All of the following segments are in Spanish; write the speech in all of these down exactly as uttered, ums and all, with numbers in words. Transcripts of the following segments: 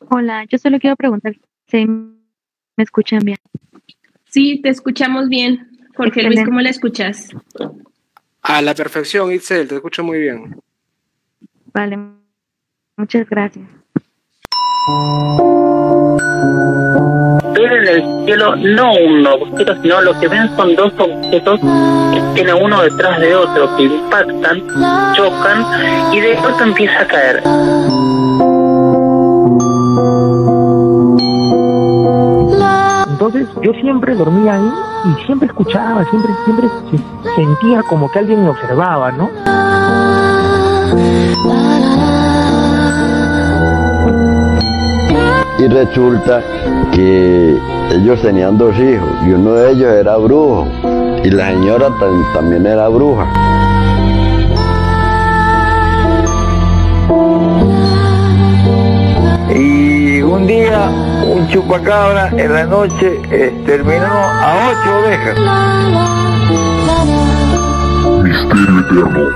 Hola, yo solo quiero preguntar si me escuchan bien. Sí, te escuchamos bien. Jorge Luis, ¿cómo la escuchas? A la perfección, Itzel, te escucho muy bien. Vale, muchas gracias. Ven en el cielo no un objeto, sino lo que ven son dos objetos que tienen uno detrás de otro, que impactan, chocan y de pronto empieza a caer. Entonces yo siempre dormía ahí y siempre escuchaba, siempre, siempre sentía como que alguien me observaba, ¿no? Y resulta que ellos tenían dos hijos y uno de ellos era brujo y la señora tam- también era bruja. Y un día un chupacabra en la noche exterminó a ocho ovejas. Misterio eterno.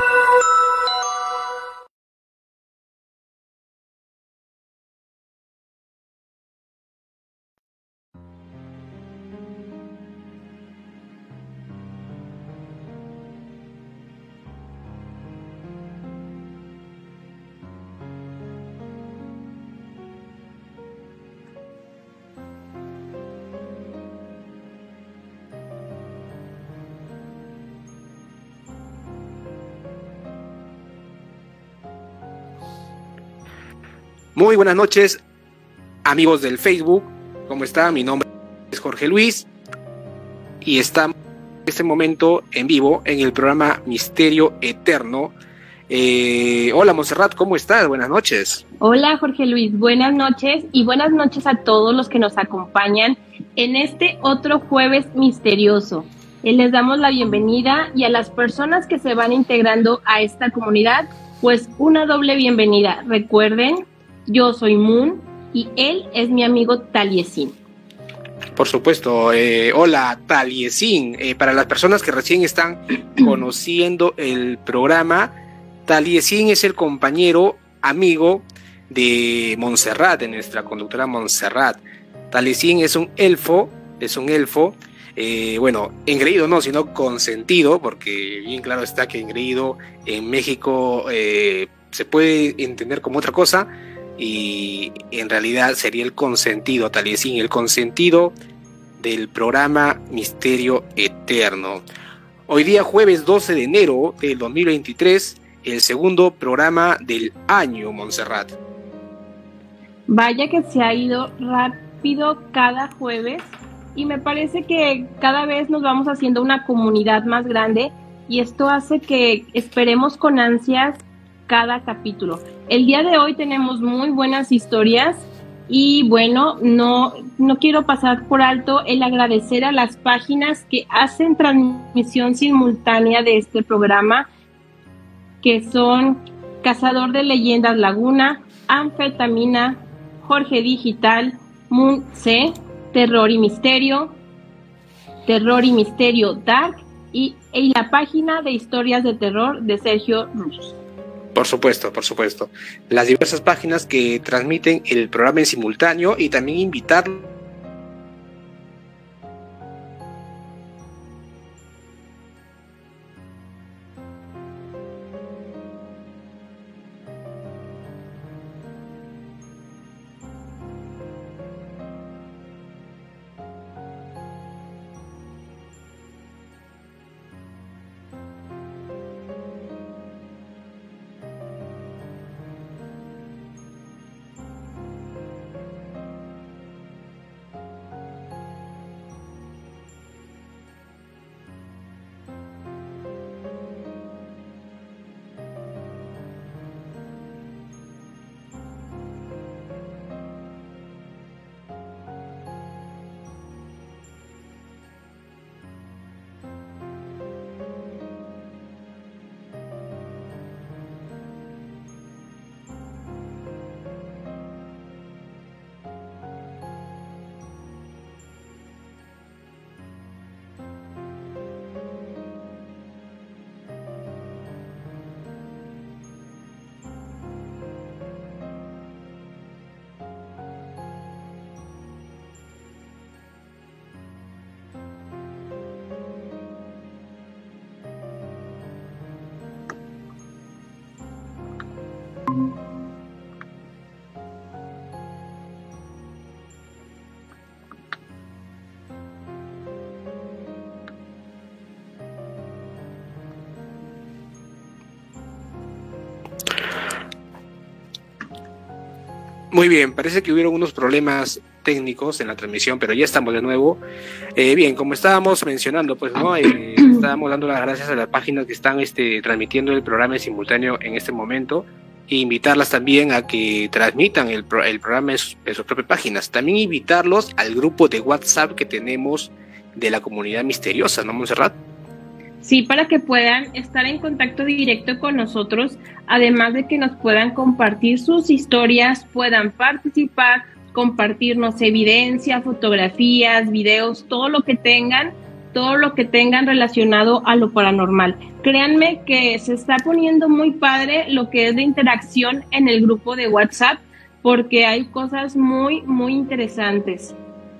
Muy buenas noches, amigos del Facebook. ¿Cómo están? Mi nombre es Jorge Luis y estamos en este momento en vivo en el programa Misterio Eterno. Eh, hola, Montserrat, ¿cómo estás? Buenas noches. Hola, Jorge Luis. Buenas noches y buenas noches a todos los que nos acompañan en este otro jueves misterioso. Eh, Les damos la bienvenida y a las personas que se van integrando a esta comunidad, pues una doble bienvenida. Recuerden, yo soy Moon y él es mi amigo Taliesin. Por supuesto, eh, hola Taliesin. Eh, para las personas que recién están conociendo el programa, Taliesin es el compañero, amigo de Montserrat, de nuestra conductora Montserrat. Taliesin es un elfo, es un elfo, eh, bueno, engreído no, sino consentido, porque bien claro está que engreído en México eh, se puede entender como otra cosa, y en realidad sería el consentido, Taliesin, el consentido del programa Misterio Eterno. Hoy día jueves doce de enero del dos mil veintitrés, el segundo programa del año, Montserrat. Vaya que se ha ido rápido cada jueves y me parece que cada vez nos vamos haciendo una comunidad más grande y esto hace que esperemos con ansias cada capítulo. El día de hoy tenemos muy buenas historias y bueno, no, no quiero pasar por alto el agradecer a las páginas que hacen transmisión simultánea de este programa, que son Cazador de Leyendas Laguna, Anfetamina, Jorge Digital, Moon C, Terror y Misterio, Terror y Misterio Dark y, y la página de historias de terror de Sergio Ruz. Por supuesto, por supuesto. Las diversas páginas que transmiten el programa en simultáneo y también invitar Muy bien, parece que hubieron unos problemas técnicos en la transmisión, pero ya estamos de nuevo. Eh, bien, como estábamos mencionando, pues, ¿no? Eh, estábamos dando las gracias a las páginas que están este, transmitiendo el programa en simultáneo en este momento, e invitarlas también a que transmitan el, pro el programa en sus, en sus propias páginas. También invitarlos al grupo de WhatsApp que tenemos de la comunidad misteriosa, ¿no, Montserrat? Sí, para que puedan estar en contacto directo con nosotros, además de que nos puedan compartir sus historias, puedan participar, compartirnos evidencia, fotografías, videos, todo lo que tengan, todo lo que tengan relacionado a lo paranormal. Créanme que se está poniendo muy padre lo que es de interacción en el grupo de WhatsApp, porque hay cosas muy, muy interesantes.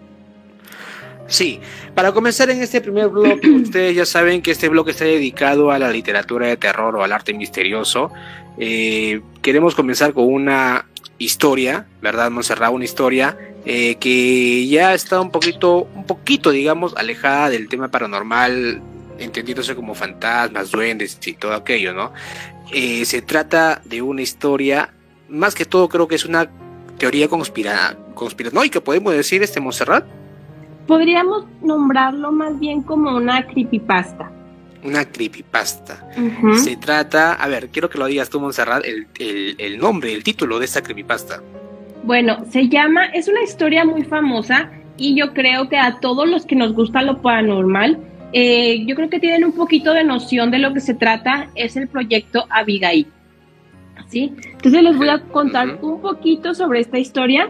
Sí, para comenzar en este primer bloque, ustedes ya saben que este bloque está dedicado a la literatura de terror o al arte misterioso. Eh, queremos comenzar con una historia, ¿verdad, Montserrat? Una historia eh, que ya está un poquito, un poquito, digamos, alejada del tema paranormal, entendiéndose como fantasmas, duendes y todo aquello, ¿no? Eh, se trata de una historia, más que todo creo que es una teoría conspira conspiranoica, podemos decir, este Montserrat. Podríamos nombrarlo más bien como una creepypasta. Una creepypasta. Uh-huh. Se trata, a ver, quiero que lo digas tú, Montserrat, el, el, el nombre, el título de esta creepypasta. Bueno, se llama, es una historia muy famosa y yo creo que a todos los que nos gusta lo paranormal, eh, yo creo que tienen un poquito de noción de lo que se trata, es el proyecto Abigail. ¿Sí? Entonces les voy a contar uh-huh. un poquito sobre esta historia,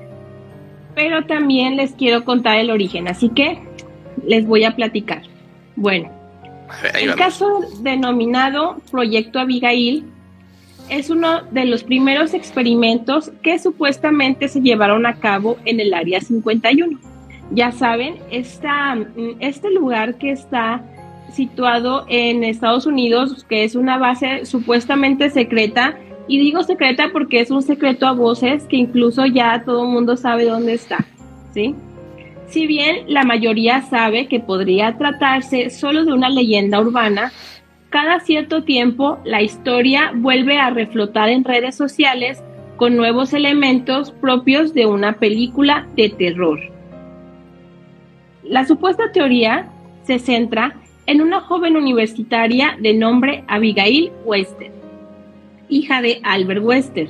pero también les quiero contar el origen, así que les voy a platicar. Bueno, ver, el vamos. caso denominado Proyecto Abigail es uno de los primeros experimentos que supuestamente se llevaron a cabo en el Área cincuenta y uno. Ya saben, esta, este lugar que está situado en Estados Unidos, que es una base supuestamente secreta, y digo secreta porque es un secreto a voces que incluso ya todo el mundo sabe dónde está, ¿sí? Si bien la mayoría sabe que podría tratarse solo de una leyenda urbana, cada cierto tiempo la historia vuelve a reflotar en redes sociales con nuevos elementos propios de una película de terror. La supuesta teoría se centra en una joven universitaria de nombre Abigail Wester, hija de Albert Wester,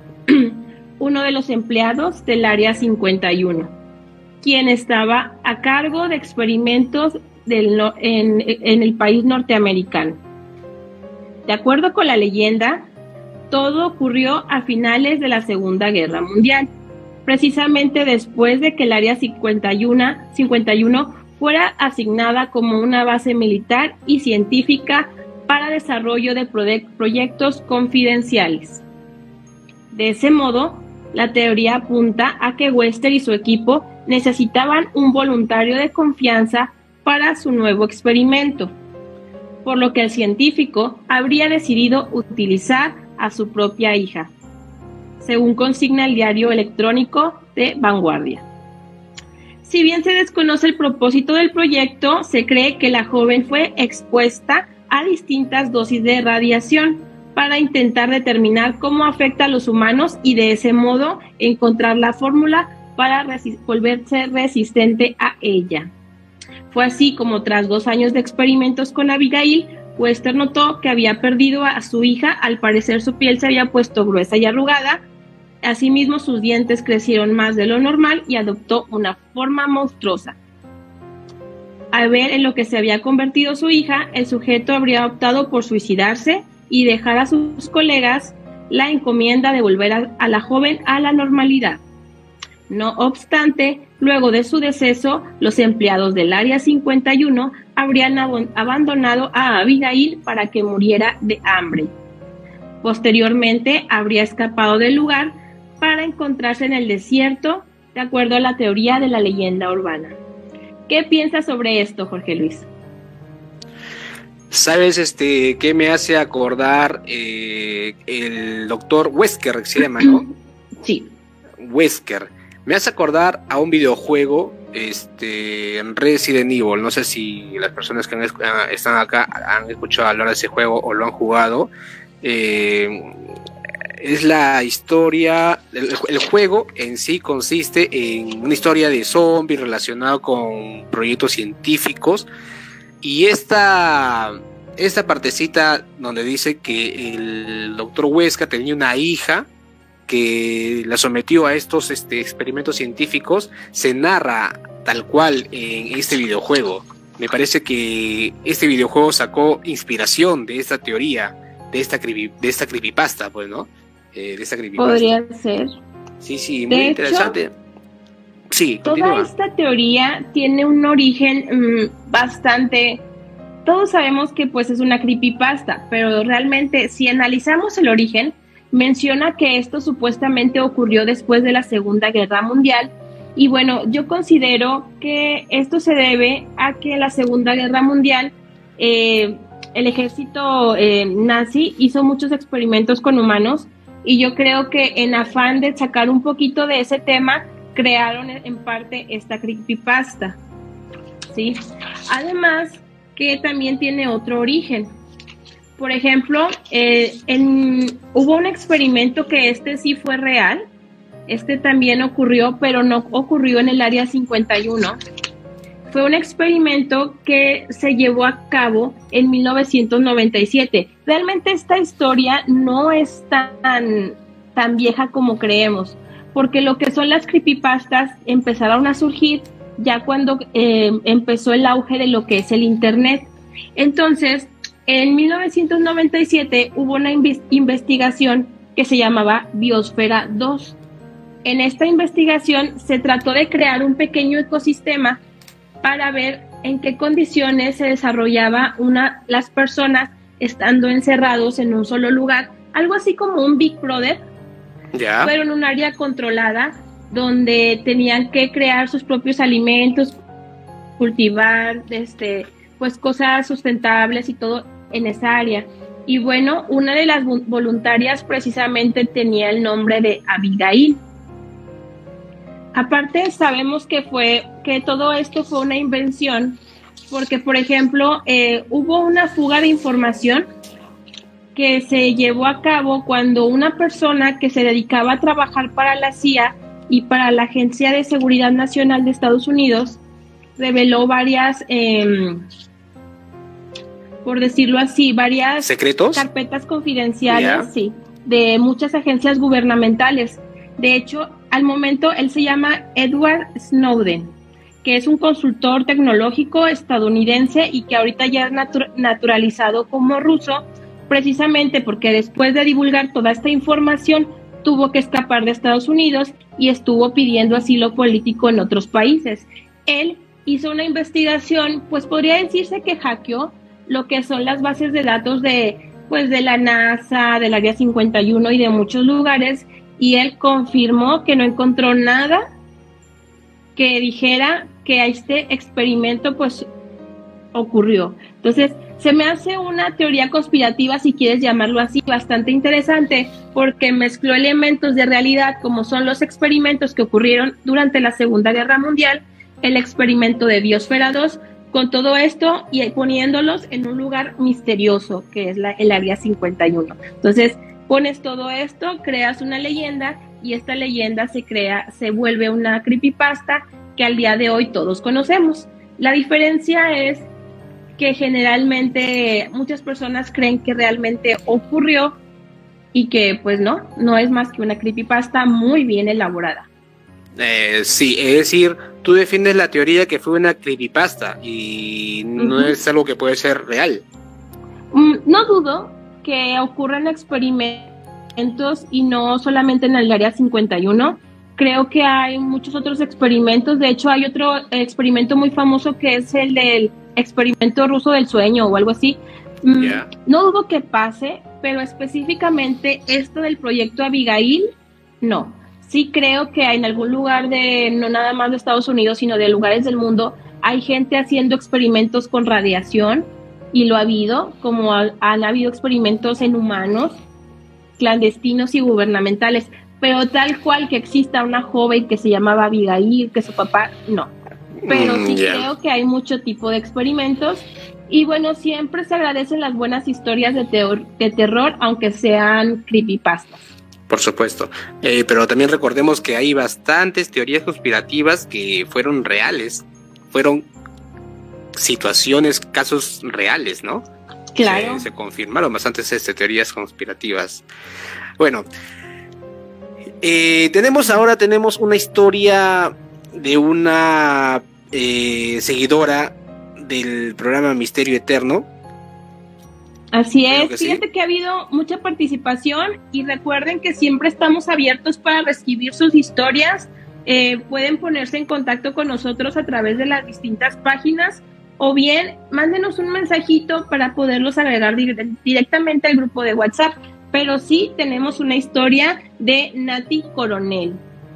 uno de los empleados del Área cincuenta y uno, quien estaba a cargo de experimentos del, en, en el país norteamericano. De acuerdo con la leyenda, todo ocurrió a finales de la Segunda Guerra Mundial, precisamente después de que el Área cincuenta y uno fuera asignada como una base militar y científica para desarrollo de proyectos confidenciales. De ese modo, la teoría apunta a que Wester y su equipo necesitaban un voluntario de confianza para su nuevo experimento, por lo que el científico habría decidido utilizar a su propia hija, según consigna el diario electrónico de Vanguardia. Si bien se desconoce el propósito del proyecto, se cree que la joven fue expuesta a distintas dosis de radiación para intentar determinar cómo afecta a los humanos y de ese modo encontrar la fórmula para resi- volverse resistente a ella. Fue así como tras dos años de experimentos con Abigail, Wester notó que había perdido a su hija, al parecer su piel se había puesto gruesa y arrugada, asimismo sus dientes crecieron más de lo normal y adoptó una forma monstruosa. Al ver en lo que se había convertido su hija, el sujeto habría optado por suicidarse y dejar a sus colegas la encomienda de volver a, a la joven a la normalidad. No obstante, luego de su deceso, los empleados del Área cincuenta y uno habrían ab- abandonado a Abigail para que muriera de hambre. Posteriormente, habría escapado del lugar para encontrarse en el desierto, de acuerdo a la teoría de la leyenda urbana. ¿Qué piensas sobre esto, Jorge Luis? ¿Sabes este qué me hace acordar eh, el doctor Wesker, que se llama, ¿no? Sí. Wesker. Me hace acordar a un videojuego, este, Resident Evil. No sé si las personas que han, están acá han escuchado hablar de ese juego o lo han jugado. Eh, es la historia, el, el juego en sí consiste en una historia de zombies relacionado con proyectos científicos. Y esta, esta partecita donde dice que el doctor Wesker tenía una hija que la sometió a estos este, experimentos científicos, se narra tal cual en este videojuego. Me parece que este videojuego sacó inspiración de esta teoría, de esta, creepy, de esta creepypasta, pues, ¿no? Eh, de esta creepypasta. Podría ser. Sí, sí, muy de interesante. Hecho, sí, toda continúa. esta teoría tiene un origen mmm, bastante... Todos sabemos que pues es una creepypasta, pero realmente si analizamos el origen, menciona que esto supuestamente ocurrió después de la Segunda Guerra Mundial. Y bueno, yo considero que esto se debe a que en la Segunda Guerra Mundial eh, el ejército eh, nazi hizo muchos experimentos con humanos, y yo creo que en afán de sacar un poquito de ese tema, crearon en parte esta creepypasta, ¿sí? Además que también tiene otro origen. Por ejemplo, eh, en, hubo un experimento que este sí fue real. Este también ocurrió, pero no ocurrió en el Área cincuenta y uno. Fue un experimento que se llevó a cabo en mil novecientos noventa y siete. Realmente esta historia no es tan, tan vieja como creemos, porque lo que son las creepypastas empezaron a surgir ya cuando eh, empezó el auge de lo que es el Internet. Entonces, en mil novecientos noventa y siete hubo una inv- investigación que se llamaba Biosfera dos. En esta investigación se trató de crear un pequeño ecosistema para ver en qué condiciones se desarrollaba una, las personas estando encerrados en un solo lugar, algo así como un Big Brother, ¿Ya? pero en un área controlada, donde tenían que crear sus propios alimentos, cultivar este, pues cosas sustentables y todo en esa área. Y bueno, una de las voluntarias precisamente tenía el nombre de Abigail. Aparte, sabemos que fue que todo esto fue una invención, porque por ejemplo eh, hubo una fuga de información que se llevó a cabo cuando una persona que se dedicaba a trabajar para la C I A y para la Agencia de Seguridad Nacional de Estados Unidos reveló varias, eh, por decirlo así, varias ¿secretos? Carpetas confidenciales, Yeah. sí, de muchas agencias gubernamentales. De hecho, al momento él se llama Edward Snowden, que es un consultor tecnológico estadounidense y que ahorita ya es natu- naturalizado como ruso, precisamente porque después de divulgar toda esta información tuvo que escapar de Estados Unidos y estuvo pidiendo asilo político en otros países. Él hizo una investigación, pues podría decirse que hackeó lo que son las bases de datos de, pues de la NASA, del Área cincuenta y uno y de muchos lugares, y él confirmó que no encontró nada que dijera que este experimento pues ocurrió. Entonces, se me hace una teoría conspirativa, si quieres llamarlo así, bastante interesante, porque mezcló elementos de realidad, como son los experimentos que ocurrieron durante la Segunda Guerra Mundial, el experimento de Biosfera dos, con todo esto y poniéndolos en un lugar misterioso, que es la, el Área cincuenta y uno. Entonces, pones todo esto, creas una leyenda, y esta leyenda se crea, se vuelve una creepypasta que al día de hoy todos conocemos. La diferencia es que generalmente muchas personas creen que realmente ocurrió y que pues no, no es más que una creepypasta muy bien elaborada. Eh, sí, es decir, tú defiendes la teoría que fue una creepypasta y no uh-huh. es algo que puede ser real. Mm, no dudo que ocurran experimentos y no solamente en el Área cincuenta y uno. Creo que hay muchos otros experimentos. De hecho, hay otro experimento muy famoso que es el del experimento ruso del sueño o algo así. Yeah. No dudo que pase, pero específicamente esto del proyecto Abigail, no. Sí creo que en algún lugar de, no nada más de Estados Unidos, sino de lugares del mundo, hay gente haciendo experimentos con radiación y lo ha habido, como ha, han habido experimentos en humanos, clandestinos y gubernamentales, pero tal cual que exista una joven que se llamaba Abigail, que su papá, no. Pero sí yeah. creo que hay mucho tipo de experimentos. Y bueno, siempre se agradecen las buenas historias de, teor- de terror, aunque sean creepypastas. Por supuesto, eh, pero también recordemos que hay bastantes teorías conspirativas que fueron reales, fueron situaciones, casos reales, ¿no? Claro. Se, se confirmaron bastantes este, teorías conspirativas. Bueno, eh, tenemos ahora tenemos una historia de una eh, seguidora del programa Misterio Eterno. Así es, que fíjate sí. que ha habido mucha participación y recuerden que siempre estamos abiertos para recibir sus historias. Eh, pueden ponerse en contacto con nosotros a través de las distintas páginas o bien mándenos un mensajito para poderlos agregar dire- directamente al grupo de WhatsApp. Pero sí tenemos una historia de Nati Coronel.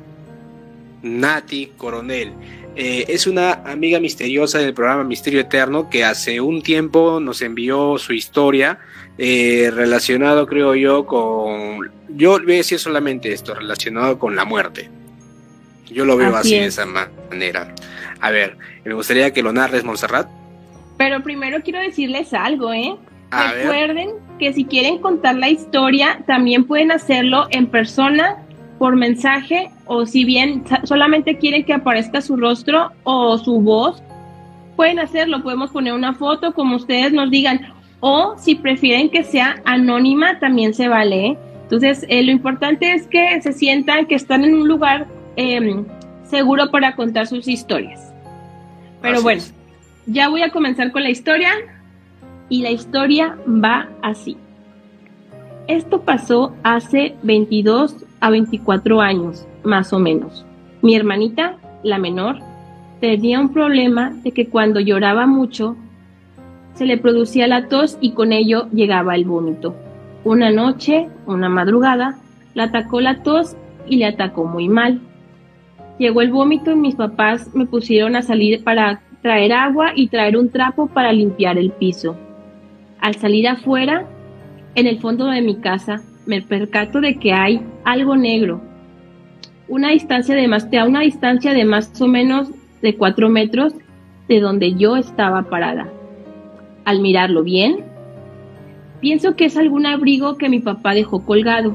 Nati Coronel. Eh, es una amiga misteriosa del programa Misterio Eterno que hace un tiempo nos envió su historia eh, relacionado, creo yo, con... Yo voy a decir solamente esto, relacionado con la muerte. Yo lo veo así, así de esa manera. A ver, me gustaría que lo narres, Montserrat. Pero primero quiero decirles algo, ¿eh? A Recuerden ver. que si quieren contar la historia, también pueden hacerlo en persona, por mensaje, o si bien solamente quieren que aparezca su rostro o su voz, pueden hacerlo, podemos poner una foto como ustedes nos digan, o si prefieren que sea anónima, también se vale, ¿eh? Entonces, eh, lo importante es que se sientan que están en un lugar eh, seguro para contar sus historias. Pero Así bueno, es. Ya voy a comenzar con la historia, y la historia va así. Esto pasó hace veintidós a veinticuatro años, más o menos. Mi hermanita, la menor, tenía un problema de que cuando lloraba mucho, se le producía la tos y con ello llegaba el vómito. Una noche, una madrugada, la atacó la tos y le atacó muy mal. Llegó el vómito y mis papás me pusieron a salir para traer agua y traer un trapo para limpiar el piso. Al salir afuera, en el fondo de mi casa, me percato de que hay algo negro. Una distancia de más, a una distancia de más o menos de cuatro metros de donde yo estaba parada. Al mirarlo bien, pienso que es algún abrigo que mi papá dejó colgado.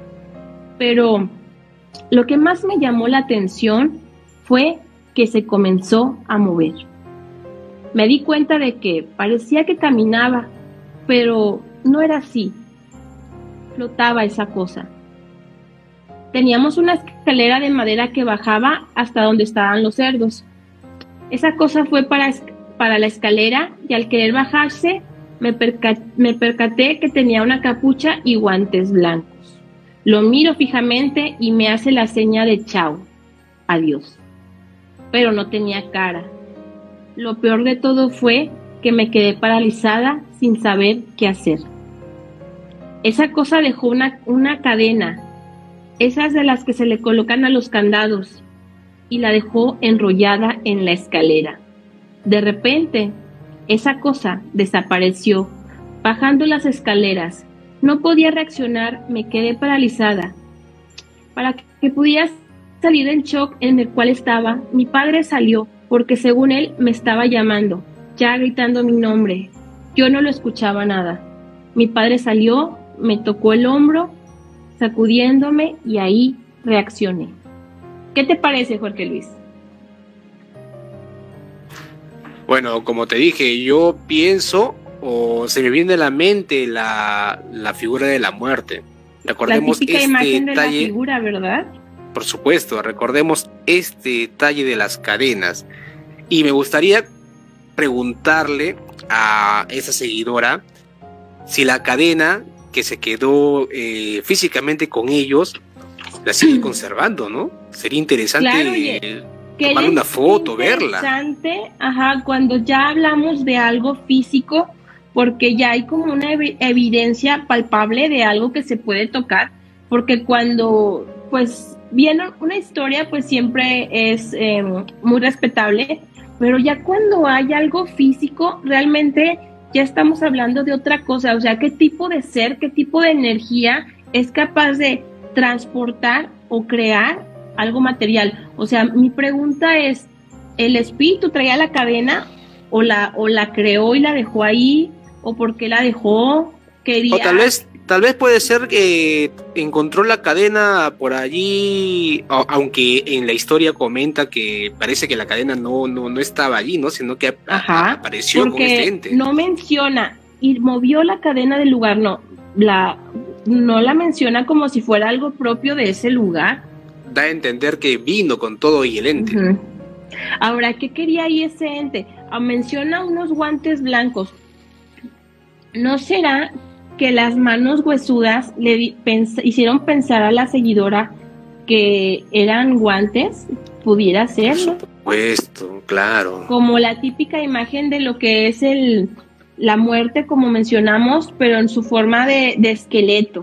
Pero lo que más me llamó la atención fue que se comenzó a mover. Me di cuenta de que parecía que caminaba, pero no era así. Flotaba esa cosa. Teníamos una escalera de madera que bajaba hasta donde estaban los cerdos. Esa cosa fue para, para la escalera y al querer bajarse me, perca, me percaté que tenía una capucha y guantes blancos. Lo miro fijamente y me hace la seña de chao, adiós. Pero no tenía cara. Lo peor de todo fue que me quedé paralizada sin saber qué hacer. Esa cosa dejó una, una cadena, esas de las que se le colocan a los candados, y la dejó enrollada en la escalera. De repente, esa cosa desapareció, bajando las escaleras. No podía reaccionar, me quedé paralizada. Para que pudiera salir del shock en el cual estaba, mi padre salió, porque según él me estaba llamando, ya gritando mi nombre. Yo no lo escuchaba nada. Mi padre salió, me tocó el hombro, sacudiéndome, y ahí reaccioné. ¿Qué te parece, Jorge Luis? Bueno, como te dije, yo pienso o se me viene a la mente la, la figura de la muerte. Recordemos la típica este imagen de detalle, la figura, ¿verdad? Por supuesto, recordemos este detalle de las cadenas. Y me gustaría preguntarle a esa seguidora si la cadena que se quedó eh, físicamente con ellos la sigue conservando, ¿no? Sería interesante claro, oye, eh, tomar una foto, verla. Interesante, ajá, cuando ya hablamos de algo físico, porque ya hay como una ev- evidencia palpable de algo que se puede tocar, porque cuando pues viene una historia pues siempre es eh, muy respetable, pero ya cuando hay algo físico realmente ya estamos hablando de otra cosa. O sea, ¿qué tipo de ser, qué tipo de energía es capaz de transportar o crear algo material? O sea, mi pregunta es, ¿el espíritu traía la cadena o la, o la creó y la dejó ahí? ¿O por qué la dejó? Quería... O tal vez, tal vez puede ser que encontró la cadena por allí, aunque en la historia comenta que parece que la cadena no, no, no estaba allí, ¿no? Sino que Ajá, apareció con este ente. No menciona, y movió la cadena del lugar, no, la, no la menciona como si fuera algo propio de ese lugar. Da a entender que vino con todo y el ente. Uh-huh. Ahora, ¿qué quería ahí ese ente? Ah, menciona unos guantes blancos. ¿No será que las manos huesudas le di, pens, hicieron pensar a la seguidora que eran guantes? ¿Pudiera ser? Por supuesto, claro. Como la típica imagen de lo que es el, la muerte, como mencionamos, pero en su forma de, de esqueleto.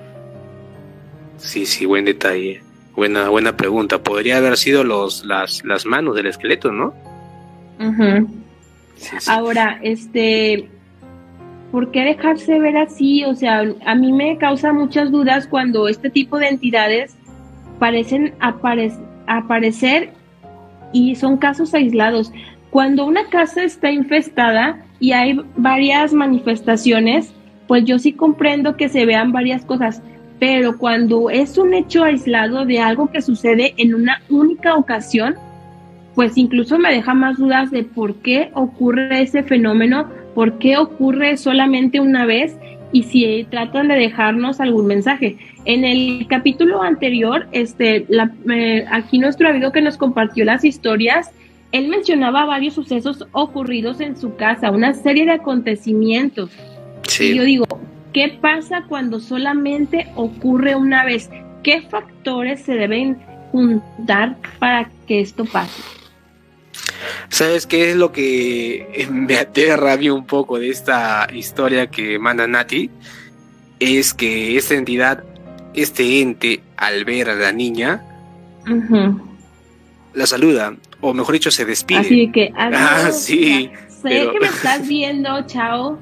Sí, sí, buen detalle. Buena, buena pregunta. Podría haber sido los, las, las manos del esqueleto, ¿no? Uh-huh. Sí, sí. Ahora, este... ¿por qué dejarse ver así? O sea, a mí me causa muchas dudas cuando este tipo de entidades parecen apare- aparecer y son casos aislados. Cuando una casa está infestada y hay varias manifestaciones, pues yo sí comprendo que se vean varias cosas, pero cuando es un hecho aislado de algo que sucede en una única ocasión, pues incluso me deja más dudas de por qué ocurre ese fenómeno, por qué ocurre solamente una vez y si tratan de dejarnos algún mensaje. En el capítulo anterior, este, la, eh, aquí nuestro amigo que nos compartió las historias, él mencionaba varios sucesos ocurridos en su casa, una serie de acontecimientos. Sí. Y yo digo, ¿qué pasa cuando solamente ocurre una vez? ¿Qué factores se deben juntar para que esto pase? ¿Sabes qué es lo que me aterra a mí un poco de esta historia que manda Nati? Es que esta entidad, este ente, al ver a la niña, uh-huh, la saluda, o mejor dicho, se despide. Así que, adiós, ah, sí. Sé pero... que me estás viendo, chao.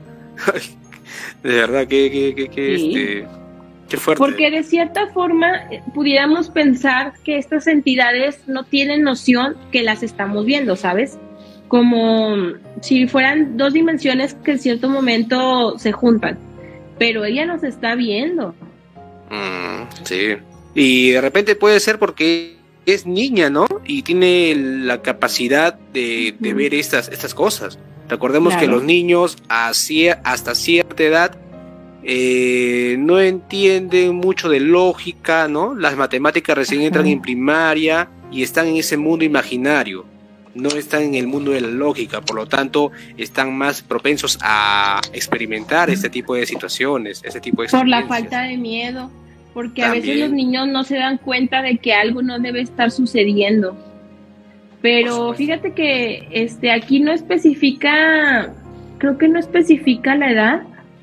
De verdad, que, que, que, que sí. este... Qué fuerte. Porque de cierta forma pudiéramos pensar que estas entidades no tienen noción que las estamos viendo, ¿sabes? Como si fueran dos dimensiones que en cierto momento se juntan, pero ella nos está viendo. Mm, sí. Y de repente puede ser porque es niña, ¿no? Y tiene la capacidad de, de ver estas, estas cosas. Recordemos claro. que los niños hacia, hasta cierta edad Eh, no entienden mucho de lógica, ¿no? Las matemáticas recién Ajá. entran en primaria y están en ese mundo imaginario, no están en el mundo de la lógica, por lo tanto están más propensos a experimentar este tipo de situaciones, este tipo de experiencias. Por la falta de miedo, porque También. a veces los niños no se dan cuenta de que algo no debe estar sucediendo. Pero fíjate que este aquí no especifica, creo que no especifica la edad,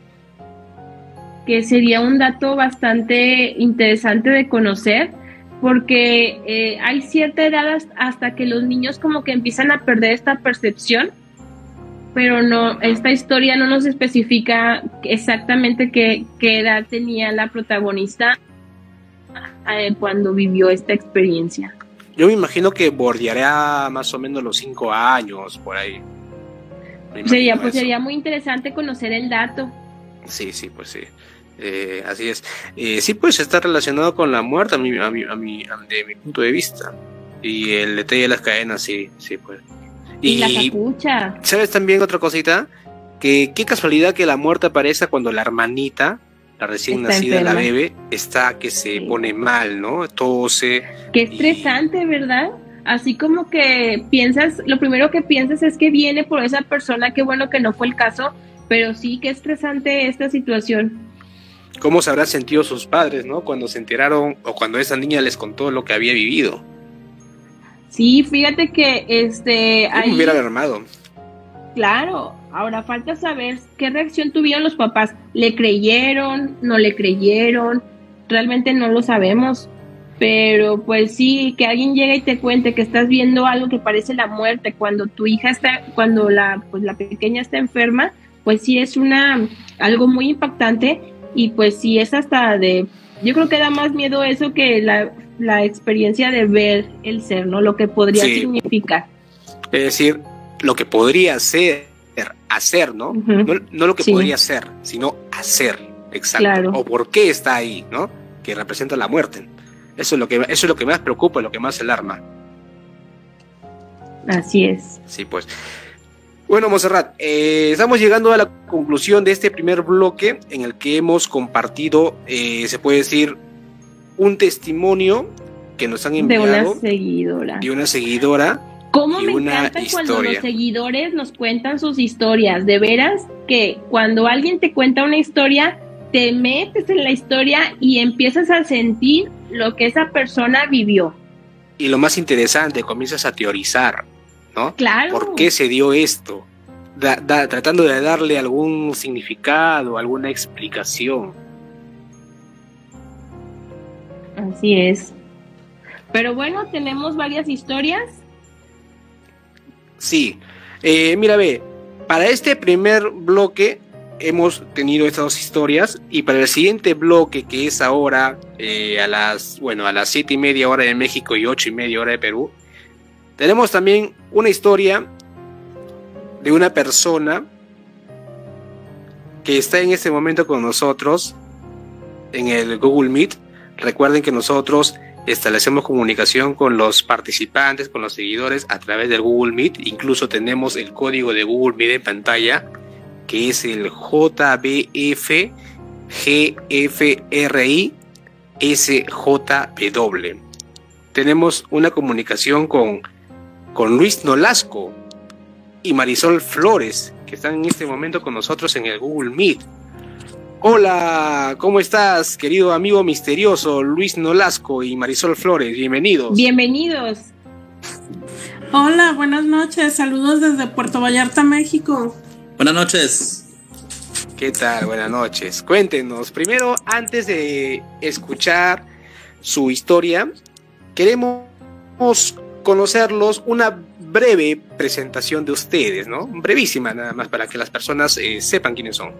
que sería un dato bastante interesante de conocer, porque eh, hay cierta edad hasta que los niños como que empiezan a perder esta percepción, pero no, esta historia no nos especifica exactamente qué, qué edad tenía la protagonista eh, cuando vivió esta experiencia. Yo me imagino que bordeará más o menos los cinco años, por ahí. Sería, pues sería muy interesante conocer el dato. Sí, sí, pues sí. Eh, así es. Eh, sí, pues está relacionado con la muerte a mi, a mi, a mi, a, de mi punto de vista. Y el detalle de las cadenas, sí, sí, pues. Y, y la capucha. ¿Sabes también otra cosita? Que qué casualidad que la muerte aparece cuando la hermanita, la recién está nacida, enferma. La bebé, está que se sí. pone mal, ¿no? Tose. Qué estresante, y... ¿verdad? Así como que piensas, lo primero que piensas es que viene por esa persona, qué bueno que no fue el caso, pero sí, qué estresante esta situación. ¿Cómo se habrán sentido sus padres, no? Cuando se enteraron o cuando esa niña les contó lo que había vivido. Sí, fíjate que este... Yo ahí... me hubiera alarmado. Claro, ahora falta saber qué reacción tuvieron los papás. ¿Le creyeron? ¿No le creyeron? Realmente no lo sabemos. Pero pues sí, que alguien llegue y te cuente que estás viendo algo que parece la muerte cuando tu hija está, cuando la, pues, la pequeña está enferma, pues sí es una algo muy impactante y pues sí es hasta de, yo creo que da más miedo eso que la, la experiencia de ver el ser, ¿no? Lo que podría sí. significar. Es decir, lo que podría ser, hacer, ¿no? Uh-huh. No, no lo que sí. podría ser, sino hacer, exacto. Claro. O por qué está ahí, ¿no? Que representa la muerte. Eso es lo que, eso es lo que más preocupa, lo que más alarma. Así es. Sí, pues. Bueno, Montserrat, eh, estamos llegando a la conclusión de este primer bloque en el que hemos compartido, eh, se puede decir, un testimonio que nos han enviado. De una seguidora. De una seguidora. ¿Cómo me encanta cuando los seguidores nos cuentan sus historias? De veras que cuando alguien te cuenta una historia, te metes en la historia y empiezas a sentir lo que esa persona vivió. Y lo más interesante, comienzas a teorizar, ¿no? Claro. ¿Por qué se dio esto? Da, da, tratando de darle algún significado, alguna explicación. Así es. Pero bueno, tenemos varias historias. Sí. Eh, mira, ve, para este primer bloque hemos tenido estas dos historias y para el siguiente bloque, que es ahora eh, a las, bueno, a las siete y media hora de México y ocho y media hora de Perú, tenemos también una historia de una persona que está en este momento con nosotros en el Google Meet. Recuerden que nosotros establecemos comunicación con los participantes, con los seguidores a través del Google Meet. Incluso tenemos el código de Google Meet en pantalla, que es el J B F G F R I S J W. Tenemos una comunicación con, con Luis Nolasco y Marisol Flores, que están en este momento con nosotros en el Google Meet. Hola, ¿cómo estás, querido amigo misterioso Luis Nolasco y Marisol Flores? Bienvenidos. Bienvenidos. Hola, buenas noches. Saludos desde Puerto Vallarta, México. Buenas noches. ¿Qué tal? Buenas noches. Cuéntenos, primero, antes de escuchar su historia, queremos conocerlos, una breve presentación de ustedes, ¿no? Brevísima, nada más, para que las personas eh, sepan quiénes son.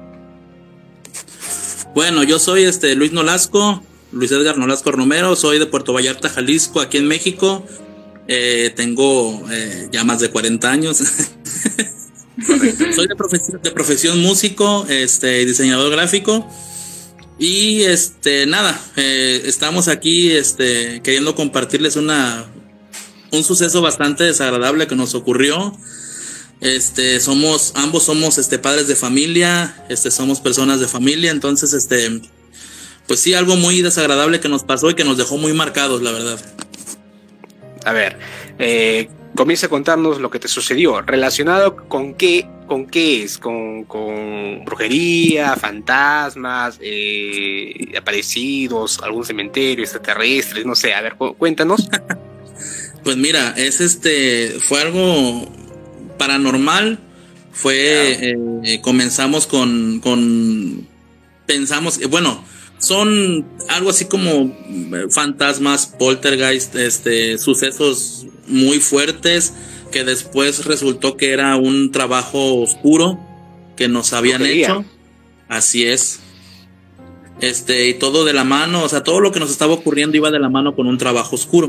Bueno, yo soy este Luis Nolasco, Luis Edgar Nolasco Romero, soy de Puerto Vallarta, Jalisco, aquí en México. Eh, tengo eh, ya más de cuarenta años. Soy de profesión, de profesión músico, este, diseñador gráfico. Y este, nada, eh, estamos aquí este, queriendo compartirles una, un suceso bastante desagradable que nos ocurrió. Este, somos, ambos somos este, padres de familia, este, somos personas de familia, entonces, este, pues sí, algo muy desagradable que nos pasó y que nos dejó muy marcados, la verdad. A ver, eh, comienza a contarnos lo que te sucedió, relacionado con qué, con qué es, con, con brujería, fantasmas, eh, aparecidos, algún cementerio, extraterrestres, no sé, a ver, cu- cuéntanos. Pues mira, es este, fue algo paranormal, fue, eh, comenzamos con, con, pensamos, eh, bueno, son algo así como fantasmas, poltergeist, este, sucesos muy fuertes que después resultó que era un trabajo oscuro que nos habían Brujería. hecho. Así es. Este, y todo de la mano, o sea, todo lo que nos estaba ocurriendo iba de la mano con un trabajo oscuro.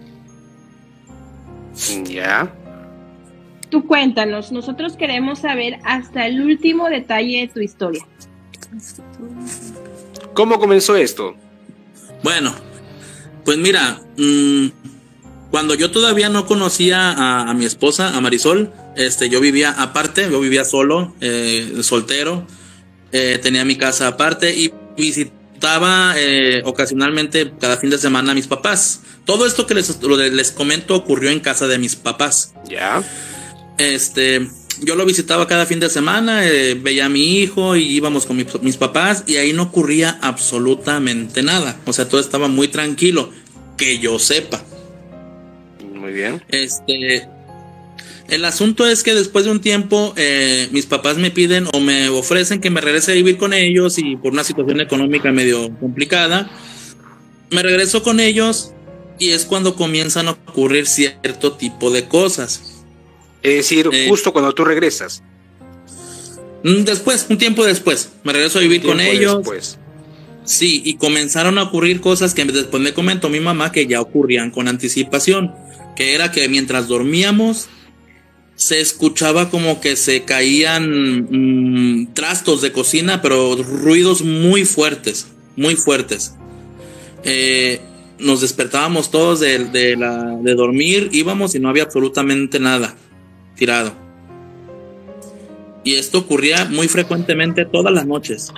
Ya. Tú cuéntanos, nosotros queremos saber hasta el último detalle de tu historia. ¿Cómo comenzó esto? Bueno, pues mira, mmm, cuando yo todavía no conocía a, a mi esposa, a Marisol, este, yo vivía aparte, yo vivía solo, eh, soltero, eh, tenía mi casa aparte y visitaba eh, ocasionalmente cada fin de semana a mis papás. Todo esto que les, les comento ocurrió en casa de mis papás. Ya. Este, yo lo visitaba cada fin de semana, eh, veía a mi hijo y íbamos con mi, mis papás y ahí no ocurría absolutamente nada. O sea, todo estaba muy tranquilo, que yo sepa. Muy bien. Este, el asunto es que después de un tiempo, eh, mis papás me piden o me ofrecen que me regrese a vivir con ellos y por una situación económica medio complicada, me regreso con ellos y es cuando comienzan a ocurrir cierto tipo de cosas. Es decir, Eh, justo cuando tú regresas. Después, un tiempo después, me regreso a vivir con ellos. Después. Sí, y comenzaron a ocurrir cosas que después me comentó mi mamá que ya ocurrían con anticipación, que era que mientras dormíamos se escuchaba como que se caían mmm, trastos de cocina, pero ruidos muy fuertes, muy fuertes. Eh, nos despertábamos todos de, de, la, de dormir, íbamos y no había absolutamente nada tirado. Y esto ocurría muy frecuentemente todas las noches.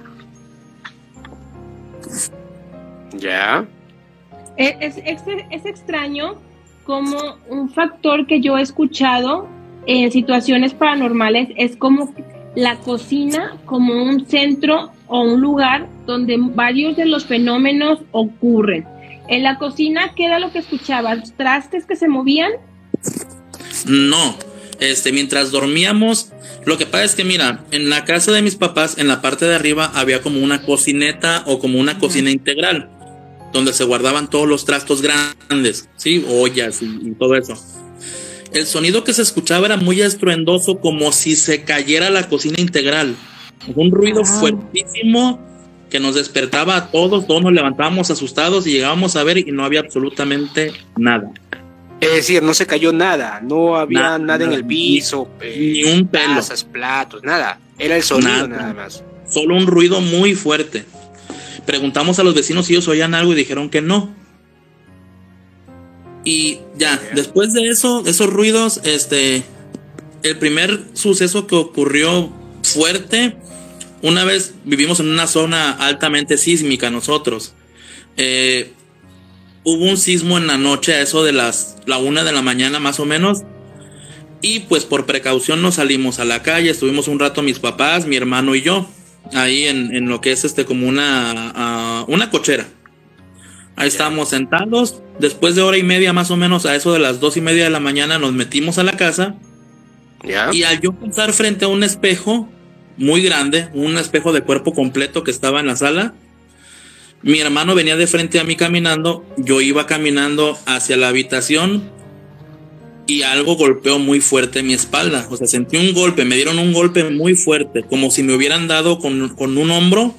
Ya. Es, es, es, es extraño como un factor que yo he escuchado en situaciones paranormales es como la cocina como un centro o un lugar donde varios de los fenómenos ocurren. En la cocina, ¿qué era lo que escuchabas? ¿Trastes que se movían? No, este, mientras dormíamos, lo que pasa es que mira, en la casa de mis papás, en la parte de arriba había como una cocineta o como una cocina integral, donde se guardaban todos los trastos grandes, sí, ollas y, y todo eso. El sonido que se escuchaba era muy estruendoso, como si se cayera la cocina integral. Un ruido wow. fuertísimo que nos despertaba a todos, todos nos levantábamos asustados y llegábamos a ver y no había absolutamente nada. Es decir, no se cayó nada, no había nada, nada en el piso, ni, eh, ni un pelo, tazas, platos, nada. Era el sonido nada, nada más. Solo un ruido muy fuerte. Preguntamos a los vecinos si ellos oían algo y dijeron que no. Y ya, yeah. después de eso, esos ruidos, este, el primer suceso que ocurrió fuerte, una vez vivimos en una zona altamente sísmica nosotros. Eh, hubo un sismo en la noche, a eso de las la una de la mañana más o menos. Y pues por precaución nos salimos a la calle, estuvimos un rato mis papás, mi hermano y yo, ahí en, en lo que es este como una, uh, una cochera. Ahí estábamos sentados, después de hora y media más o menos, a eso de las dos y media de la mañana nos metimos a la casa. ¿Ya? Y al yo pasar frente a un espejo muy grande, un espejo de cuerpo completo que estaba en la sala, mi hermano venía de frente a mí caminando, yo iba caminando hacia la habitación y algo golpeó muy fuerte mi espalda. O sea, sentí un golpe, me dieron un golpe muy fuerte, como si me hubieran dado con, con un hombro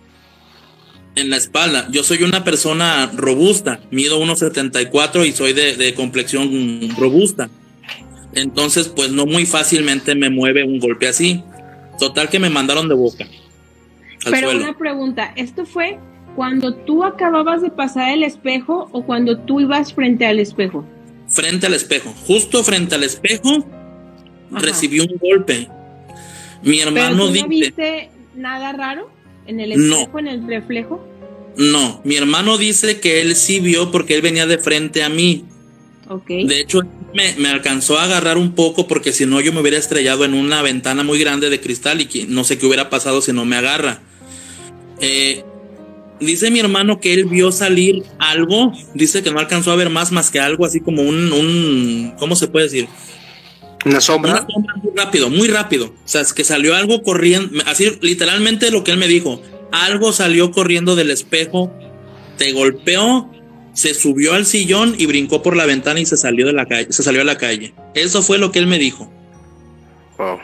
en la espalda. Yo soy una persona robusta, mido uno setenta y cuatro y soy de, de complexión robusta. Entonces, pues no muy fácilmente me mueve un golpe así. Total que me mandaron de boca al Pero suelo. Una pregunta, ¿esto fue cuando tú acababas de pasar el espejo o cuando tú ibas frente al espejo? Frente al espejo, justo frente al espejo. Ajá. Recibí un golpe. Mi hermano ¿Pero tú dice, no viste nada raro en el espejo, no, en el reflejo? No, mi hermano dice que él sí vio porque él venía de frente a mí. Okay. De hecho, me, me alcanzó a agarrar un poco porque si no yo me hubiera estrellado en una ventana muy grande de cristal y que no sé qué hubiera pasado si no me agarra. Eh, dice mi hermano que él vio salir algo, dice que no alcanzó a ver más más que algo así como un, un ¿cómo se puede decir? Una sombra. Una sombra muy rápido, muy rápido. O sea, es que salió algo corriendo, así literalmente lo que él me dijo, algo salió corriendo del espejo, te golpeó, se subió al sillón y brincó por la ventana y se salió de la calle, se salió a la calle. Eso fue lo que él me dijo. Wow.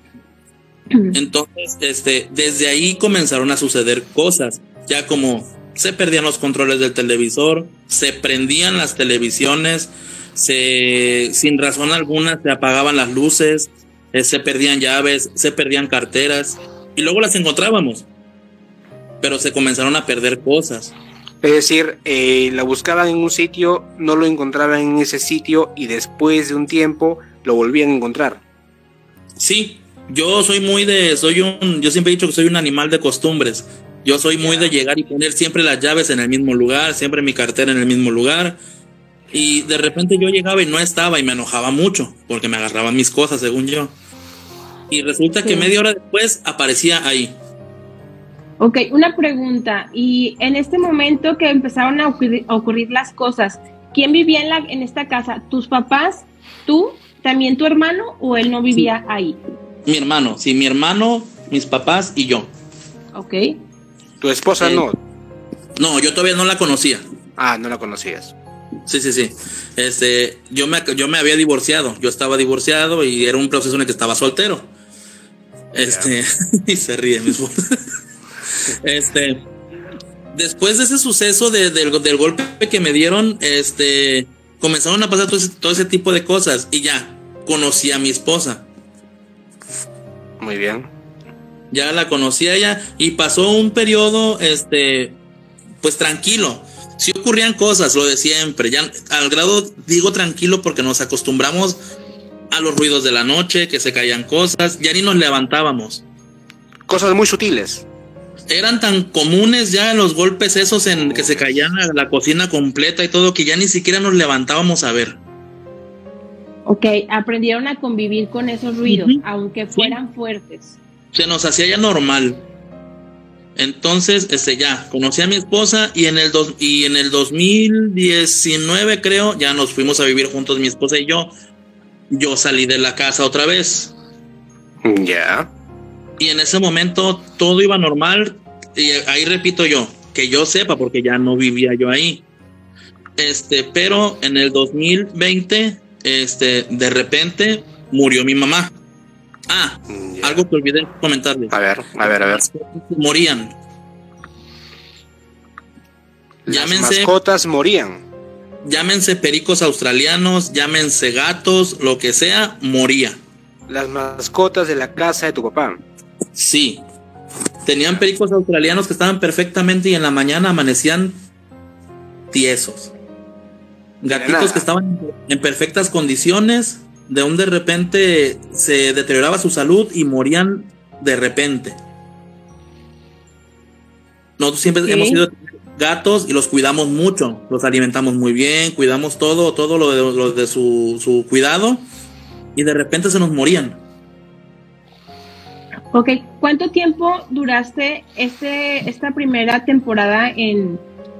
Entonces, este, desde ahí comenzaron a suceder cosas, ya como se perdían los controles del televisor, se prendían las televisiones, se, sin razón alguna se apagaban las luces, eh, se perdían llaves, se perdían carteras y luego las encontrábamos, pero se comenzaron a perder cosas. Es decir, eh, la buscaban en un sitio, no lo encontraban en ese sitio y después de un tiempo lo volvían a encontrar. Sí, yo soy muy de, soy un, yo siempre he dicho que soy un animal de costumbres. Yo soy muy de llegar y poner siempre las llaves en el mismo lugar, siempre mi cartera en el mismo lugar. Y de repente yo llegaba y no estaba y me enojaba mucho porque me agarraban mis cosas, según yo. Y resulta sí. que media hora después aparecía ahí. Ok, una pregunta. Y en este momento que empezaron a ocurrir, a ocurrir las cosas, ¿quién vivía en, la, en esta casa? ¿Tus papás? ¿Tú? ¿También tu hermano? ¿O él no vivía sí. ahí? Mi hermano, sí, mi hermano, mis papás y yo. Ok. ¿Tu esposa eh, no? No, yo todavía no la conocía. Ah, no la conocías. Sí, sí, sí. Este, yo me, yo me había divorciado. Yo estaba divorciado y era un proceso en el que estaba soltero. Este, y se ríe mi esposa. Este, después de ese suceso de, de, del golpe que me dieron, este, comenzaron a pasar todo ese, todo ese tipo de cosas y ya conocí a mi esposa. Muy bien. Ya la conocí a ella y pasó un periodo, este, pues tranquilo. Sí ocurrían cosas, lo de siempre. Ya al grado digo tranquilo porque nos acostumbramos a los ruidos de la noche, que se caían cosas, ya ni nos levantábamos. Cosas muy sutiles. Eran tan comunes ya los golpes esos en que se caían a la cocina completa y todo, que ya ni siquiera nos levantábamos a ver. Ok, aprendieron a convivir con esos ruidos, uh-huh. aunque fueran sí. fuertes. Se nos hacía ya normal. Entonces, este, ya, conocí a mi esposa y en el dos, y en el dos mil diecinueve, creo, ya nos fuimos a vivir juntos, mi esposa y yo. Yo salí de la casa otra vez. Ya. Yeah. Y en ese momento todo iba normal. Y ahí repito yo, que yo sepa, porque ya no vivía yo ahí. Este, pero en el dos mil veinte, este, de repente murió mi mamá. Ah, yeah. algo que olvidé comentarles. A ver, a ver, a ver. Morían. Las Llámense, mascotas morían. Llámense pericos australianos, llámense gatos, lo que sea, moría. Las mascotas de la casa de tu papá. Sí. Tenían pericos australianos que estaban perfectamente y en la mañana amanecían tiesos. Gatitos que estaban en perfectas condiciones, de un de repente se deterioraba su salud y morían de repente. Nosotros siempre ¿Sí? hemos sido gatos y los cuidamos mucho, los alimentamos muy bien, cuidamos todo, todo lo de, lo de su, su cuidado, y de repente se nos morían. Ok, ¿cuánto tiempo duraste este, esta primera temporada en,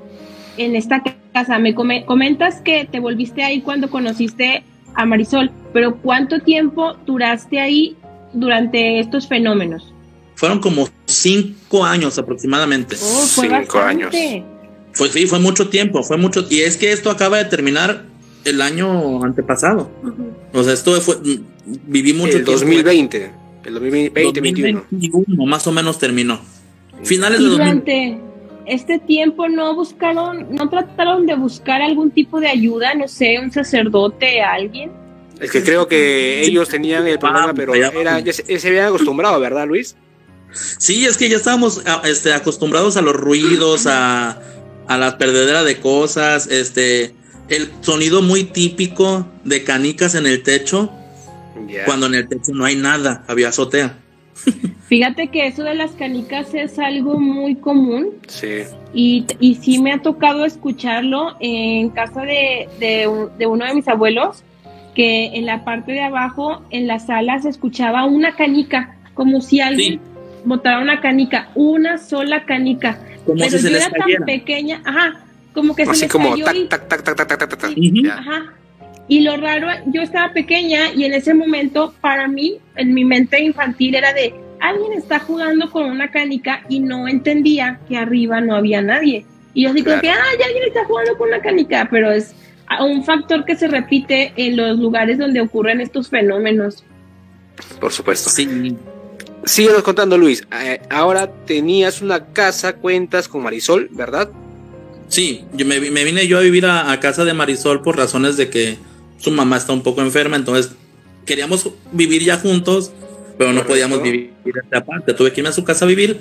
en esta casa? Me come, comentas que te volviste ahí cuando conociste a Marisol, pero ¿cuánto tiempo duraste ahí durante estos fenómenos? Fueron como cinco años aproximadamente. Oh, fue cinco bastante. años. Fue, sí, fue mucho tiempo, fue mucho. Y es que esto acaba de terminar el año antepasado. Uh-huh. O sea, esto fue. Viví mucho el tiempo. dos mil veinte. El dos mil veinte, dos mil veintiuno más o menos terminó. Finales y de dos mil. Durante este tiempo no buscaron, no trataron de buscar algún tipo de ayuda, no sé, un sacerdote, alguien. Es que creo que ellos tenían el problema, pero era, ya se, se habían acostumbrado, ¿verdad, Luis? Sí, es que ya estábamos este, acostumbrados a los ruidos, a, a la perdedera de cosas, este, el sonido muy típico de canicas en el techo, yeah. cuando en el techo no hay nada, había azotea. Fíjate que eso de las canicas es algo muy común. Sí. Y, y sí me ha tocado escucharlo en casa de, de, de uno de mis abuelos, que en la parte de abajo, en la sala, se escuchaba una canica, como si alguien sí. botara una canica, una sola canica. Como Pero si se yo les era cayera. tan pequeña, ajá, como que Así se les como cayó tac, y, tac, tac, tac, tac, tac, tac, tac. y, Yeah. ajá. Y lo raro, yo estaba pequeña y en ese momento, para mí, en mi mente infantil era de, alguien está jugando con una canica y no entendía que arriba no había nadie. Y yo así como que, ah, ya alguien está jugando con una canica, pero es un factor que se repite en los lugares donde ocurren estos fenómenos. Por supuesto. Sí. Síguenos contando, Luis. Eh, ahora tenías una casa, cuentas con Marisol, ¿verdad? Sí, yo me, me vine yo a vivir a, a casa de Marisol por razones de que su mamá está un poco enferma, entonces queríamos vivir ya juntos, pero no podíamos vivir aparte. Tuve que irme a su casa a vivir,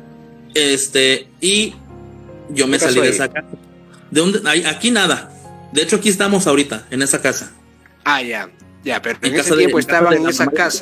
este, y yo me salí de esa casa. ¿De dónde? Aquí nada. De hecho, aquí estamos ahorita, en esa casa. Ah, ya, ya, pero en, en ese tiempo de, estaban en, en esa casa.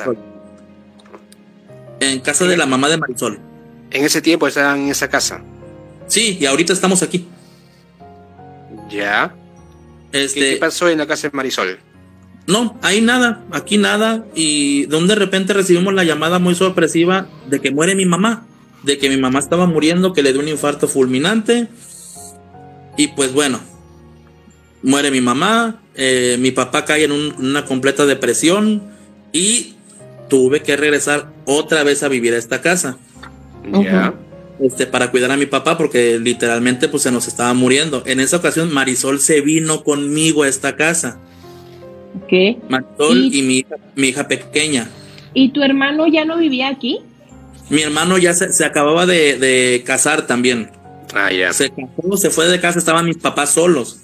En casa de la mamá de Marisol. En ese tiempo estaban en esa casa. Sí, y ahorita estamos aquí. Ya. Este, ¿Qué, ¿Qué pasó en la casa de Marisol? No, ahí nada, aquí nada. Y de un de repente recibimos la llamada muy sorpresiva de que muere mi mamá. De que mi mamá estaba muriendo, que le dio un infarto fulminante. Y pues bueno, muere mi mamá. Eh, mi papá cae en un, una completa depresión. Y tuve que regresar otra vez a vivir a esta casa. Ya. Yeah. Este, para cuidar a mi papá, porque literalmente pues se nos estaba muriendo. En esa ocasión Marisol se vino conmigo a esta casa. ¿Qué? Marisol y, y mi, hija, mi hija pequeña. ¿Y tu hermano ya no vivía aquí? Mi hermano ya se, se acababa de, de casar también. Ah, ya. Se casó, se fue de casa, estaban mis papás solos.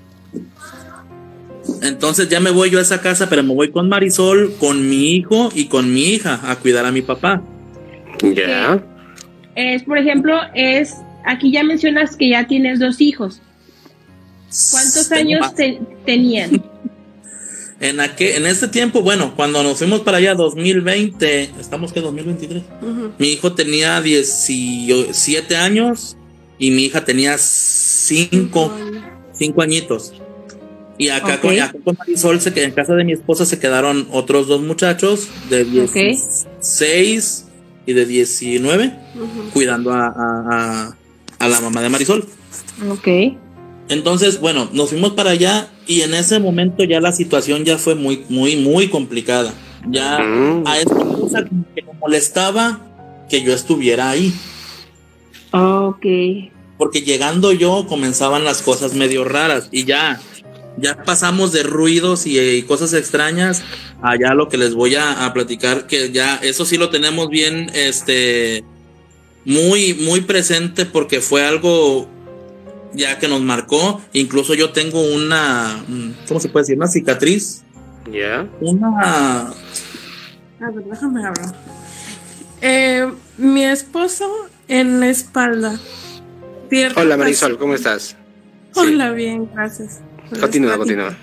Entonces ya me voy yo a esa casa, pero me voy con Marisol, con mi hijo y con mi hija a cuidar a mi papá. Ya. Es, por ejemplo, es aquí ya mencionas que ya tienes dos hijos. ¿Cuántos Tengo años más. te, tenían? En aquel, en este tiempo, bueno, cuando nos fuimos para allá, dos mil veinte, ¿estamos qué? dos mil veintitrés. Ujú. Mi hijo tenía diecisiete años y mi hija tenía cinco añitos. Y acá, Ok. con, acá con Marisol, se, que- en casa de mi esposa se quedaron otros dos muchachos de dieciséis y de diecinueve, Ujú. cuidando a, a, a, a la mamá de Marisol. Ok. Entonces, bueno, nos fuimos para allá y en ese momento ya la situación ya fue muy, muy, muy complicada. Ya Mm. a esta cosa como que me molestaba que yo estuviera ahí. Ok. Porque llegando yo comenzaban las cosas medio raras y ya, ya pasamos de ruidos y, y cosas extrañas a ya lo que les voy a, a platicar, que ya eso sí lo tenemos bien, este, muy, muy presente porque fue algo ya que nos marcó. Incluso yo tengo una, ¿cómo se puede decir? Una cicatriz. Ya. Una... A ver, déjame hablar. Eh, mi esposo en la espalda. Cierta Hola Marisol, ocasión- ¿cómo estás? Hola, bien, gracias. Continúa, Les continúa. platico.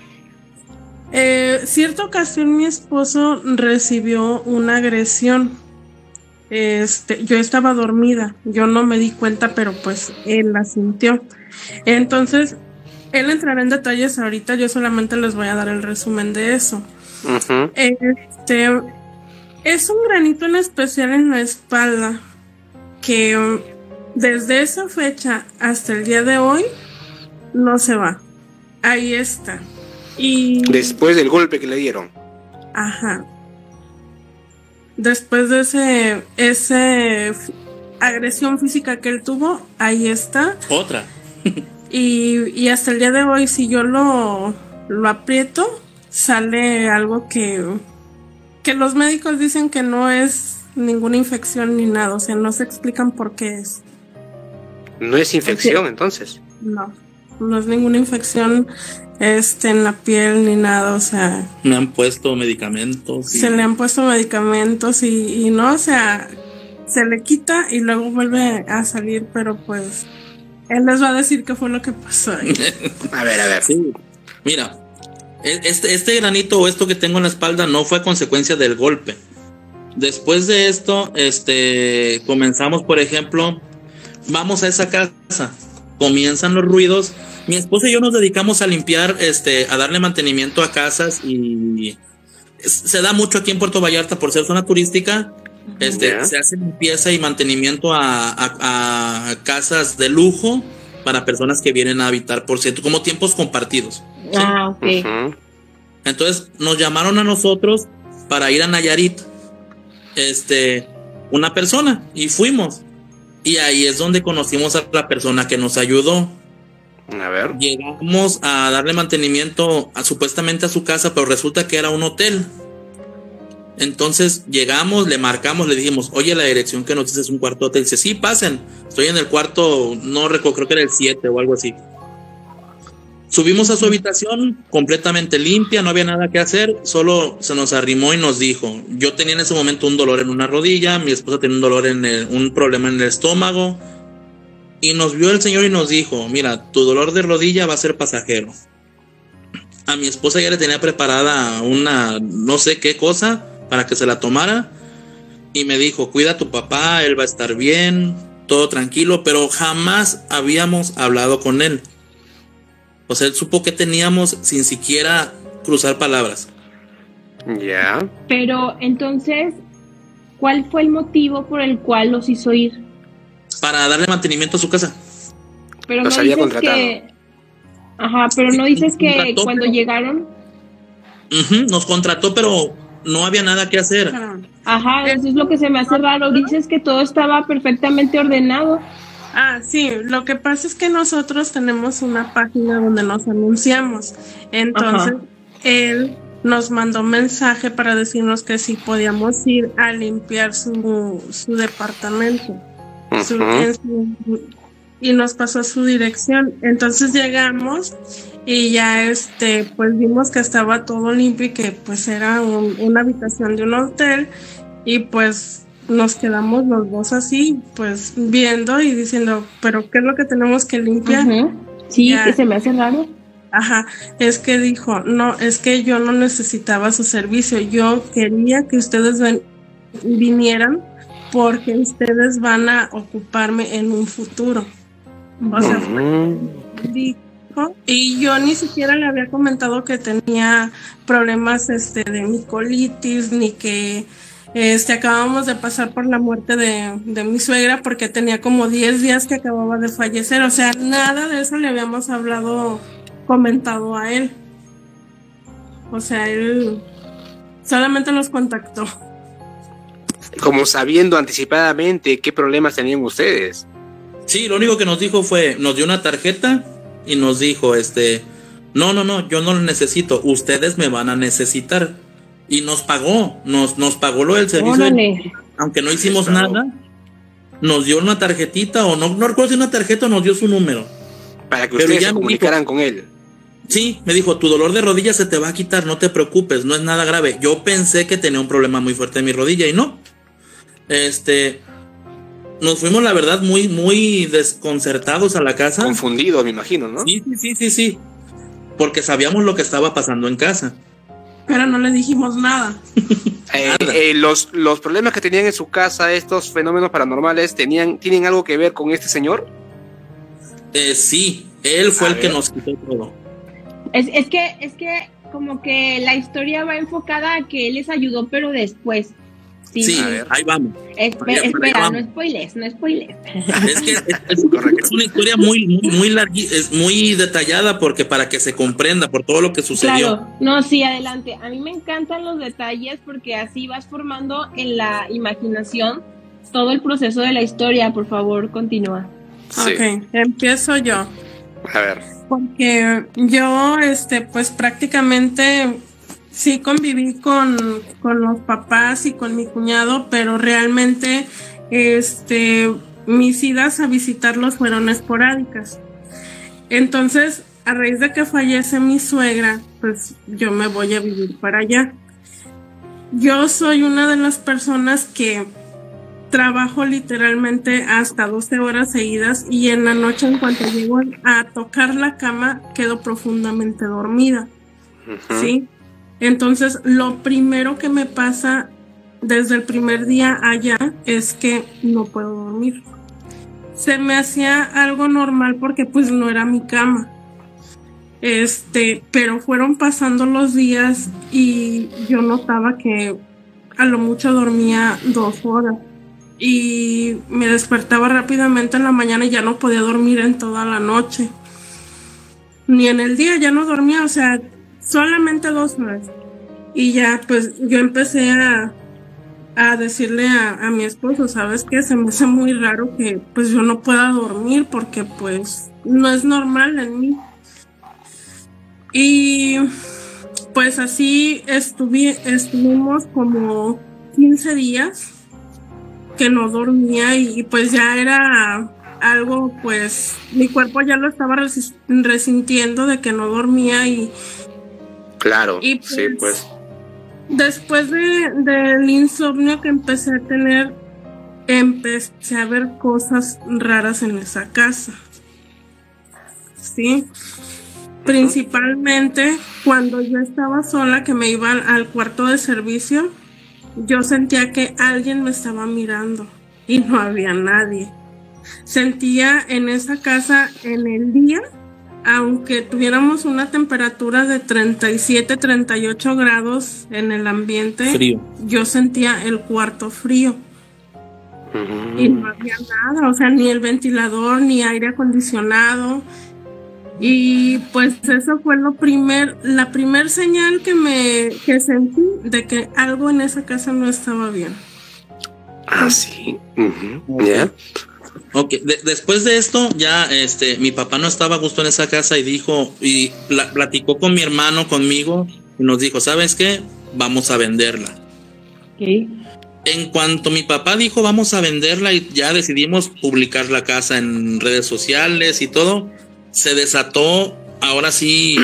Eh, cierta ocasión mi esposo recibió una agresión. Este, yo estaba dormida, yo no me di cuenta, pero pues él la sintió. Entonces, él entrará en detalles ahorita, yo solamente les voy a dar el resumen de eso. Ujú. Este es un granito en especial en la espalda que um, desde esa fecha hasta el día de hoy no se va. Ahí está. Y Después del golpe que le dieron. ajá. Después de ese ese f- agresión física que él tuvo, ahí está. Otra. Y, y hasta el día de hoy, si yo lo, lo aprieto, sale algo que, que los médicos dicen que no es ninguna infección ni nada. O sea, no se explican por qué es. No es infección, entonces. No, no es ninguna infección este, en la piel ni nada. O sea, Me han puesto medicamentos. y- se le han puesto medicamentos y, y no, o sea, se le quita y luego vuelve a salir, pero pues él les va a decir qué fue lo que pasó ahí. A ver, a ver. Sí. Mira, e- este, este granito o esto que tengo en la espalda no fue consecuencia del golpe. Después de esto, este, comenzamos, por ejemplo, vamos a esa casa, comienzan los ruidos. Mi esposa y yo nos dedicamos a limpiar, este, a darle mantenimiento a casas y es- se da mucho aquí en Puerto Vallarta por ser zona turística. Este, Ya. se hace limpieza y mantenimiento a, a- a casas de lujo para personas que vienen a habitar por cierto, como tiempos compartidos. Ah, ok. Ujú. Entonces nos llamaron a nosotros para ir a Nayarit, este, una persona, y fuimos. Y ahí es donde conocimos a la persona que nos ayudó. A ver. Llegamos a darle mantenimiento a, supuestamente a su casa, pero resulta que era un hotel. Entonces llegamos, le marcamos, le dijimos, oye, la dirección que nos dice es un cuarto hotel. Dice, sí, pasen. Estoy en el cuarto, no recuerdo, creo que era el siete o algo así. Subimos a su habitación completamente limpia, no había nada que hacer, solo se nos arrimó y nos dijo, yo tenía en ese momento un dolor en una rodilla, mi esposa tenía un dolor en el, un problema en el estómago, y nos vio el señor y nos dijo, mira, tu dolor de rodilla va a ser pasajero. A mi esposa ya le tenía preparada una no sé qué cosa para que se la tomara, y me dijo, cuida a tu papá, él va a estar bien, todo tranquilo, pero jamás habíamos hablado con él. O sea, él supo que teníamos sin siquiera cruzar palabras. Ya. Pero entonces, ¿cuál fue el motivo por el cual los hizo ir? Para darle mantenimiento a su casa. Pero Los no había dices contratado. que... Ajá, pero no dices que Contrató, cuando pero- llegaron... Ujú, nos contrató, pero no había nada que hacer. Ajá, eso es lo que se me hace raro. Dices que todo estaba perfectamente ordenado. Ah, sí, lo que pasa es que nosotros tenemos una página donde nos anunciamos. Entonces, Ajá. él nos mandó mensaje para decirnos que si podíamos ir a limpiar su, su departamento. Uh-huh. su, su, y nos pasó su dirección. Entonces llegamos y ya este pues vimos que estaba todo limpio y que pues era un, una habitación de un hotel, y pues nos quedamos los dos así pues viendo y diciendo, pero ¿qué es lo que tenemos que limpiar? Uh-huh. Sí, ya, que se me hace raro. Ajá, es que dijo, no, es que yo no necesitaba su servicio, yo quería que ustedes ven, vinieran porque ustedes van a ocuparme en un futuro. O sea, uh-huh. dijo, y yo ni siquiera le había comentado que tenía problemas este de mi colitis, ni que este acabamos de pasar por la muerte de, de mi suegra, porque tenía como diez días que acababa de fallecer. O sea, nada de eso le habíamos hablado, comentado a él. O sea, él solamente nos contactó. Como sabiendo anticipadamente qué problemas tenían ustedes. Sí, lo único que nos dijo fue, nos dio una tarjeta y nos dijo, este, no, no, no, yo no lo necesito, ustedes me van a necesitar. Y nos pagó, nos, nos pagó lo del servicio. Órale. Aunque no hicimos nada, nos dio una tarjetita, o no, no recuerdo si una tarjeta o nos dio su número. Para que Pero ustedes se comunicaran dijo, con él. Sí, me dijo, tu dolor de rodilla se te va a quitar, no te preocupes, no es nada grave. Yo pensé que tenía un problema muy fuerte en mi rodilla y no. Este, nos fuimos, la verdad, muy, muy desconcertados a la casa. Confundidos, me imagino, ¿no? Sí, sí, sí, sí, sí. Porque sabíamos lo que estaba pasando en casa. Pero no le dijimos nada. eh, eh, los, los problemas que tenían en su casa, estos fenómenos paranormales, ¿tenían, ¿tienen algo que ver con este señor? Eh, sí, él fue a el ver. que nos quitó todo. Es, es que, es que como que la historia va enfocada a que él les ayudó, pero después. Sí, sí, ahí vamos. Espe ahí, espera, vamos. no spoiles, no spoiles. Es que es, es, es una historia muy, muy, muy larga, es muy detallada, porque para que se comprenda por todo lo que sucedió. Claro, no, sí, adelante. A mí me encantan los detalles porque así vas formando en la imaginación todo el proceso de la historia. Por favor, continúa. Sí. Ok, empiezo yo. A ver. Porque yo, este, pues prácticamente sí conviví con, con los papás y con mi cuñado, pero realmente este, mis idas a visitarlos fueron esporádicas. Entonces, a raíz de que fallece mi suegra, pues yo me voy a vivir para allá. Yo soy una de las personas que trabajo literalmente hasta doce horas seguidas, y en la noche, en cuanto llego a tocar la cama, quedo profundamente dormida. Uh-huh. ¿Sí? Entonces, lo primero que me pasa desde el primer día allá es que no puedo dormir. Se me hacía algo normal porque pues no era mi cama. Este, pero fueron pasando los días y yo notaba que a lo mucho dormía dos horas. Y me despertaba rápidamente en la mañana y ya no podía dormir en toda la noche. Ni en el día ya no dormía, o sea, solamente dos horas. Y ya, pues, yo empecé a, a decirle a, a mi esposo, ¿sabes qué? Se me hace muy raro que, pues, yo no pueda dormir porque, pues, no es normal en mí. Y, pues, así estuvi, estuvimos como quince días que no dormía y, y pues, ya era algo, pues, mi cuerpo ya lo estaba res- resintiendo de que no dormía y Claro, y pues, sí, pues. Después de, del insomnio que empecé a tener, empecé a ver cosas raras en esa casa. Sí. Principalmente cuando yo estaba sola, que me iba al cuarto de servicio, yo sentía que alguien me estaba mirando y no había nadie. Sentía en esa casa en el día, aunque tuviéramos una temperatura de treinta y siete, treinta y ocho grados en el ambiente, frío. Yo sentía el cuarto frío. Uh-huh. Y no había nada, o sea, ni el ventilador, ni aire acondicionado. Y pues eso fue lo primer, la primer señal que me que sentí de que algo en esa casa no estaba bien. Ah, sí. Uh-huh. Yeah. Ok, de, después de esto ya este mi papá no estaba a gusto en esa casa y dijo y pla, platicó con mi hermano, conmigo, y nos dijo, ¿sabes qué? Vamos a venderla. Okay. En cuanto mi papá dijo vamos a venderla y ya decidimos publicar la casa en redes sociales y todo, se desató, ahora sí,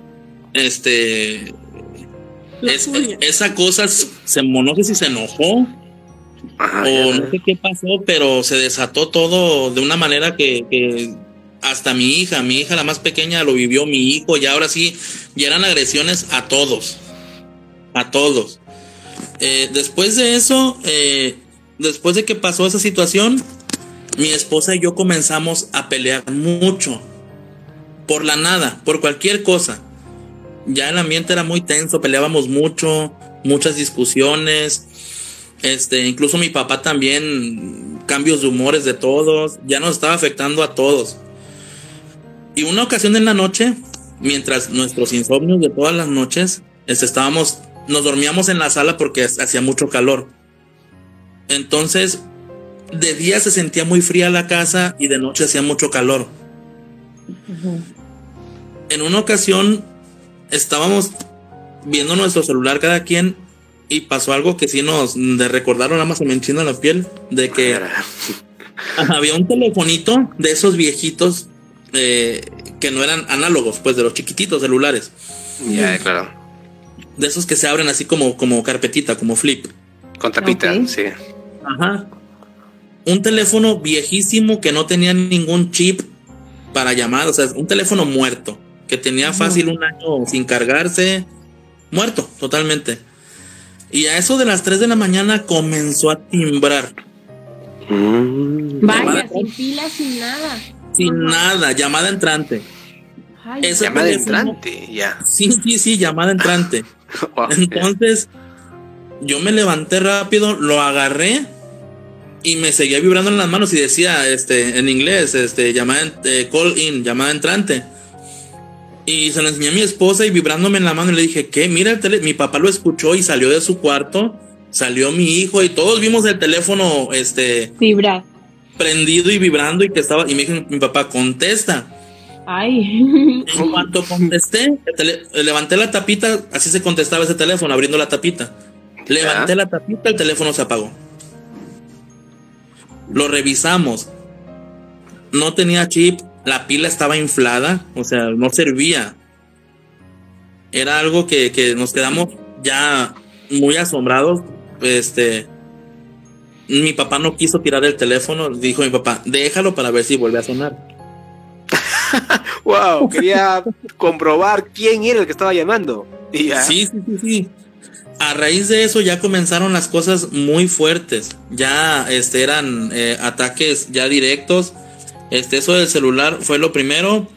este, es, esa cosa se, no sé si se enojó ah, o no sé qué pasó, pero se desató todo de una manera que, que hasta mi hija, mi hija la más pequeña lo vivió, mi hijo, y ahora sí, ya eran agresiones a todos, a todos. Eh, después de eso, eh, después de que pasó esa situación, mi esposa y yo comenzamos a pelear mucho, por la nada, por cualquier cosa. Ya el ambiente era muy tenso, peleábamos mucho, muchas discusiones, este, incluso mi papá también, cambios de humores de todos, ya nos estaba afectando a todos. Y una ocasión en la noche, mientras nuestros insomnios de todas las noches, este, estábamos, nos dormíamos en la sala porque hacía mucho calor. Entonces, de día se sentía muy fría la casa y de noche hacía mucho calor. Uh-huh. En una ocasión estábamos viendo nuestro celular cada quien y pasó algo que sí nos de recordaron, nada más se me enchina la piel, de que había un telefonito de esos viejitos eh, que no eran análogos, pues de los chiquititos celulares. Ya, yeah, claro. De esos que se abren así como, como carpetita, como flip. Con tapita, okay. Sí. Ajá. Un teléfono viejísimo que no tenía ningún chip para llamar, o sea, un teléfono muerto, que tenía fácil un año sin cargarse, muerto totalmente. Y a eso de las tres de la mañana comenzó a timbrar. Mm. Vaya, sin pilas, sin nada. Sin uh-huh. nada, llamada entrante. Ay, llamada teléfono, entrante, ya. Sí, sí, sí, llamada entrante. Wow, entonces, yo me levanté rápido, lo agarré y me seguía vibrando en las manos y decía, este, en inglés, este, llamada, eh, call in, llamada entrante. Y se lo enseñé a mi esposa y vibrándome en la mano y le dije, ¿qué? Mira el teléfono. Mi papá lo escuchó y salió de su cuarto, salió mi hijo y todos vimos el teléfono, este, vibrar, prendido y vibrando y que estaba, y me dijo mi papá, contesta. Ay. En cuanto contesté, tele, levanté la tapita, así se contestaba ese teléfono, abriendo la tapita. Levanté la tapita, el teléfono se apagó. Lo revisamos. No tenía chip, la pila estaba inflada, o sea, no servía. Era algo que, que nos quedamos ya muy asombrados. Este, mi papá no quiso tirar el teléfono, dijo mi papá, déjalo para ver si vuelve a sonar. Wow, quería comprobar quién era el que estaba llamando. Yeah. Sí, sí, sí, sí. A raíz de eso ya comenzaron las cosas muy fuertes. Ya este, eran eh, ataques ya directos. Este, eso del celular fue lo primero.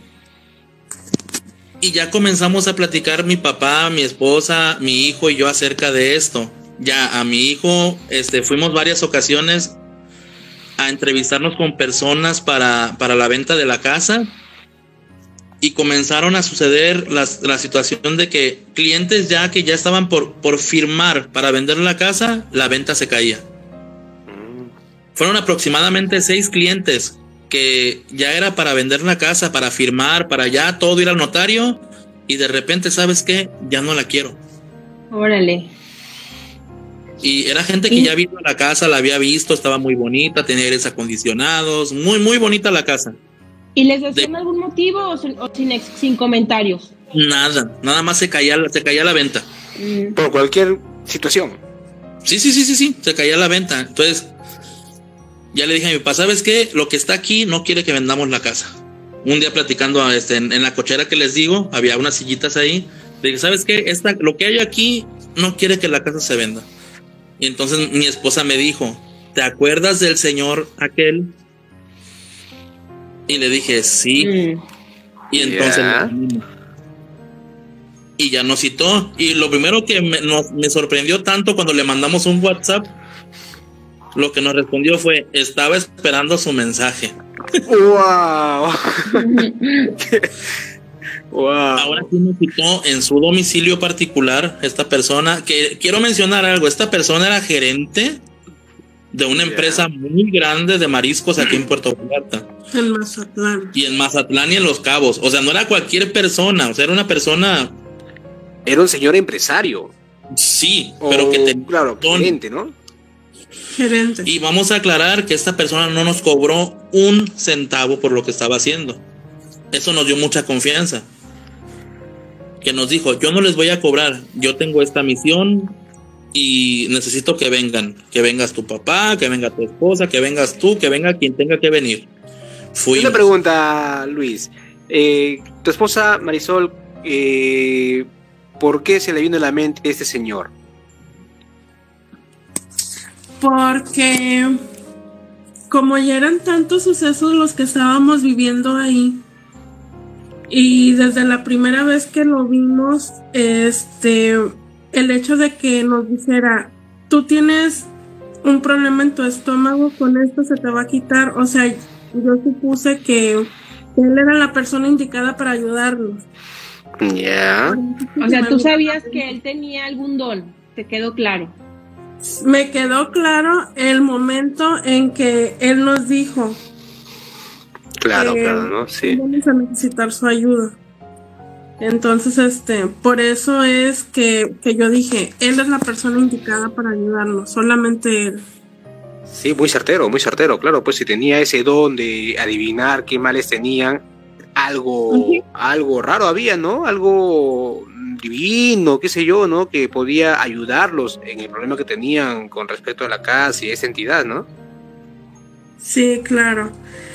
Y ya comenzamos a platicar mi papá, mi esposa, mi hijo y yo acerca de esto. Ya a mi hijo este, fuimos varias ocasiones a entrevistarnos con personas para, para la venta de la casa. Y comenzaron a suceder las, la situación de que clientes ya que ya estaban por, por firmar para vender la casa, la venta se caía. Fueron aproximadamente seis clientes que ya era para vender la casa, para firmar, para ya todo ir al notario, y de repente, ¿sabes qué? Ya no la quiero. Órale. Y era gente que ¿Sí? ya vino a la casa, la había visto, estaba muy bonita, tenía aires acondicionados, muy, muy bonita la casa. ¿Y les decían de... algún motivo o sin, o sin, ex, sin comentarios? Nada, nada más se caía, se caía la venta. Mm. Por cualquier situación. Sí, sí, sí, sí, sí, se caía la venta. Entonces, ya le dije a mi papá, ¿sabes qué? Lo que está aquí no quiere que vendamos la casa. Un día platicando este, en, en la cochera que les digo, había unas sillitas ahí. Le dije, ¿sabes qué? Esta, lo que hay aquí no quiere que la casa se venda. Y entonces mi esposa me dijo, ¿te acuerdas del señor aquel? Y le dije, sí. Mm. Y entonces yeah. Y ya nos citó. Y lo primero que me, nos, me sorprendió tanto cuando le mandamos un WhatsApp, lo que nos respondió fue, estaba esperando su mensaje. Wow. Wow. Ahora sí nos citó en su domicilio particular esta persona, que quiero mencionar algo, esta persona era gerente de una empresa yeah. muy grande de mariscos aquí en Puerto Vallarta. En Mazatlán. Y en Mazatlán y en Los Cabos. O sea, no era cualquier persona, o sea, era una persona Era un señor empresario. Sí, pero que tenía... Claro, gerente, ¿no? Gerente. Y vamos a aclarar que esta persona no nos cobró un centavo por lo que estaba haciendo. Eso nos dio mucha confianza. Que nos dijo, yo no les voy a cobrar, yo tengo esta misión y necesito que vengan. Que vengas tu papá, que venga tu esposa, que vengas tú, que venga quien tenga que venir. Fuimos. Una pregunta, Luis. Eh, tu esposa Marisol, eh, ¿por qué se le vino a la mente este señor? Porque como ya eran tantos sucesos los que estábamos viviendo ahí, y desde la primera vez que lo vimos, este, el hecho de que nos dijera, tú tienes un problema en tu estómago, con esto se te va a quitar, o sea, yo supuse que él era la persona indicada para ayudarnos. Ya. Yeah. O sea, tú sabías que él tenía algún don, te quedó claro. Me quedó claro el momento en que él nos dijo. Claro, eh, claro, ¿no? Sí. Vamos a necesitar su ayuda. Entonces, este, por eso es que, que yo dije, él es la persona indicada para ayudarnos, solamente él. Sí, muy certero, muy certero, claro, pues si tenía ese don de adivinar qué males tenían, algo, uh-huh. algo raro había, ¿no? Algo divino, qué sé yo, ¿no? Que podía ayudarlos en el problema que tenían con respecto a la casa y esa entidad, ¿no? Sí, claro.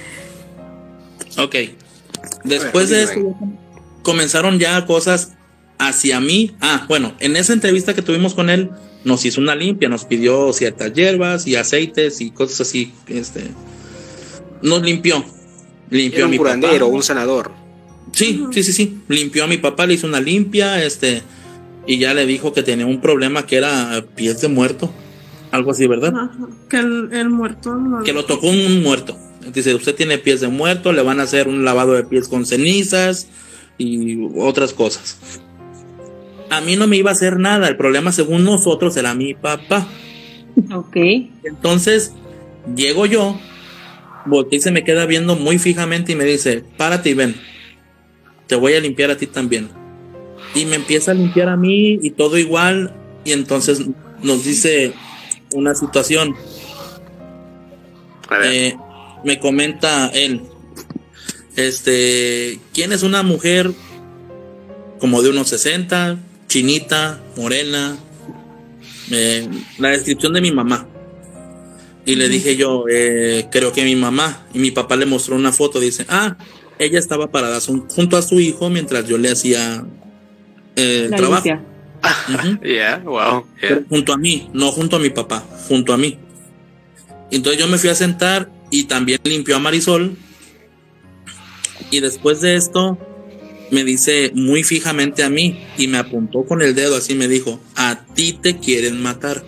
Ok. Después ver, de eso, comenzaron ya cosas hacia mí. Ah, bueno, en esa entrevista que tuvimos con él, nos hizo una limpia, nos pidió ciertas hierbas y aceites y cosas así. Este, nos limpió. Limpió Era a mi un curandero, papá. Un sanador. Sí, uh-huh. sí, sí, sí. Limpió a mi papá, le hizo una limpia, este, y ya le dijo que tenía un problema que era pies de muerto. Algo así, ¿verdad? Uh-huh. Que el, el muerto. No que lo tocó un muerto. Dice, usted tiene pies de muerto, le van a hacer un lavado de pies con cenizas y otras cosas. A mí no me iba a hacer nada, el problema según nosotros era mi papá. Ok. Entonces, llego yo, volteé y se me queda viendo muy fijamente y me dice, párate y ven, te voy a limpiar a ti también. Y me empieza a limpiar a mí y todo igual, y entonces nos dice una situación. A ver. Eh, me comenta él, este, ¿quién es una mujer como de unos sesenta, chinita, morena? Eh, la descripción de mi mamá. Y le dije yo, eh, creo que mi mamá. Y mi papá le mostró una foto, dice, ah, ella estaba parada junto a su hijo mientras yo le hacía eh, el trabajo. Uh-huh. Yeah, wow. Yeah. Pero junto a mí, no junto a mi papá, junto a mí. Entonces yo me fui a sentar y también limpió a Marisol. Y después de esto me dice muy fijamente a mí y me apuntó con el dedo, así me dijo, a ti te quieren matar.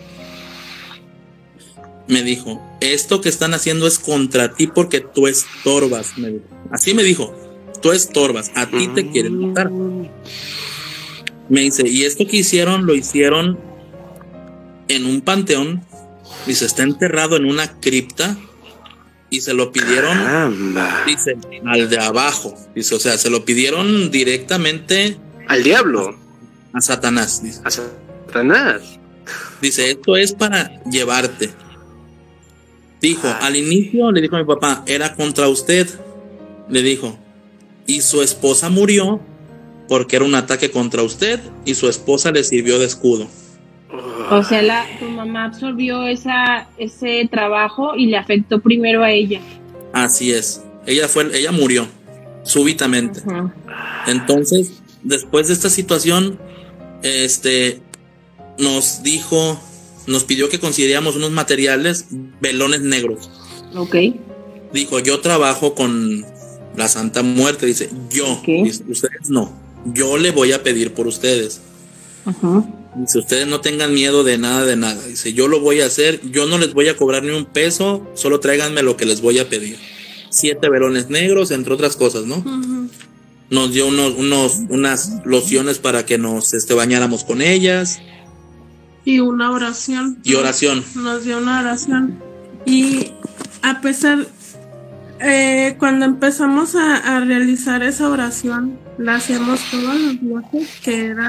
Me dijo, esto que están haciendo es contra ti porque tú estorbas, me dijo. Así me dijo, tú estorbas, a ti te quieren matar. Me dice, y esto que hicieron, lo hicieron en un panteón. Dice, está enterrado en una cripta. Y se lo pidieron, Caramba. Dice, al de abajo. Dice, o sea, se lo pidieron directamente al diablo, a, a Satanás. Dice. A Satanás. Dice, esto es para llevarte. Dijo, ah. al inicio le dijo a mi papá, era contra usted. Le dijo, y su esposa murió porque era un ataque contra usted y su esposa le sirvió de escudo. O sea, la, tu mamá absorbió esa, ese trabajo y le afectó primero a ella. Así es. Ella fue, ella murió súbitamente. Uh-huh. Entonces, después de esta situación, este, nos dijo, nos pidió que consideráramos unos materiales, velones negros. Ok. Dijo, yo trabajo con la Santa Muerte. Dice, yo. Okay. Dice, ustedes no. Yo le voy a pedir por ustedes. Uh-huh. Dice, ustedes no tengan miedo de nada, de nada. Dice, yo lo voy a hacer, yo no les voy a cobrar ni un peso, solo tráiganme lo que les voy a pedir. Siete velones negros, entre otras cosas, ¿no? Uh-huh. Nos dio unos, unos, unas lociones para que nos este, bañáramos con ellas. Y una oración. Y oración. Nos dio una oración. Y a pesar, eh, cuando empezamos a, a realizar esa oración, la hacíamos todos los días, que era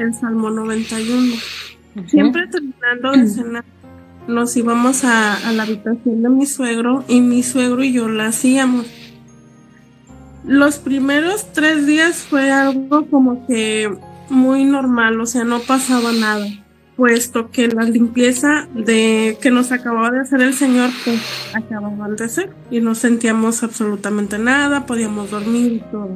el Salmo noventa y uno. Uh-huh. Siempre terminando de cenar, nos íbamos a, a la habitación de mi suegro y mi suegro y yo la hacíamos. Los primeros tres días fue algo como que muy normal, o sea, no pasaba nada, puesto que la limpieza de que nos acababa de hacer el Señor, pues acababa de hacer y no sentíamos absolutamente nada, podíamos dormir y todo.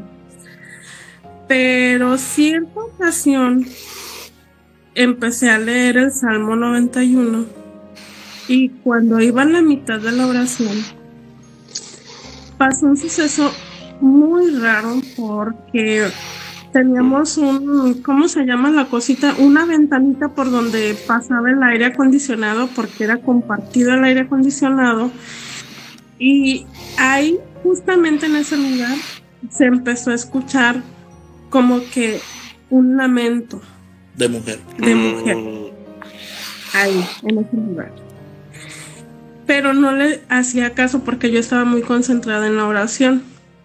Pero cierta ocasión empecé a leer el Salmo noventa y uno y cuando iba en la mitad de la oración pasó un suceso muy raro porque teníamos un, ¿cómo se llama la cosita? Una ventanita por donde pasaba el aire acondicionado porque era compartido el aire acondicionado y ahí justamente en ese lugar se empezó a escuchar como que un lamento de mujer de mujer ahí en ese lugar, pero no le hacía caso porque yo estaba muy concentrada en la oración.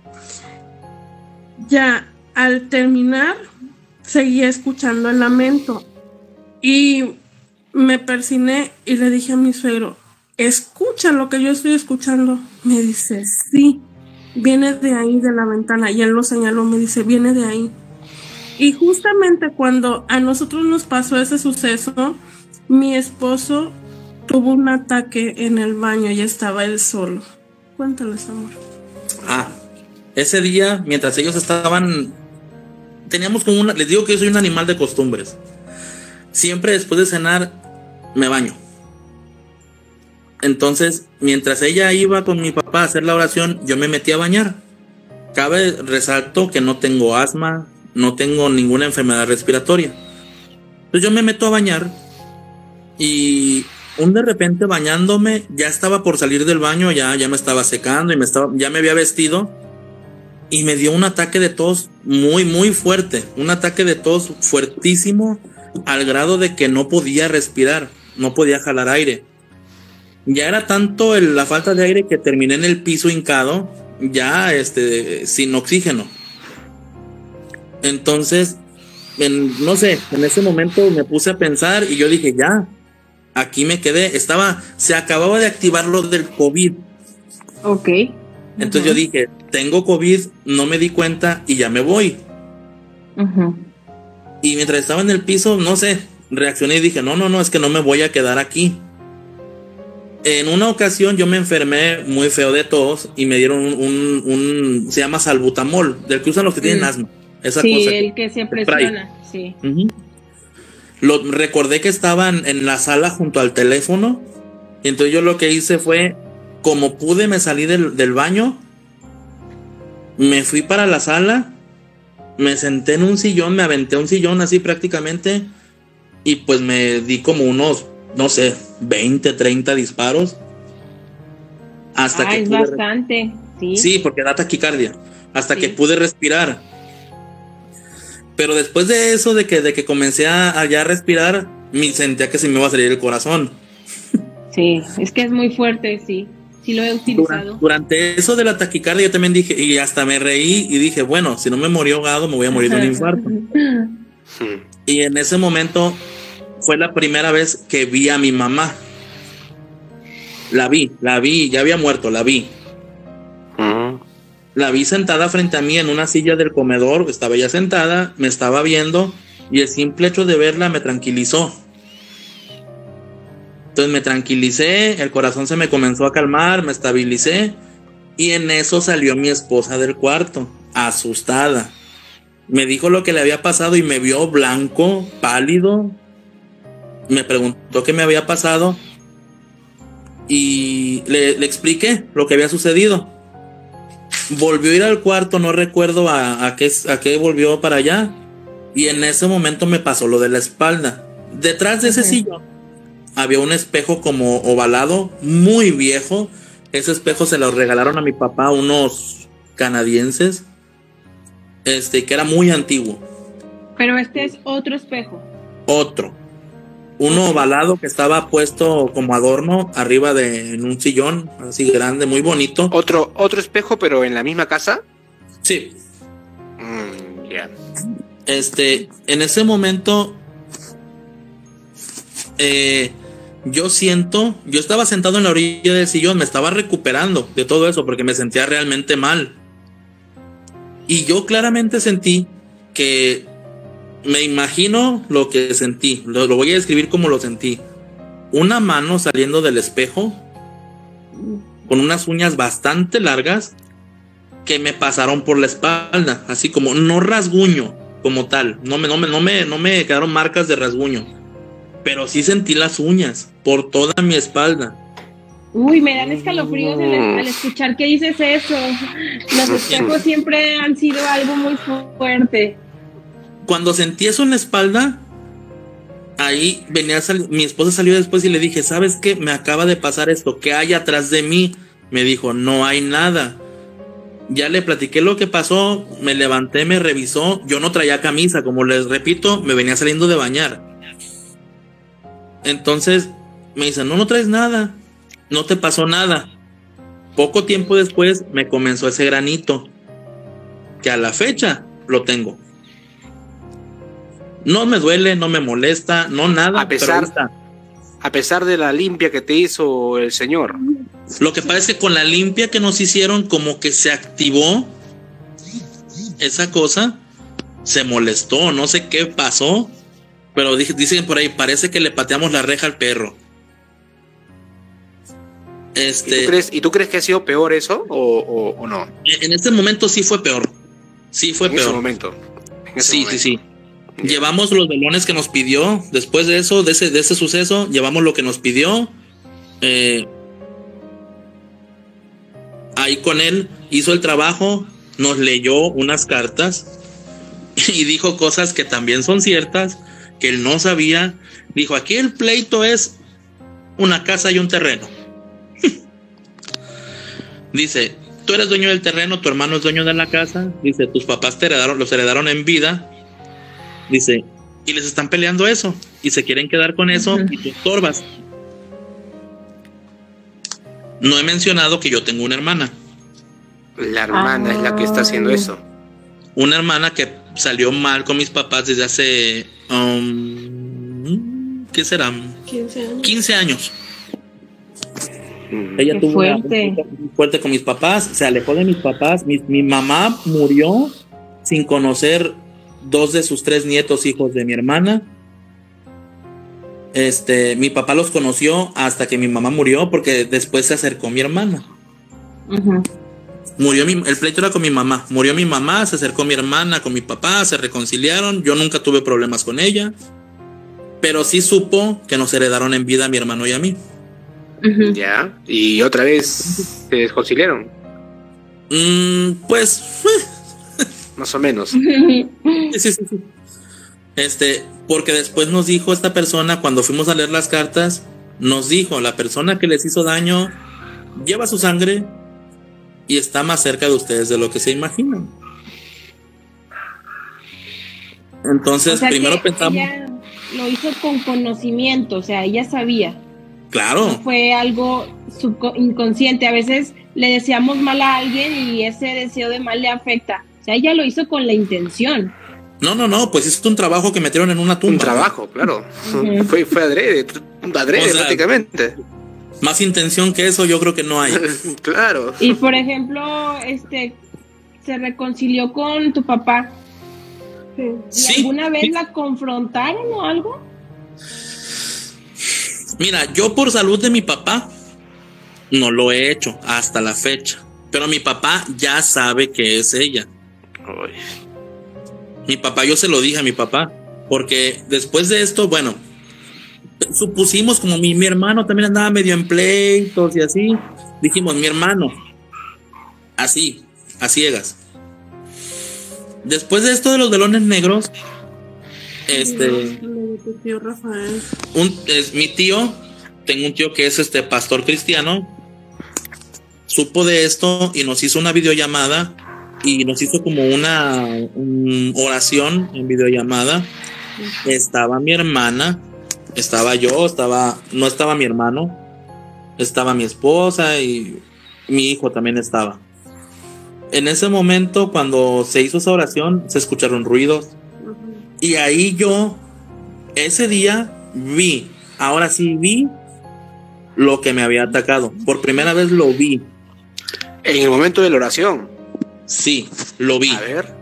Ya al terminar seguía escuchando el lamento y me persigné y le dije a mi suegro, escucha lo que yo estoy escuchando. Me dice, sí, viene de ahí, de la ventana, y él lo señaló, me dice, viene de ahí. Y justamente cuando a nosotros nos pasó ese suceso, mi esposo tuvo un ataque en el baño y estaba él solo. Cuéntales, amor. Ah, ese día, mientras ellos estaban, teníamos como una, les digo que yo soy un animal de costumbres. Siempre después de cenar me baño. Entonces, mientras ella iba con mi papá a hacer la oración, yo me metí a bañar. Cabe resalto que no tengo asma, no tengo ninguna enfermedad respiratoria. Entonces yo me meto a bañar y un de repente bañándome, ya estaba por salir del baño, ya, ya me estaba secando y me estaba, ya me había vestido y me dio un ataque de tos muy, muy fuerte. Un ataque de tos fuertísimo al grado de que no podía respirar, no podía jalar aire. Ya era tanto el, la falta de aire que terminé en el piso hincado, ya este, sin oxígeno. Entonces, en, no sé, en ese momento me puse a pensar y yo dije, ya, aquí me quedé. Estaba, se acababa de activar lo del COVID. Ok. Entonces uh-huh. yo dije, tengo COVID, no me di cuenta y ya me voy. Uh-huh. Y mientras estaba en el piso, no sé, reaccioné y dije, no, no, no, es que no me voy a quedar aquí. En una ocasión yo me enfermé muy feo de tos y me dieron un, un, un se llama salbutamol, del que usan los que tienen mm. asma. Esa sí, cosa el que, que se presiona, sí. Uh-huh. Lo, recordé que estaban en la sala junto al teléfono, y entonces yo lo que hice fue, como pude, me salí del, del baño, me fui para la sala, me senté en un sillón, me aventé un sillón así prácticamente, y pues me di como unos, no sé, veinte, treinta disparos. Hasta ah, que es pude bastante, sí. Sí, porque da taquicardia. Hasta sí. que pude respirar. Pero después de eso, de que, de que comencé a, a ya respirar, me sentía que se me iba a salir el corazón. Sí, es que es muy fuerte, sí. Sí lo he utilizado. Durante, durante eso de la taquicardia yo también dije, y hasta me reí y dije, bueno, si no me morí ahogado, me voy a morir de un infarto. Y en ese momento fue la primera vez que vi a mi mamá. La vi, la vi, ya había muerto, la vi. Uh-huh. La vi sentada frente a mí en una silla del comedor, estaba ella sentada, me estaba viendo y el simple hecho de verla me tranquilizó. Entonces me tranquilicé, el corazón se me comenzó a calmar, me estabilicé y en eso salió mi esposa del cuarto, asustada. Me dijo lo que le había pasado y me vio blanco, pálido. Me preguntó qué me había pasado y le, le expliqué lo que había sucedido. Volvió a ir al cuarto, no recuerdo a, a, qué, a qué volvió para allá, y en ese momento me pasó lo de la espalda. Detrás de ese sillón había un espejo como ovalado, muy viejo. Ese espejo se lo regalaron a mi papá unos canadienses, este, que era muy antiguo. Pero este es otro espejo. Otro. Uno ovalado que estaba puesto como adorno arriba de en un sillón así grande, muy bonito. Otro otro espejo, pero en la misma casa. Sí. Mm, yeah. Este, en ese momento, eh, yo siento, yo estaba sentado en la orilla del sillón, me estaba recuperando de todo eso porque me sentía realmente mal. Y yo claramente sentí que, me imagino lo que sentí, lo, lo voy a describir como lo sentí. Una mano saliendo del espejo con unas uñas bastante largas que me pasaron por la espalda, así como, no rasguño como tal, no me, no me, no me, no me quedaron marcas de rasguño, pero sí sentí las uñas por toda mi espalda. Uy, me dan escalofríos al, al escuchar que dices eso. Los espejos siempre han sido algo muy fuerte. Cuando sentí eso en la espalda, ahí venía a salir, mi esposa salió después y le dije, ¿sabes qué? Me acaba de pasar esto, ¿qué hay atrás de mí? Me dijo, no hay nada. Ya le platiqué lo que pasó, me levanté, me revisó, yo no traía camisa, como les repito, me venía saliendo de bañar. Entonces me dice, no, no traes nada, no te pasó nada. Poco tiempo después me comenzó ese granito, que a la fecha lo tengo. No me duele, no me molesta, no nada. A pesar, pero a pesar de la limpia que te hizo el señor. Lo que pasa es que con la limpia que nos hicieron, como que se activó esa cosa, se molestó, no sé qué pasó, pero dicen por ahí, parece que le pateamos la reja al perro. Este, ¿Y tú crees, ¿y tú crees que ha sido peor eso o, o, o no? En este momento sí fue peor. Sí fue en peor. Ese momento. En ese sí, momento. sí, sí. Llevamos los velones que nos pidió. Después de eso, de ese, de ese suceso, llevamos lo que nos pidió. Eh, ahí con él hizo el trabajo, nos leyó unas cartas y dijo cosas que también son ciertas, que él no sabía. Dijo, aquí el pleito es una casa y un terreno. Dice, tú eres dueño del terreno, tu hermano es dueño de la casa. Dice, tus papás te heredaron, los heredaron en vida. Dice, y les están peleando eso y se quieren quedar con eso. Uh-huh. Y tú estorbas. No he mencionado que yo tengo una hermana. La hermana ah. es la que está haciendo eso. Una hermana que salió mal con mis papás desde hace um, ¿qué serán? quince años. quince años. Ella Qué tuvo fuerte. una muy fuerte con mis papás, se alejó de mis papás. Mi, mi mamá murió sin conocer dos de sus tres nietos hijos de mi hermana. Este, mi papá los conoció hasta que mi mamá murió, porque después se acercó mi hermana. Uh-huh. Murió mi, el pleito era con mi mamá. Murió mi mamá, se acercó mi hermana con mi papá, se reconciliaron. Yo nunca tuve problemas con ella, pero sí supo que nos heredaron en vida a mi hermano y a mí. Uh-huh. Ya, y otra vez se desconciliaron. Mm, pues más o menos. Sí, sí, sí, sí. Este, porque después nos dijo esta persona, cuando fuimos a leer las cartas, nos dijo, la persona que les hizo daño lleva su sangre y está más cerca de ustedes de lo que se imaginan. Entonces, o sea, primero pensamos, ella lo hizo con conocimiento, o sea, ella sabía. Claro. No fue algo subco- inconsciente. A veces le deseamos mal a alguien y ese deseo de mal le afecta. O sea, ella lo hizo con la intención. No, no, no, pues es un trabajo que metieron en una tumba. Un trabajo, claro. Uh-huh. Fue, fue adrede, adrede o sea, prácticamente. Más intención que eso yo creo que no hay. Claro. Y por ejemplo, este, se reconcilió con tu papá. ¿Y sí, alguna vez sí. la confrontaron o algo? Mira, yo por salud de mi papá no lo he hecho hasta la fecha. Pero mi papá ya sabe que es ella. Uy. Mi papá, yo se lo dije a mi papá, porque después de esto, bueno, supusimos como mi, mi hermano también andaba medio en pleitos y así. Dijimos, mi hermano, así, a ciegas. Después de esto de los velones negros, este, tío Rafael. un, es mi tío, tengo un tío que es este pastor cristiano, supo de esto y nos hizo una videollamada y nos hizo como una un oración en videollamada. Estaba mi hermana, estaba yo, estaba, no estaba mi hermano, estaba mi esposa y mi hijo también estaba. En ese momento, cuando se hizo esa oración, se escucharon ruidos, Y ahí yo, ese día, vi, ahora sí vi lo que me había atacado. Por primera vez lo vi. En el momento de la oración. Sí, lo vi. A ver.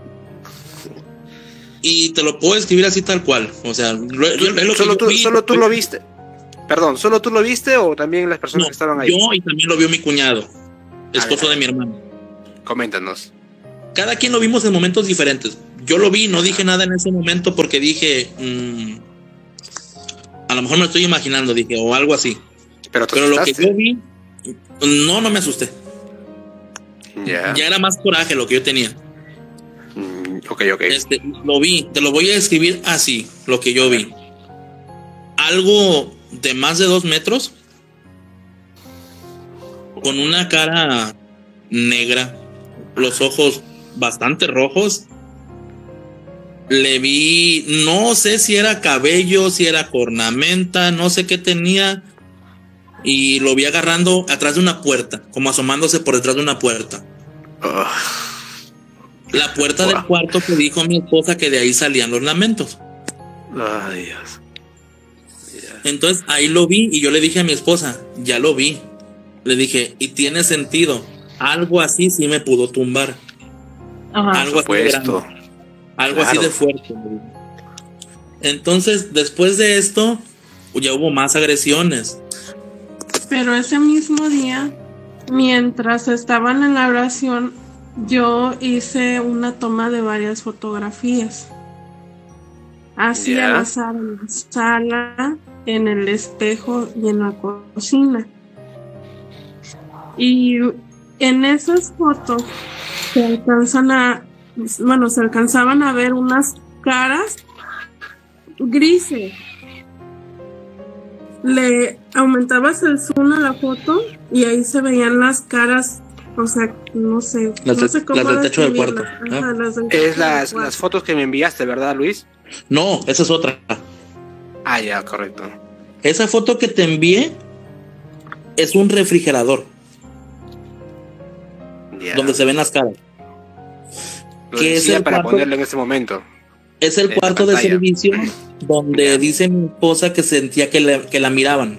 Y te lo puedo escribir así tal cual. O sea, lo, ¿Tú, lo, lo solo, tú, vi, ¿Solo tú lo viste? Perdón, ¿solo tú lo viste o también las personas no, que estaban ahí? Yo y también lo vio mi cuñado, esposo ver, de mi hermano. Coméntanos. Cada quien lo vimos en momentos diferentes. Yo lo vi, no dije nada en ese momento porque dije, mmm, a lo mejor me lo estoy imaginando, dije, o algo así. Pero, Pero lo que yo vi, no, no me asusté. Yeah. Ya era más coraje lo que yo tenía. Mm, ok, ok. Este, lo vi, te lo voy a describir así, lo que yo vi. Algo de más de dos metros, con una cara negra, los ojos bastante rojos. Le vi, no sé si era cabello, si era cornamenta, no sé qué tenía. Y lo vi agarrando atrás de una puerta, como asomándose por detrás de una puerta. Uh, La puerta wow. del cuarto que dijo mi esposa que de ahí salían los lamentos. Ay, Dios. Yeah. Entonces ahí lo vi y yo le dije a mi esposa, ya lo vi. Le dije, y tiene sentido. Algo así sí me pudo tumbar. Ajá, algo así de grande, algo claro. así de fuerte. Entonces, después de esto, ya hubo más agresiones. Pero ese mismo día, mientras estaban en la oración, yo hice una toma de varias fotografías. Así yeah. al azar, en la sala, en el espejo y en la cocina. Y en esas fotos se alcanzan a, bueno, se alcanzaban a ver unas caras grises. Le aumentabas el zoom a la foto y ahí se veían las caras, o sea, no sé, las, no sé cómo las del techo del cuarto. Ajá, las del es las, las fotos que me enviaste, ¿verdad, Luis? No, esa es otra. Ah, ya, correcto. Esa foto que te envié es un refrigerador. Yeah. Donde se ven las caras. Lo que es el para cuarto, ponerlo en este momento. Es el cuarto de servicio donde yeah. dice mi esposa que sentía que, le, que la miraban.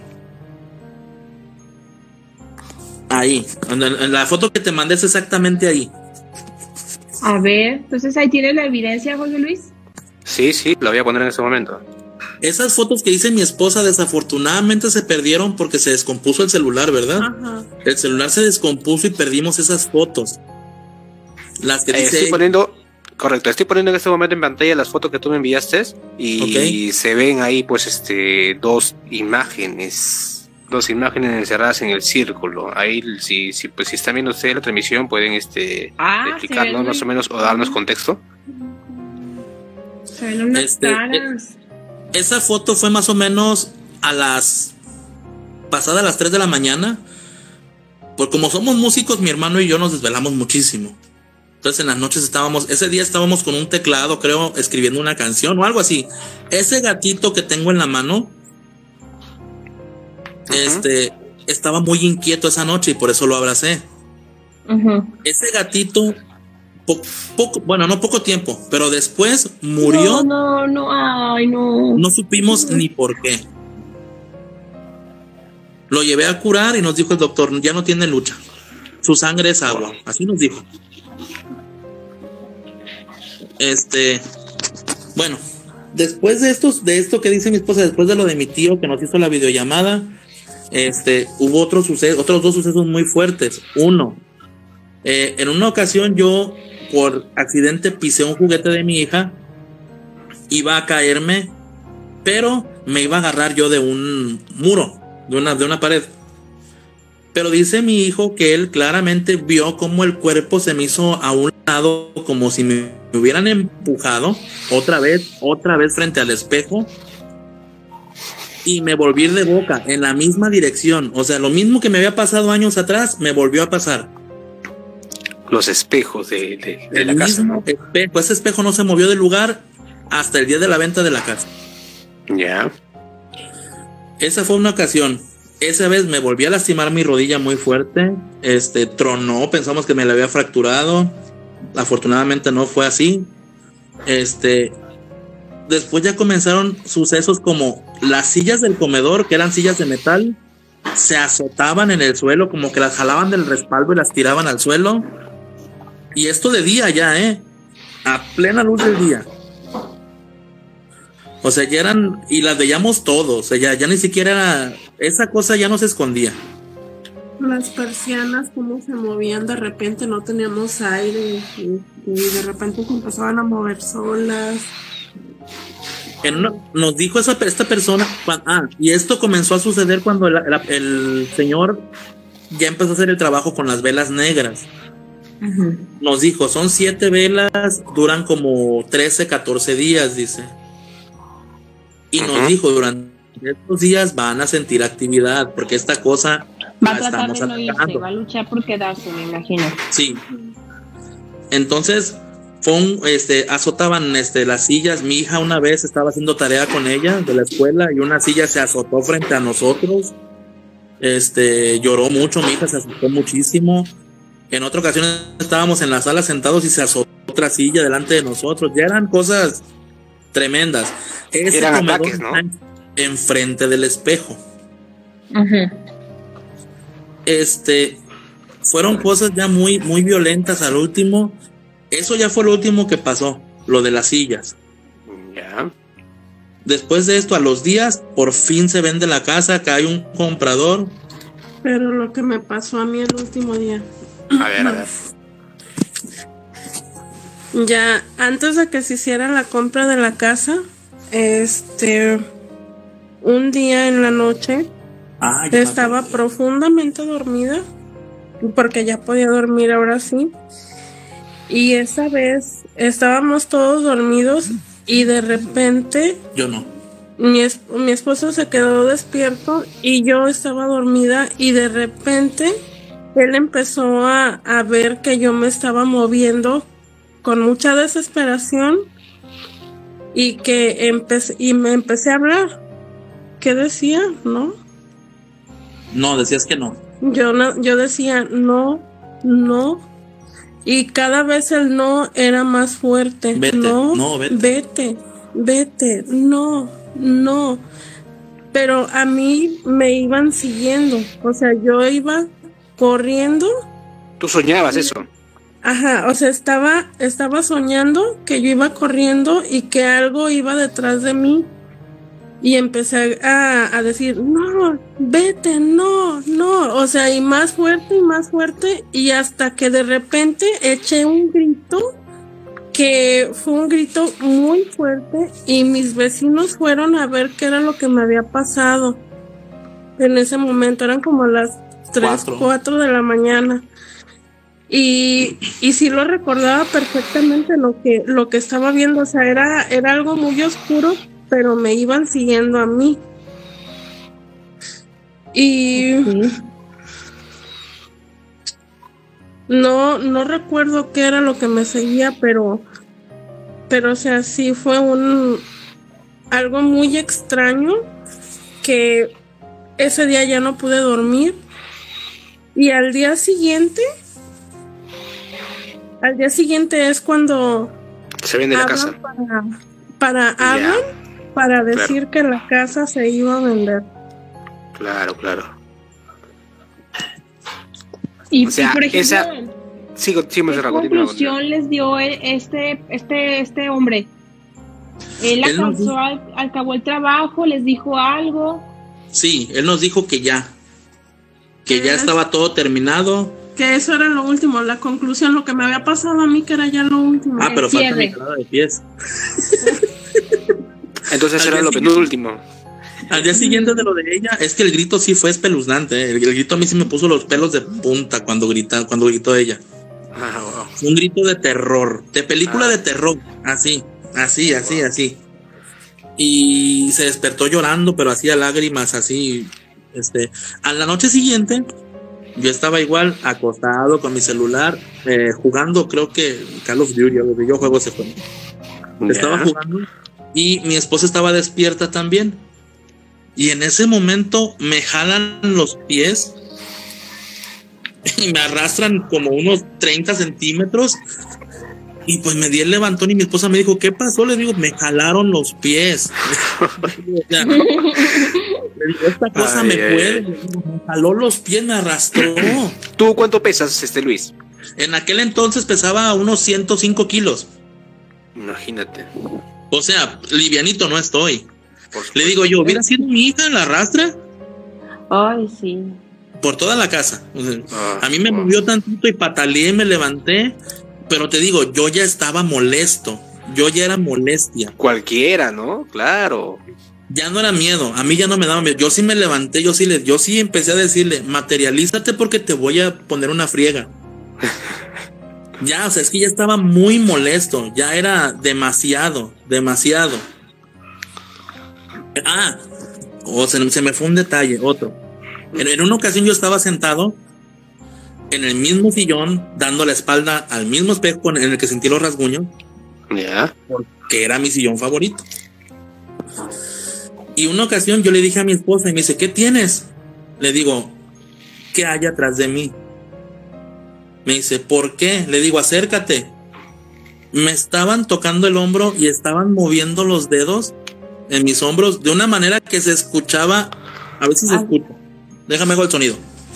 Ahí, en, en la foto que te mandé es exactamente ahí. A ver, entonces ahí tiene la evidencia, José Luis. Sí, sí, lo voy a poner en este momento. Esas fotos que dice mi esposa desafortunadamente se perdieron porque se descompuso el celular, ¿verdad? Ajá. El celular se descompuso y perdimos esas fotos. Las que eh, dice... Estoy poniendo, correcto, estoy poniendo en este momento en pantalla las fotos que tú me enviaste y okay. se ven ahí pues este dos imágenes, dos imágenes encerradas en el círculo. Ahí si, si, pues, si están viendo ustedes la transmisión pueden este ah, explicarnos más o menos o darnos contexto. Se ven unas este, caras. Esa foto fue más o menos a las pasadas las tres de la mañana. Porque como somos músicos, mi hermano y yo nos desvelamos muchísimo. Entonces en las noches estábamos, ese día estábamos con un teclado, creo, escribiendo una canción o algo así. Ese gatito que tengo en la mano, uh-huh. este, estaba muy inquieto esa noche y por eso lo abracé. Uh-huh. Ese gatito, po- poco, bueno, no poco tiempo, pero después murió. No, no, no, ay, no. No supimos ni por qué. Lo llevé a curar y nos dijo el doctor, ya no tiene lucha. Su sangre es agua, así nos dijo. Este, bueno, después de estos, de esto que dice mi esposa, después de lo de mi tío que nos hizo la videollamada, este, hubo otros sucesos, otros dos sucesos muy fuertes. Uno, eh, en una ocasión yo por accidente pisé un juguete de mi hija, iba a caerme, pero me iba a agarrar yo de un muro, de una, de una pared. Pero dice mi hijo que él claramente vio cómo el cuerpo se me hizo a un lado, como si me hubieran empujado otra vez, otra vez frente al espejo, y me volví de boca en la misma dirección. O sea, lo mismo que me había pasado años atrás, me volvió a pasar. Los espejos de, de, de el la casa, mismo ¿no? espejo, ese espejo no se movió del lugar hasta el día de la venta de la casa. Ya. Yeah. Esa fue una ocasión. Esa vez me volví a lastimar mi rodilla muy fuerte. Este, tronó, pensamos que me la había fracturado. Afortunadamente no fue así. Este, después ya comenzaron sucesos como las sillas del comedor, que eran sillas de metal, se azotaban en el suelo, como que las jalaban del respaldo y las tiraban al suelo. Y esto de día ya, ¿eh? A plena luz del día. O sea, ya eran, y las veíamos todos, o sea, ya, ya ni siquiera era, esa cosa ya no se escondía. Las persianas, cómo se movían de repente, no teníamos aire, y, y de repente se empezaban a mover solas. En una, nos dijo esa, esta persona, cuando, ah, y esto comenzó a suceder cuando el, el, el señor ya empezó a hacer el trabajo con las velas negras. Uh-huh. Nos dijo, son siete velas, duran como trece, catorce días, dice. Y uh-huh. nos dijo, durante estos días van a sentir actividad, porque esta cosa va a tratar de no irse, va a luchar por quedarse, me imagino. Sí. Entonces, fue un, este, azotaban este, las sillas. Mi hija una vez estaba haciendo tarea con ella de la escuela y una silla se azotó frente a nosotros. Este, lloró mucho, mi hija se asustó muchísimo. En otra ocasión estábamos en la sala sentados y se azotó otra silla delante de nosotros. Ya eran cosas tremendas. Ese eran comedor ataques, ¿no? Enfrente del espejo. Uh-huh. Este, fueron cosas ya muy, muy violentas al último. Eso ya fue lo último que pasó, lo de las sillas. Ya. Después de esto, a los días, por fin se vende la casa, que hay un comprador. Pero lo que me pasó a mí el último día. A ver, a ver. Ya, antes de que se hiciera la compra de la casa, este, un día en la noche, ah, estaba profundamente dormida, porque ya podía dormir ahora sí. Y esa vez estábamos todos dormidos y de repente yo no. Mi, es, mi esposo se quedó despierto y yo estaba dormida y de repente él empezó a, a ver que yo me estaba moviendo con mucha desesperación y que empecé y me empecé a hablar. ¿Qué decía? ¿No? No, decías que no. Yo no, yo decía no, no. Y cada vez el no era más fuerte. Vete, no, no, vete. Vete, vete, no, no. Pero a mí me iban siguiendo. O sea, yo iba corriendo. ¿Tú soñabas eso? Ajá, o sea, estaba, estaba soñando que yo iba corriendo y que algo iba detrás de mí. Y empecé a, a decir, no, vete, no, no, o sea, y más fuerte y más fuerte, y hasta que de repente eché un grito, que fue un grito muy fuerte, y mis vecinos fueron a ver qué era lo que me había pasado. En ese momento, eran como las tres, cuatro de la mañana. Y, y sí lo recordaba perfectamente lo que, lo que estaba viendo, o sea, era, era algo muy oscuro, pero me iban siguiendo a mí. Y okay. no, no recuerdo qué era lo que me seguía, pero, pero o sea, sí fue un algo muy extraño que ese día ya no pude dormir. Y al día siguiente, al día siguiente es cuando se vende la casa. Para, para hablan yeah. para decir claro. que la casa se iba a vender. Claro, claro. Y, o sea, y por ejemplo, esa... sigo, sigo ¿qué conclusión les dio este, este, este hombre? Él alcanzó, al, acabó el trabajo, les dijo algo. Sí, él nos dijo que ya, que ya estaba todo terminado. Que eso era lo último, la conclusión, lo que me había pasado a mí, que era ya lo último. Ah, pero falta mi calada de pies. Entonces era lo penúltimo. Al día siguiente de lo de ella, es que el grito sí fue espeluznante. ¿eh? El, el grito a mí sí me puso los pelos de punta cuando grita, cuando gritó ella. Ah, wow. Fue un grito de terror, de película ah. de terror, así, así, así, wow. así. Y se despertó llorando, pero hacía lágrimas, así. Este, a la noche siguiente, yo estaba igual acostado con mi celular, eh, jugando, creo que Call of Duty, los videojuegos se fueron. Yeah. Estaba jugando y mi esposa estaba despierta también. Y en ese momento me jalan los pies y me arrastran como unos treinta centímetros Y pues me di el levantón y mi esposa me dijo, ¿qué pasó? Le digo, me jalaron los pies. O sea, le digo, esta cosa ay, me ay, puede. Ay. Me jaló los pies, me arrastró. ¿Tú cuánto pesas, este Luis? En aquel entonces pesaba unos ciento cinco kilos. Imagínate. O sea, livianito no estoy. Le digo yo, ¿hubiera sido mi hija la arrastra? Ay, sí. Por toda la casa. O sea, ah, a mí me oh. movió tantito y pataleé, me levanté. Pero te digo, yo ya estaba molesto. Yo ya era molestia. Cualquiera, ¿no? Claro. Ya no era miedo. A mí ya no me daba miedo. Yo sí me levanté, yo sí le, yo sí empecé a decirle, materialízate porque te voy a poner una friega. Ya, o sea, es que ya estaba muy molesto. Ya era demasiado, demasiado. Ah, o se, se me fue un detalle, otro. En, en una ocasión yo estaba sentado en el mismo sillón, dando la espalda al mismo espejo en el que sentí los rasguños. Ya. Yeah. Porque era mi sillón favorito. Y una ocasión yo le dije a mi esposa y me dice, ¿qué tienes? Le digo, ¿qué hay atrás de mí? Me dice, ¿por qué? Le digo, acércate. Me estaban tocando el hombro y estaban moviendo los dedos en mis hombros de una manera que se escuchaba. A ver si se escucha. Déjame hago el sonido.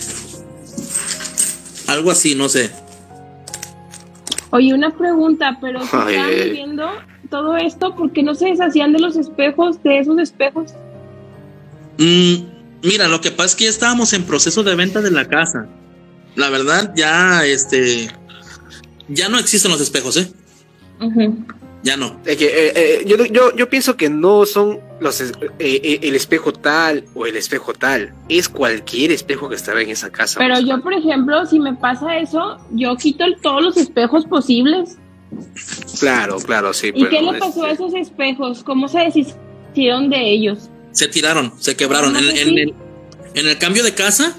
Algo así, no sé. Oye, una pregunta, pero si estaban viendo todo esto, ¿por qué no se deshacían de los espejos, de esos espejos? Mm, mira, lo que pasa es que ya estábamos en proceso de venta de la casa. La verdad, ya, este, ya no existen los espejos, ¿eh? Uh-huh. Ya no. Es que, eh, eh, yo, yo, yo pienso que no son los eh, eh, el espejo tal o el espejo tal. Es cualquier espejo que estaba en esa casa. Pero yo, por ejemplo, si me pasa eso, yo quito el, todos los espejos posibles. Claro, claro, sí. ¿Y qué le pasó este... a esos espejos? ¿Cómo se deshicieron de ellos? Se tiraron, se quebraron. En, en, el, en el cambio de casa,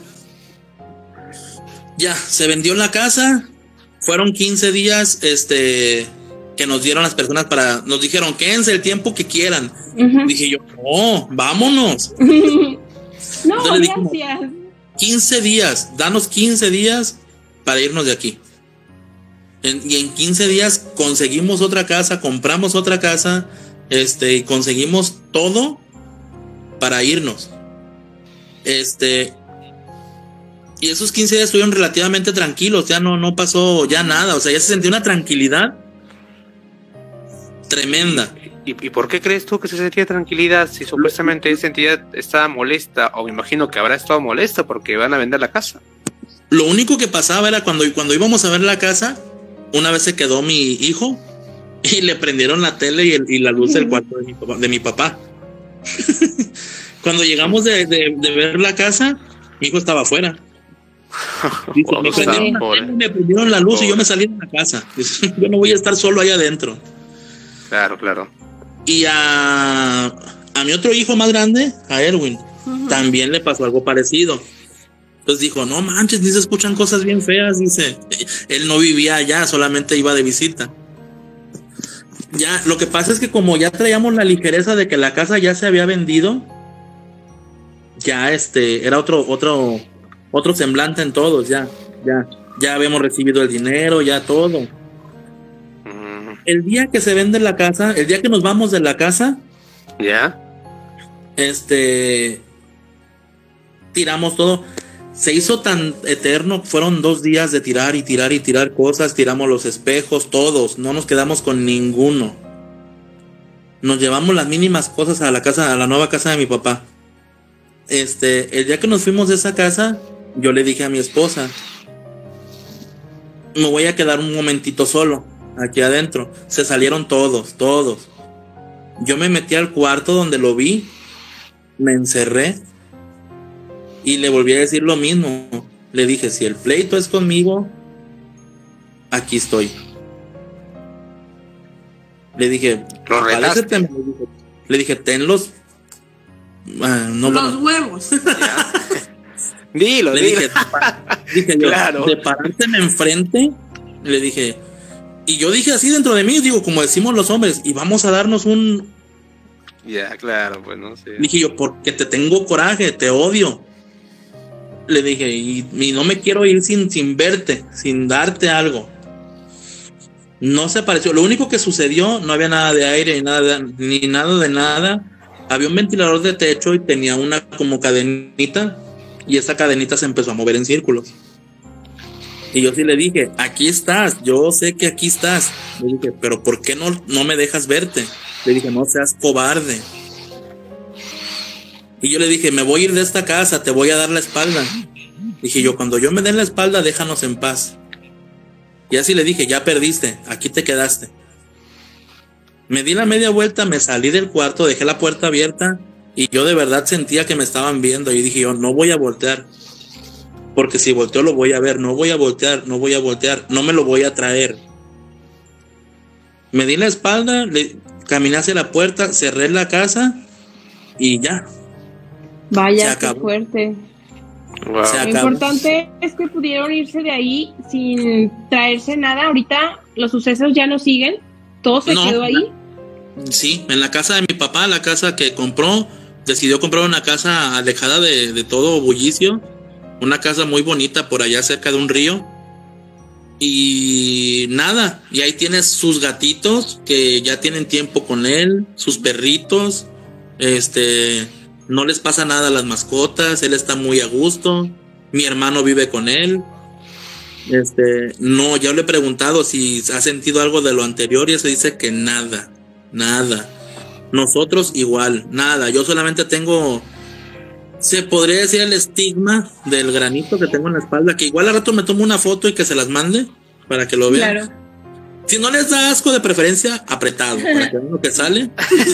ya, se vendió la casa. Fueron quince días, este... que nos dieron las personas para, nos dijeron, quédense el tiempo que quieran. Uh-huh. Dije yo, no, vámonos. No, gracias. Dijimos, quince días, danos quince días para irnos de aquí. En, y en quince días conseguimos otra casa, compramos otra casa, este, y conseguimos todo para irnos. Este, y esos quince días estuvieron relativamente tranquilos, ya no, no pasó ya nada, o sea, ya se sentía una tranquilidad tremenda. ¿Y, ¿Y por qué crees tú que se sentía tranquilidad si supuestamente esa entidad estaba molesta? O me imagino que habrá estado molesta porque van a vender la casa. Lo único que pasaba era cuando, cuando íbamos a ver la casa, una vez se quedó mi hijo y le prendieron la tele y, el, y la luz del cuarto de mi papá. De mi papá. Cuando llegamos de, de, de ver la casa, mi hijo estaba afuera. Dice, me, prendieron la tele, me prendieron la luz Pobre. Y yo me salí de la casa. Dice, yo no voy a estar solo allá adentro. Claro, claro. Y a, a mi otro hijo más grande, a Erwin, uh-huh. también le pasó algo parecido. Entonces dijo, no manches, ni se escuchan cosas bien feas, dice. Él no vivía allá, solamente iba de visita. Ya, lo que pasa es que como ya traíamos la ligereza de que la casa ya se había vendido, ya este, era otro, otro, otro semblante en todos, ya, ya, ya habíamos recibido el dinero, ya todo. El día que se vende la casa, el día que nos vamos de la casa, ya, yeah. este, tiramos todo. Se hizo tan eterno, fueron dos días de tirar y tirar y tirar cosas, tiramos los espejos, todos, no nos quedamos con ninguno. Nos llevamos las mínimas cosas a la casa, a la nueva casa de mi papá. Este, el día que nos fuimos de esa casa, yo le dije a mi esposa, me voy a quedar un momentito solo. Aquí adentro, se salieron todos, todos. Yo me metí al cuarto donde lo vi, me encerré y le volví a decir lo mismo. Le dije, si el pleito es conmigo, aquí estoy. Le dije, ¿Lo le dije, ten los, uh, no, los no. huevos. Dilo, le dilo. dije, dije yo, claro. de parárteme enfrente, le dije. Y yo dije así dentro de mí, digo, como decimos los hombres, y vamos a darnos un... Ya, yeah, claro, pues no sé. Dije yo, porque te tengo coraje, te odio. Le dije, y, y no me quiero ir sin, sin verte, sin darte algo. No se pareció. Lo único que sucedió, no había nada de aire ni nada de, ni nada de nada. Había un ventilador de techo y tenía una como cadenita, y esa cadenita se empezó a mover en círculos. Y yo sí le dije, aquí estás, yo sé que aquí estás. Le dije, pero ¿por qué no, no me dejas verte? Le dije, no seas cobarde. Y yo le dije, me voy a ir de esta casa, te voy a dar la espalda. Dije yo, cuando yo me dé la espalda, déjanos en paz. Y así le dije, ya perdiste, aquí te quedaste. Me di la media vuelta, me salí del cuarto, dejé la puerta abierta y yo de verdad sentía que me estaban viendo. Y dije yo, no voy a voltear, porque si volteo lo voy a ver. No voy a voltear, no voy a voltear, no me lo voy a traer. Me di la espalda, le, caminé hacia la puerta, cerré la casa y ya. Vaya, qué fuerte. Wow. Lo importante es que pudieron irse de ahí sin traerse nada. Ahorita los sucesos ya no siguen. Todo se no, quedó ahí. Sí, en la casa de mi papá, la casa que compró, decidió comprar una casa alejada de, de todo bullicio. Una casa muy bonita por allá cerca de un río. Y nada, y ahí tienes sus gatitos que ya tienen tiempo con él, sus perritos, este... no les pasa nada a las mascotas, él está muy a gusto, mi hermano vive con él. Este, no, ya le he preguntado si ha sentido algo de lo anterior y él se dice que nada, nada. Nosotros igual, nada. Yo solamente tengo, se podría decir, el estigma del granito que tengo en la espalda, que igual al rato me tomo una foto y que se las mande para que lo vean. Claro. Si no les da asco, de preferencia apretado, para que vean lo que sale.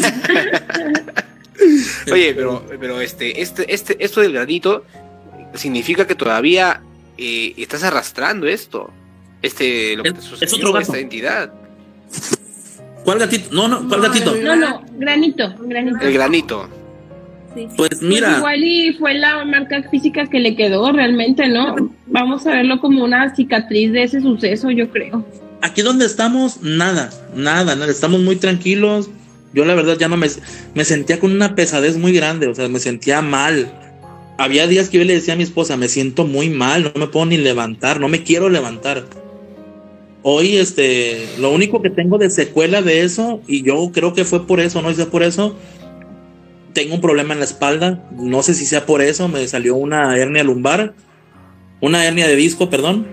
Oye, pero, pero este, este, este, esto del granito significa que todavía eh, estás arrastrando esto, este, lo que te sucedió, es otro gato. Esta entidad. ¿Cuál gatito? No, no, ¿cuál no, gatito? No, no, granito, granito. El granito. Sí. Pues mira. Pues igual y fue la marca física que le quedó realmente, ¿no? Vamos a verlo como una cicatriz de ese suceso, yo creo. Aquí donde estamos, nada, nada, nada, estamos muy tranquilos. Yo la verdad ya no me, me sentía con una pesadez muy grande, o sea, me sentía mal. Había días que yo le decía a mi esposa, me siento muy mal, no me puedo ni levantar, no me quiero levantar. Hoy, este, lo único que tengo de secuela de eso, y yo creo que fue por eso, no sé por eso, tengo un problema en la espalda, no sé si sea por eso, me salió una hernia lumbar, una hernia de disco, perdón.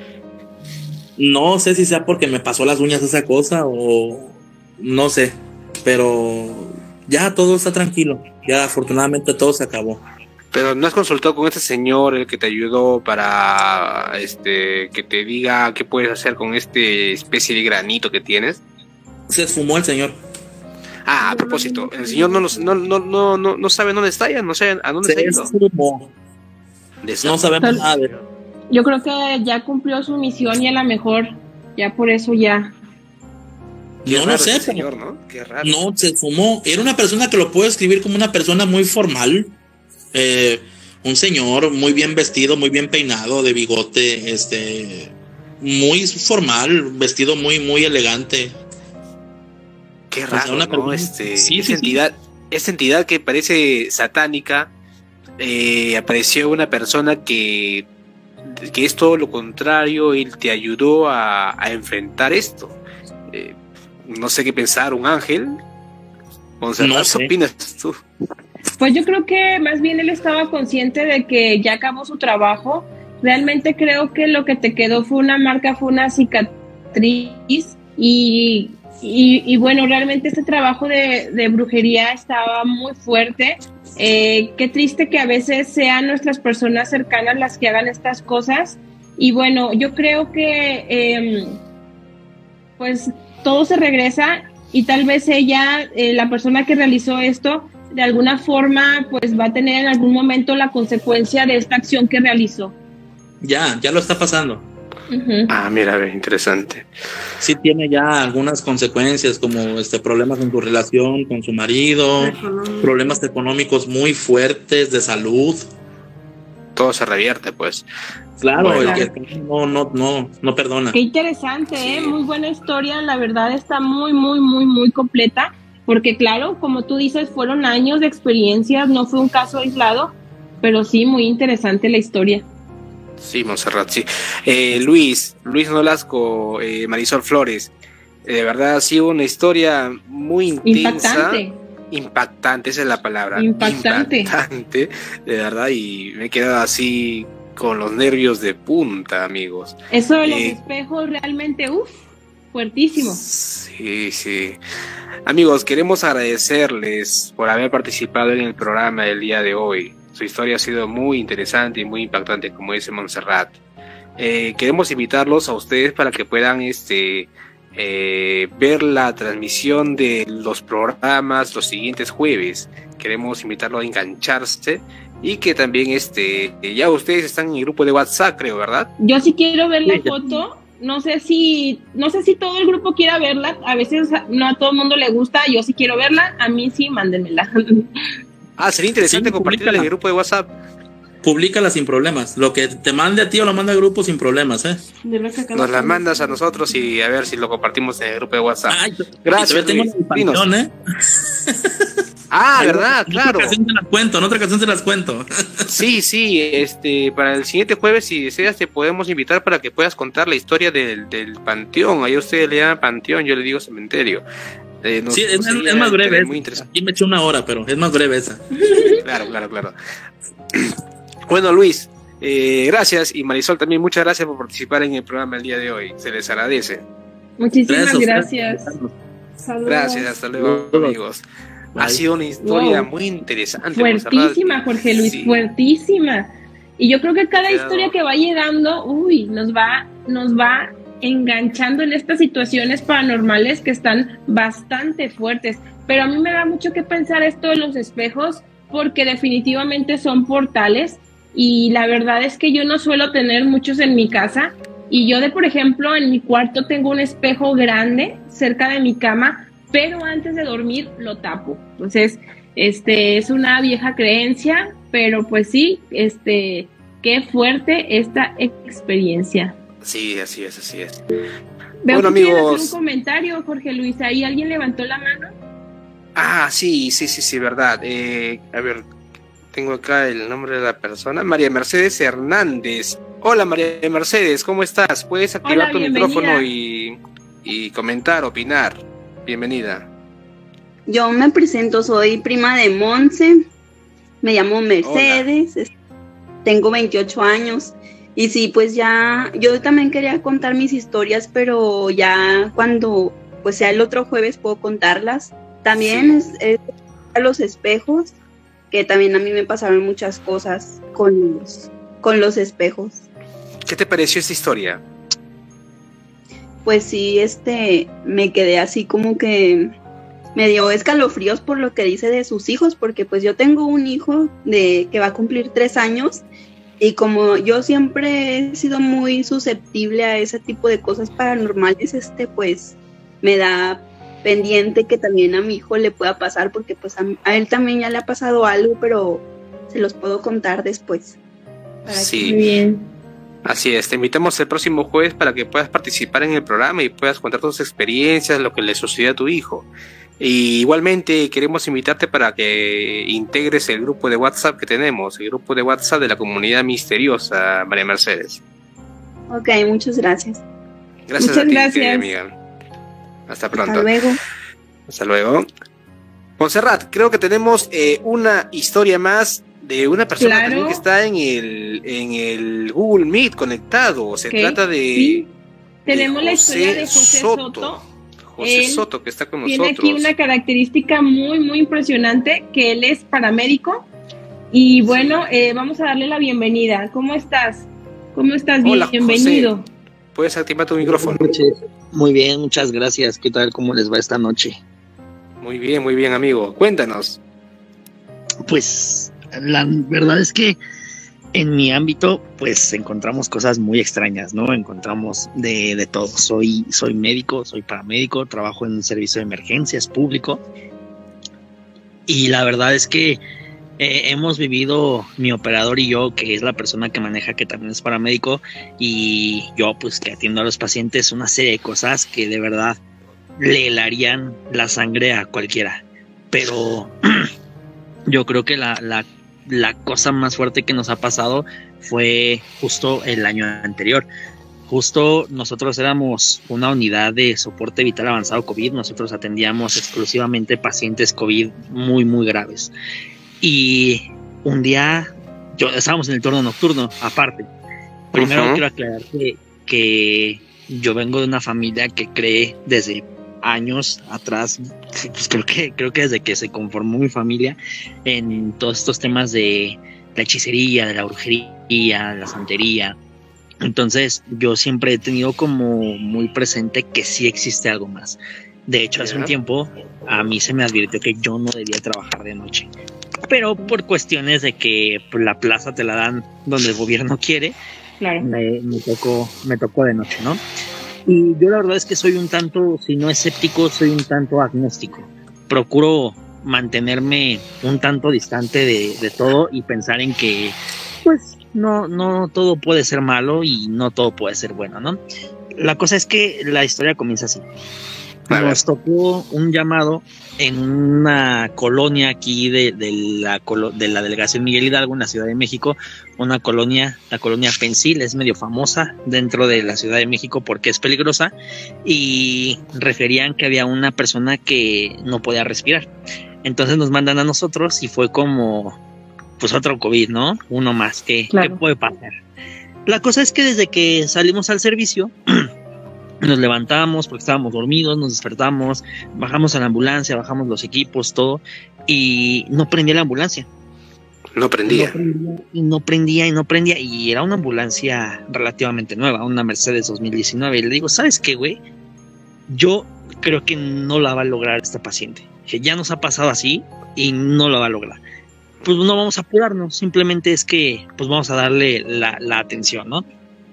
No sé si sea porque me pasó las uñas esa cosa o no sé. Pero ya todo está tranquilo, ya afortunadamente todo se acabó. Pero ¿no has consultado con este señor, el que te ayudó, para este que te diga qué puedes hacer con este especie de granito que tienes? Se esfumó el señor. Ah, a propósito, el señor no nos, no, no, no, no, no sabe dónde está ya, no sabe a dónde se está yendo. Esfumó. No sabemos nada de él. Yo creo que ya cumplió su misión y a lo mejor ya por eso ya. Qué no lo sé, señor, ¿no? Qué raro. No, se fumó. Era una persona que lo puedo describir como una persona muy formal. Eh, un señor muy bien vestido, muy bien peinado, de bigote, este, muy formal, vestido muy, muy elegante. Qué raro, o sea, una ¿no? Este, sí, esa sí, entidad, sí. Esa entidad que parece satánica, eh, apareció una persona que, que es todo lo contrario, él te ayudó a, a enfrentar esto. Eh, No sé qué pensar, un ángel. Monserrat, no sé. ¿Qué opinas tú? Pues yo creo que más bien él estaba consciente de que ya acabó su trabajo. Realmente creo que lo que te quedó fue una marca, fue una cicatriz. Y, y, y bueno, realmente este trabajo de, de brujería estaba muy fuerte. Eh, qué triste que a veces sean nuestras personas cercanas las que hagan estas cosas. Y bueno, yo creo que eh, pues todo se regresa y tal vez ella, eh, la persona que realizó esto, de alguna forma pues va a tener en algún momento la consecuencia de esta acción que realizó. Ya, ya lo está pasando. Uh-huh. Ah, mira, interesante. Sí tiene ya algunas consecuencias como este problemas en su relación con su marido, uh-huh. Problemas económicos muy fuertes de salud. Todo se revierte, pues. Claro, bueno, el que no, no, no, no perdona. Qué interesante, sí. ¿eh? Muy buena historia, la verdad está muy, muy, muy, muy completa, porque claro, como tú dices, fueron años de experiencias, no fue un caso aislado, pero sí, muy interesante la historia. Sí, Monserrat, sí. Eh, Luis, Luis Nolasco, eh, Marisol Flores, De verdad ha sido una historia muy intensa. Impactante. Impactante, esa es la palabra. Impactante. Impactante, de verdad, y me he quedado así con los nervios de punta, amigos. Eso de los Eh, espejos realmente, uff, fuertísimo. Sí, sí. Amigos, queremos agradecerles por haber participado en el programa del día de hoy. Su historia ha sido muy interesante y muy impactante, como dice Montserrat. Eh, queremos invitarlos a ustedes para que puedan este, eh, ver la transmisión de los programas los siguientes jueves. Queremos invitarlos a engancharse y que también este, ya ustedes están en el grupo de WhatsApp, creo, ¿verdad? Yo sí quiero ver la Sí, ya. foto. No sé si, no sé si todo el grupo quiera verla. A veces no a todo el mundo le gusta. Yo sí quiero verla. A mí sí, mándenmela. Ah, sería interesante Sí, compartirla en el grupo de WhatsApp. Públicala sin problemas. Lo que te mande a ti o lo manda al grupo sin problemas, ¿eh? Nos la mandas a nosotros y a ver si lo compartimos en el grupo de WhatsApp. Ay, Gracias, y todavía tengo Luis. la Dinos. canción, ¿eh? Ah, En ¿verdad? otra Claro. ocasión te las cuento, en otra ocasión te las cuento. Sí, sí, este, para el siguiente jueves, si deseas, te podemos invitar para que puedas contar la historia del, del panteón. Ahí ustedes le llaman panteón, yo le digo cementerio. Eh, nos- Sí, es, nos es- sería es más breve. muy esa. interesante. Aquí me eché una hora, pero es más breve esa. Claro, claro, claro. Bueno, Luis, eh, gracias, y Marisol también, muchas gracias por participar en el programa el día de hoy. Se les agradece. Muchísimas Gracias, gracias. Saludos. Gracias, hasta luego, amigos. Ha sido una historia Wow. muy interesante. Fuertísima, Montserrat. Jorge Luis, Sí. fuertísima. Y yo creo que cada Claro. historia que va llegando, uy, nos va, nos va enganchando en estas situaciones paranormales que están bastante fuertes. Pero a mí me da mucho que pensar esto de los espejos, porque definitivamente son portales. Y la verdad es que yo no suelo tener muchos en mi casa. Y yo, de por ejemplo, en mi cuarto tengo un espejo grande cerca de mi cama, pero antes de dormir lo tapo. Entonces, este es una vieja creencia, pero pues sí, este, qué fuerte esta experiencia. Sí, así es, así es. Veo Bueno, que quieren amigos. hacer un comentario, Jorge Luis. Ahí alguien levantó la mano. Ah, sí, sí, sí, sí, verdad. Eh, a ver, tengo acá el nombre de la persona, María Mercedes Hernández. Hola, María Mercedes, ¿cómo estás? Puedes activar Hola, tu bienvenida. micrófono y, y comentar, opinar. Bienvenida. Yo me presento, soy prima de Monse, me llamo Mercedes, es- tengo veintiocho años y sí, pues ya, yo también quería contar mis historias, pero ya cuando pues sea el otro jueves puedo contarlas. También es, es a los espejos, que también a mí me pasaron muchas cosas con los, con los espejos. ¿Qué te pareció esta historia? Pues sí, este, me quedé así como que me dio escalofríos por lo que dice de sus hijos, porque pues yo tengo un hijo de que va a cumplir tres años y como yo siempre he sido muy susceptible a ese tipo de cosas paranormales, este, pues me da pendiente que también a mi hijo le pueda pasar, porque pues a, a él también ya le ha pasado algo, pero se los puedo contar después. Para que- Sí. Muy bien. Así es, te invitamos el próximo jueves para que puedas participar en el programa y puedas contar tus experiencias, lo que le sucedió a tu hijo. Y igualmente queremos invitarte para que integres el grupo de WhatsApp que tenemos, el grupo de WhatsApp de la comunidad misteriosa, María Mercedes. Ok, muchas gracias. Gracias Muchas a ti, gracias. querida amiga. Hasta pronto. Hasta luego. Hasta luego. Montserrat, creo que tenemos eh, una historia más de una persona Claro. también que está en el, en el Google Meet conectado. Se Ok, trata de, sí. Tenemos de la historia de José José Soto. Soto. José Él Soto, que está con Tiene nosotros. aquí una característica muy, muy impresionante, que él es paramédico. Y bueno, eh, vamos a darle la bienvenida. ¿Cómo estás? ¿Cómo estás? Hola, Bienvenido. José. Puedes activar tu micrófono. Buenas noches. Muy bien, muchas gracias. ¿Qué tal? ¿Cómo les va esta noche? Muy bien, muy bien, amigo. Cuéntanos. Pues la verdad es que en mi ámbito pues encontramos cosas muy extrañas, ¿no? Encontramos de, de todo. Soy, soy médico, soy paramédico, trabajo en un servicio de emergencias público y la verdad es que eh, hemos vivido, mi operador y yo, que es la persona que maneja, que también es paramédico, y yo pues que atiendo a los pacientes, una serie de cosas que de verdad le helarían la sangre a cualquiera. Pero yo creo que la, la, la cosa más fuerte que nos ha pasado fue justo el año anterior. justo nosotros éramos una unidad de soporte vital avanzado COVID, nosotros atendíamos exclusivamente pacientes COVID muy, muy graves. Y un día, yo estábamos en el turno nocturno, aparte. Primero uh-huh. quiero aclarar que, que yo vengo de una familia que cree desde años atrás, pues creo que, creo que desde que se conformó mi familia, en todos estos temas de la hechicería, de la brujería, de la santería. Entonces yo siempre he tenido como muy presente que sí existe algo más. De hecho, hace un tiempo a mí se me advirtió que yo no debía trabajar de noche, pero por cuestiones de que pues, la plaza te la dan donde el gobierno quiere, claro. me, me tocó me tocó de noche, ¿no? Y yo la verdad es que soy un tanto, si no escéptico, soy un tanto agnóstico. Procuro mantenerme un tanto distante de, de todo y pensar en que pues no, no todo puede ser malo y no todo puede ser bueno, ¿no? La cosa es que la historia comienza así. Nos tocó un llamado en una colonia aquí de, de, la, de la delegación Miguel Hidalgo en la Ciudad de México, una colonia, la colonia Pensil, es medio famosa dentro de la Ciudad de México porque es peligrosa, y referían que había una persona que no podía respirar. Entonces nos mandan a nosotros y fue como pues otro COVID, ¿no? Uno más, ¿qué, claro. ¿qué puede pasar? La cosa es que desde que salimos al servicio nos levantamos porque estábamos dormidos, nos despertamos, bajamos a la ambulancia, bajamos los equipos, todo, y no prendía la ambulancia. No prendía. No prendía y no prendía y no prendía, y era una ambulancia relativamente nueva, una Mercedes dos mil diecinueve, y le digo, ¿sabes qué, güey? Yo creo que no la va a lograr esta paciente, que ya nos ha pasado así y no la va a lograr. Pues no vamos a apurarnos, simplemente es que pues vamos a darle la, la atención, ¿no?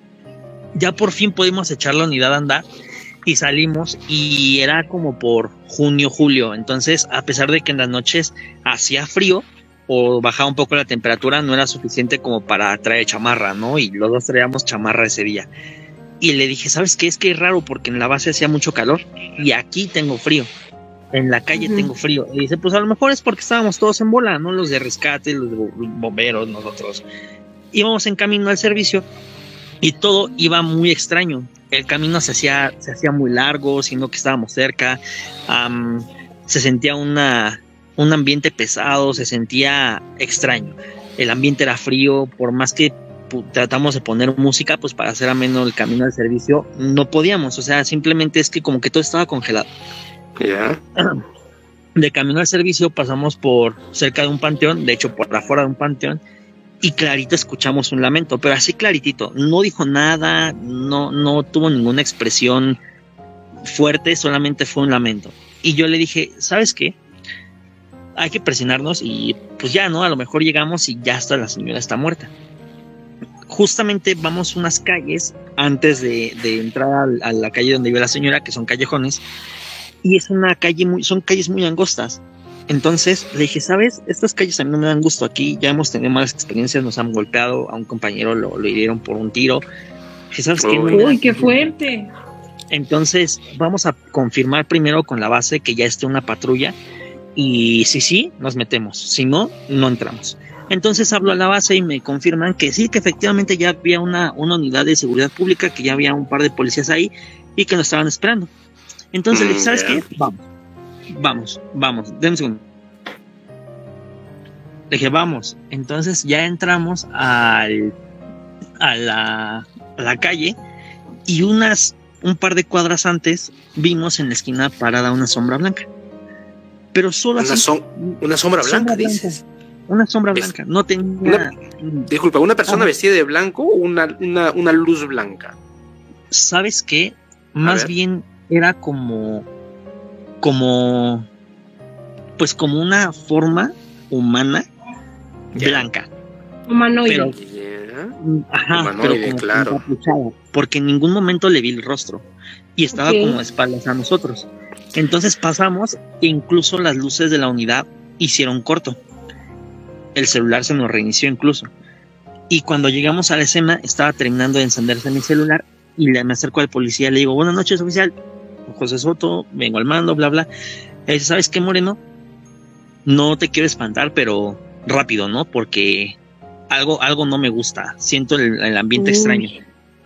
Ya por fin pudimos echar la unidad a andar y salimos, y era como por junio, julio. Entonces, a pesar de que en las noches hacía frío o bajaba un poco la temperatura, no era suficiente como para traer chamarra, ¿no? Y los dos traíamos chamarra ese día. Y le dije, ¿sabes qué? Es que es raro porque en la base hacía mucho calor y aquí tengo frío. En la calle uh-huh. tengo frío. Y dice, pues a lo mejor es porque estábamos todos en bola, ¿no? Los de rescate, los bomberos, nosotros. Íbamos en camino al servicio. Y todo iba muy extraño. El camino se hacía, se hacía muy largo, sino que estábamos cerca. Um, se sentía una, un ambiente pesado, se sentía extraño. El ambiente era frío, por más que pu- tratamos de poner música, pues para hacer ameno el camino al servicio, no podíamos. O sea, simplemente es que como que todo estaba congelado. Ya. Yeah. De camino al servicio pasamos por cerca de un panteón, de hecho por afuera de un panteón, y clarito escuchamos un lamento, pero así claritito, no dijo nada, no, no tuvo ninguna expresión fuerte, solamente fue un lamento. Y yo le dije, ¿sabes qué? Hay que presionarnos y pues ya, ¿no? A lo mejor llegamos y ya está, la señora está muerta. Justamente vamos unas calles antes de, de entrar a, a la calle donde vive la señora, que son callejones, y es una calle muy, son calles muy angostas. Entonces le dije, ¿sabes? Estas calles a mí no me dan gusto aquí, ya hemos tenido malas experiencias, nos han golpeado, a un compañero lo, lo hirieron por un tiro. Dije, ¿sabes qué? Uy, Uy qué fuerte. Entonces vamos a confirmar primero con la base que ya esté una patrulla, y si sí, nos metemos, si no, no entramos. Entonces hablo a la base y me confirman que sí, que efectivamente ya había una, una unidad de seguridad pública, que ya había un par de policías ahí y que nos estaban esperando. Entonces mm, le dije, ¿sabes yeah. qué? Vamos. Vamos, vamos, denme un segundo. Le dije, vamos. Entonces ya entramos al, a, la, a la calle, y unas un par de cuadras antes vimos en la esquina parada una sombra blanca. Pero solo una, así, som una sombra blanca, sombra dices. Blanca, una sombra blanca. No tenía. Una, disculpa, ¿una persona ah. vestida de blanco o una, una, una luz blanca? ¿Sabes qué? Más bien era como. como pues como una forma humana yeah. blanca, humanoide, pero, yeah. ajá, humanoide, pero claro, porque en ningún momento le vi el rostro y estaba okay. como de espaldas a nosotros. Entonces pasamos e incluso las luces de la unidad hicieron corto, el celular se nos reinició incluso, y cuando llegamos a la escena estaba terminando de encenderse mi celular y le me acerco al policía y le digo, buenas noches, oficial, José Soto, vengo al mando, bla, bla. Él dice, ¿sabes qué, Moreno? No te quiero espantar, pero rápido, ¿no? Porque algo, algo no me gusta. Siento el, el ambiente Uy. extraño.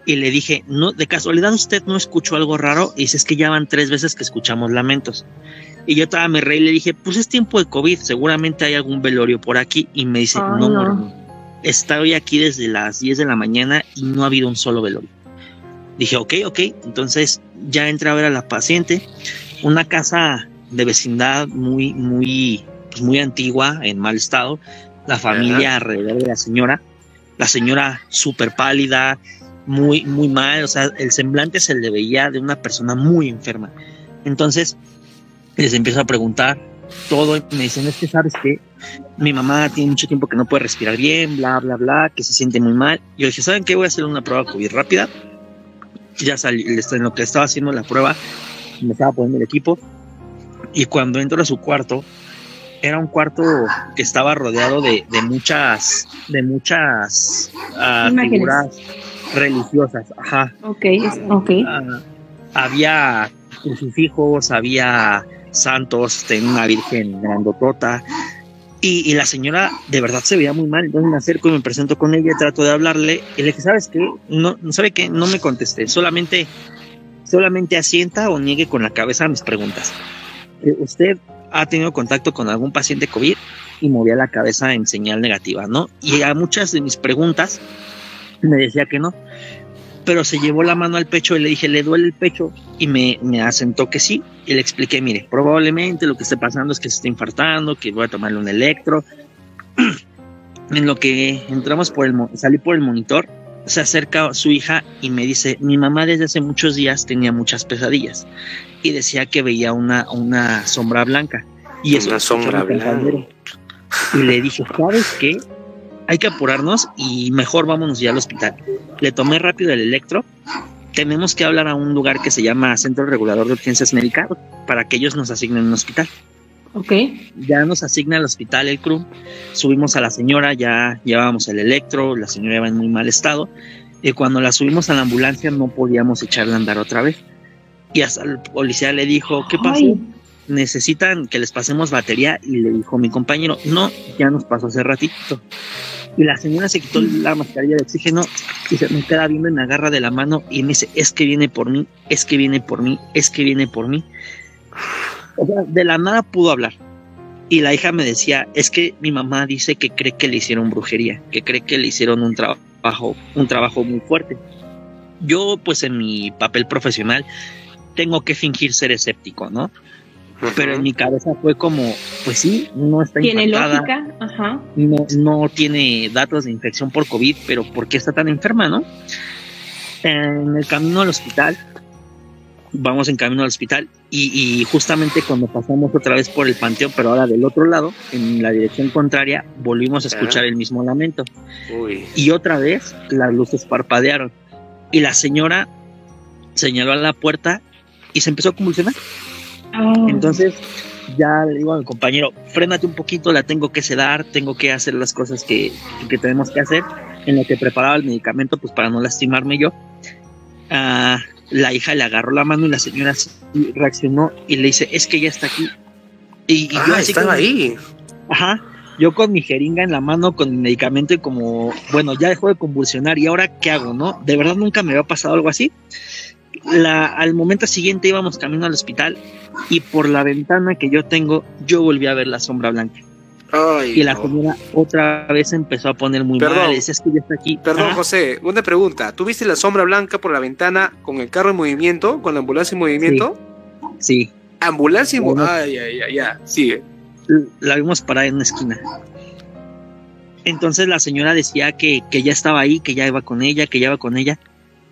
y le dije, no, de casualidad usted no escuchó algo raro. Y dice, es que ya van tres veces que escuchamos lamentos. Y yo todavía me reí y le dije, pues es tiempo de COVID, seguramente hay algún velorio por aquí. Y me dice, Ay, no, no. Moreno, estoy aquí desde las diez de la mañana y no ha habido un solo velorio. Dije, ok, ok, entonces ya entré a ver a la paciente, una casa de vecindad muy, muy, pues muy antigua, en mal estado, la familia alrededor de la señora, la señora súper pálida, muy, muy mal, o sea, el semblante se le veía de una persona muy enferma. Entonces les empiezo a preguntar todo, y me dicen, es que sabes que mi mamá tiene mucho tiempo que no puede respirar bien, bla, bla, bla, que se siente muy mal. Yo dije, ¿saben qué? Voy a hacer una prueba COVID rápida. Ya salí, en lo que estaba haciendo la prueba, me estaba poniendo el equipo, y cuando entro a su cuarto, era un cuarto que estaba rodeado de, de muchas, de muchas uh, figuras religiosas, ajá. Ok, ok. Uh, había crucifijos, había santos, tenía una virgen grandotota, y, y la señora de verdad se veía muy mal. Entonces me acerco y me presento con ella, trato de hablarle, y le dije, ¿sabes qué? No, ¿sabe qué? No me contesté, solamente, solamente asienta o niegue con la cabeza a mis preguntas. ¿Usted ha tenido contacto con algún paciente COVID? Y movía la cabeza en señal negativa, ¿no? Y a muchas de mis preguntas me decía que no, pero se llevó la mano al pecho y le dije, ¿le duele el pecho? Y me, me asentó que sí, y le expliqué, mire, probablemente lo que esté pasando es que se está infartando, que voy a tomarle un electro. En lo que entramos por el, salí por el monitor, se acerca su hija y me dice, mi mamá desde hace muchos días tenía muchas pesadillas, y decía que veía una, una sombra blanca. Y eso una sombra blanca. Y le dije, ¿sabes qué? Hay que apurarnos y mejor vámonos ya al hospital. Le tomé rápido el electro. Tenemos que hablar a un lugar que se llama Centro Regulador de Urgencias Médicas para que ellos nos asignen un hospital. Ok. Ya nos asigna al hospital el C R U M. Subimos a la señora, ya llevábamos el electro, la señora iba en muy mal estado. Y cuando la subimos a la ambulancia no podíamos echarla a andar otra vez. Y hasta el policía le dijo, ¿qué pasó? Ay. ¿Necesitan que les pasemos batería? Y le dijo mi compañero, no, ya nos pasó hace ratito. Y la señora se quitó la mascarilla de oxígeno y se me queda viendo y me agarra de la mano y me dice, es que viene por mí, es que viene por mí, es que viene por mí. O sea, de la nada pudo hablar. Y la hija me decía, es que mi mamá dice que cree que le hicieron brujería, que cree que le hicieron un trabajo, un trabajo muy fuerte. Yo, pues en mi papel profesional, tengo que fingir ser escéptico, ¿no? Pero en mi cabeza fue como, pues sí, no está tiene impactada, lógica, ajá. No, no tiene datos de infección por COVID, pero ¿por qué está tan enferma, no? En el camino al hospital, vamos en camino al hospital, y, y justamente cuando pasamos otra vez por el panteón, pero ahora del otro lado, en la dirección contraria, volvimos a escuchar el mismo lamento. Uy. Y otra vez las luces parpadearon, y la señora señaló a la puerta y se empezó a convulsionar. Oh. Entonces ya le digo a mi compañero, frénate un poquito, la tengo que sedar, tengo que hacer las cosas que, que tenemos que hacer, en lo que preparaba el medicamento, pues para no lastimarme yo. Uh, la hija le agarró la mano y la señora reaccionó y le dice, es que ya está aquí. Y, y ah, yo así estaba como, ahí. Ajá, yo con mi jeringa en la mano, con mi medicamento, y como, bueno, ya dejó de convulsionar, ¿y ahora qué hago, no? De verdad nunca me había pasado algo así. La, al momento siguiente íbamos camino al hospital y por la ventana que yo tengo yo volví a ver la sombra blanca. Ay, y la no. señora otra vez empezó a poner muy perdón, mal. Es que ya está aquí. Perdón, ¿Ah? José, una pregunta. ¿Tú viste la sombra blanca por la ventana con el carro en movimiento, con la ambulancia en movimiento? Sí. sí. Ambulancia en movimiento. Ay, ay, ay, ya, sigue. La vimos parada en una esquina. Entonces la señora decía que, que ya estaba ahí, que ya iba con ella, que ya iba con ella.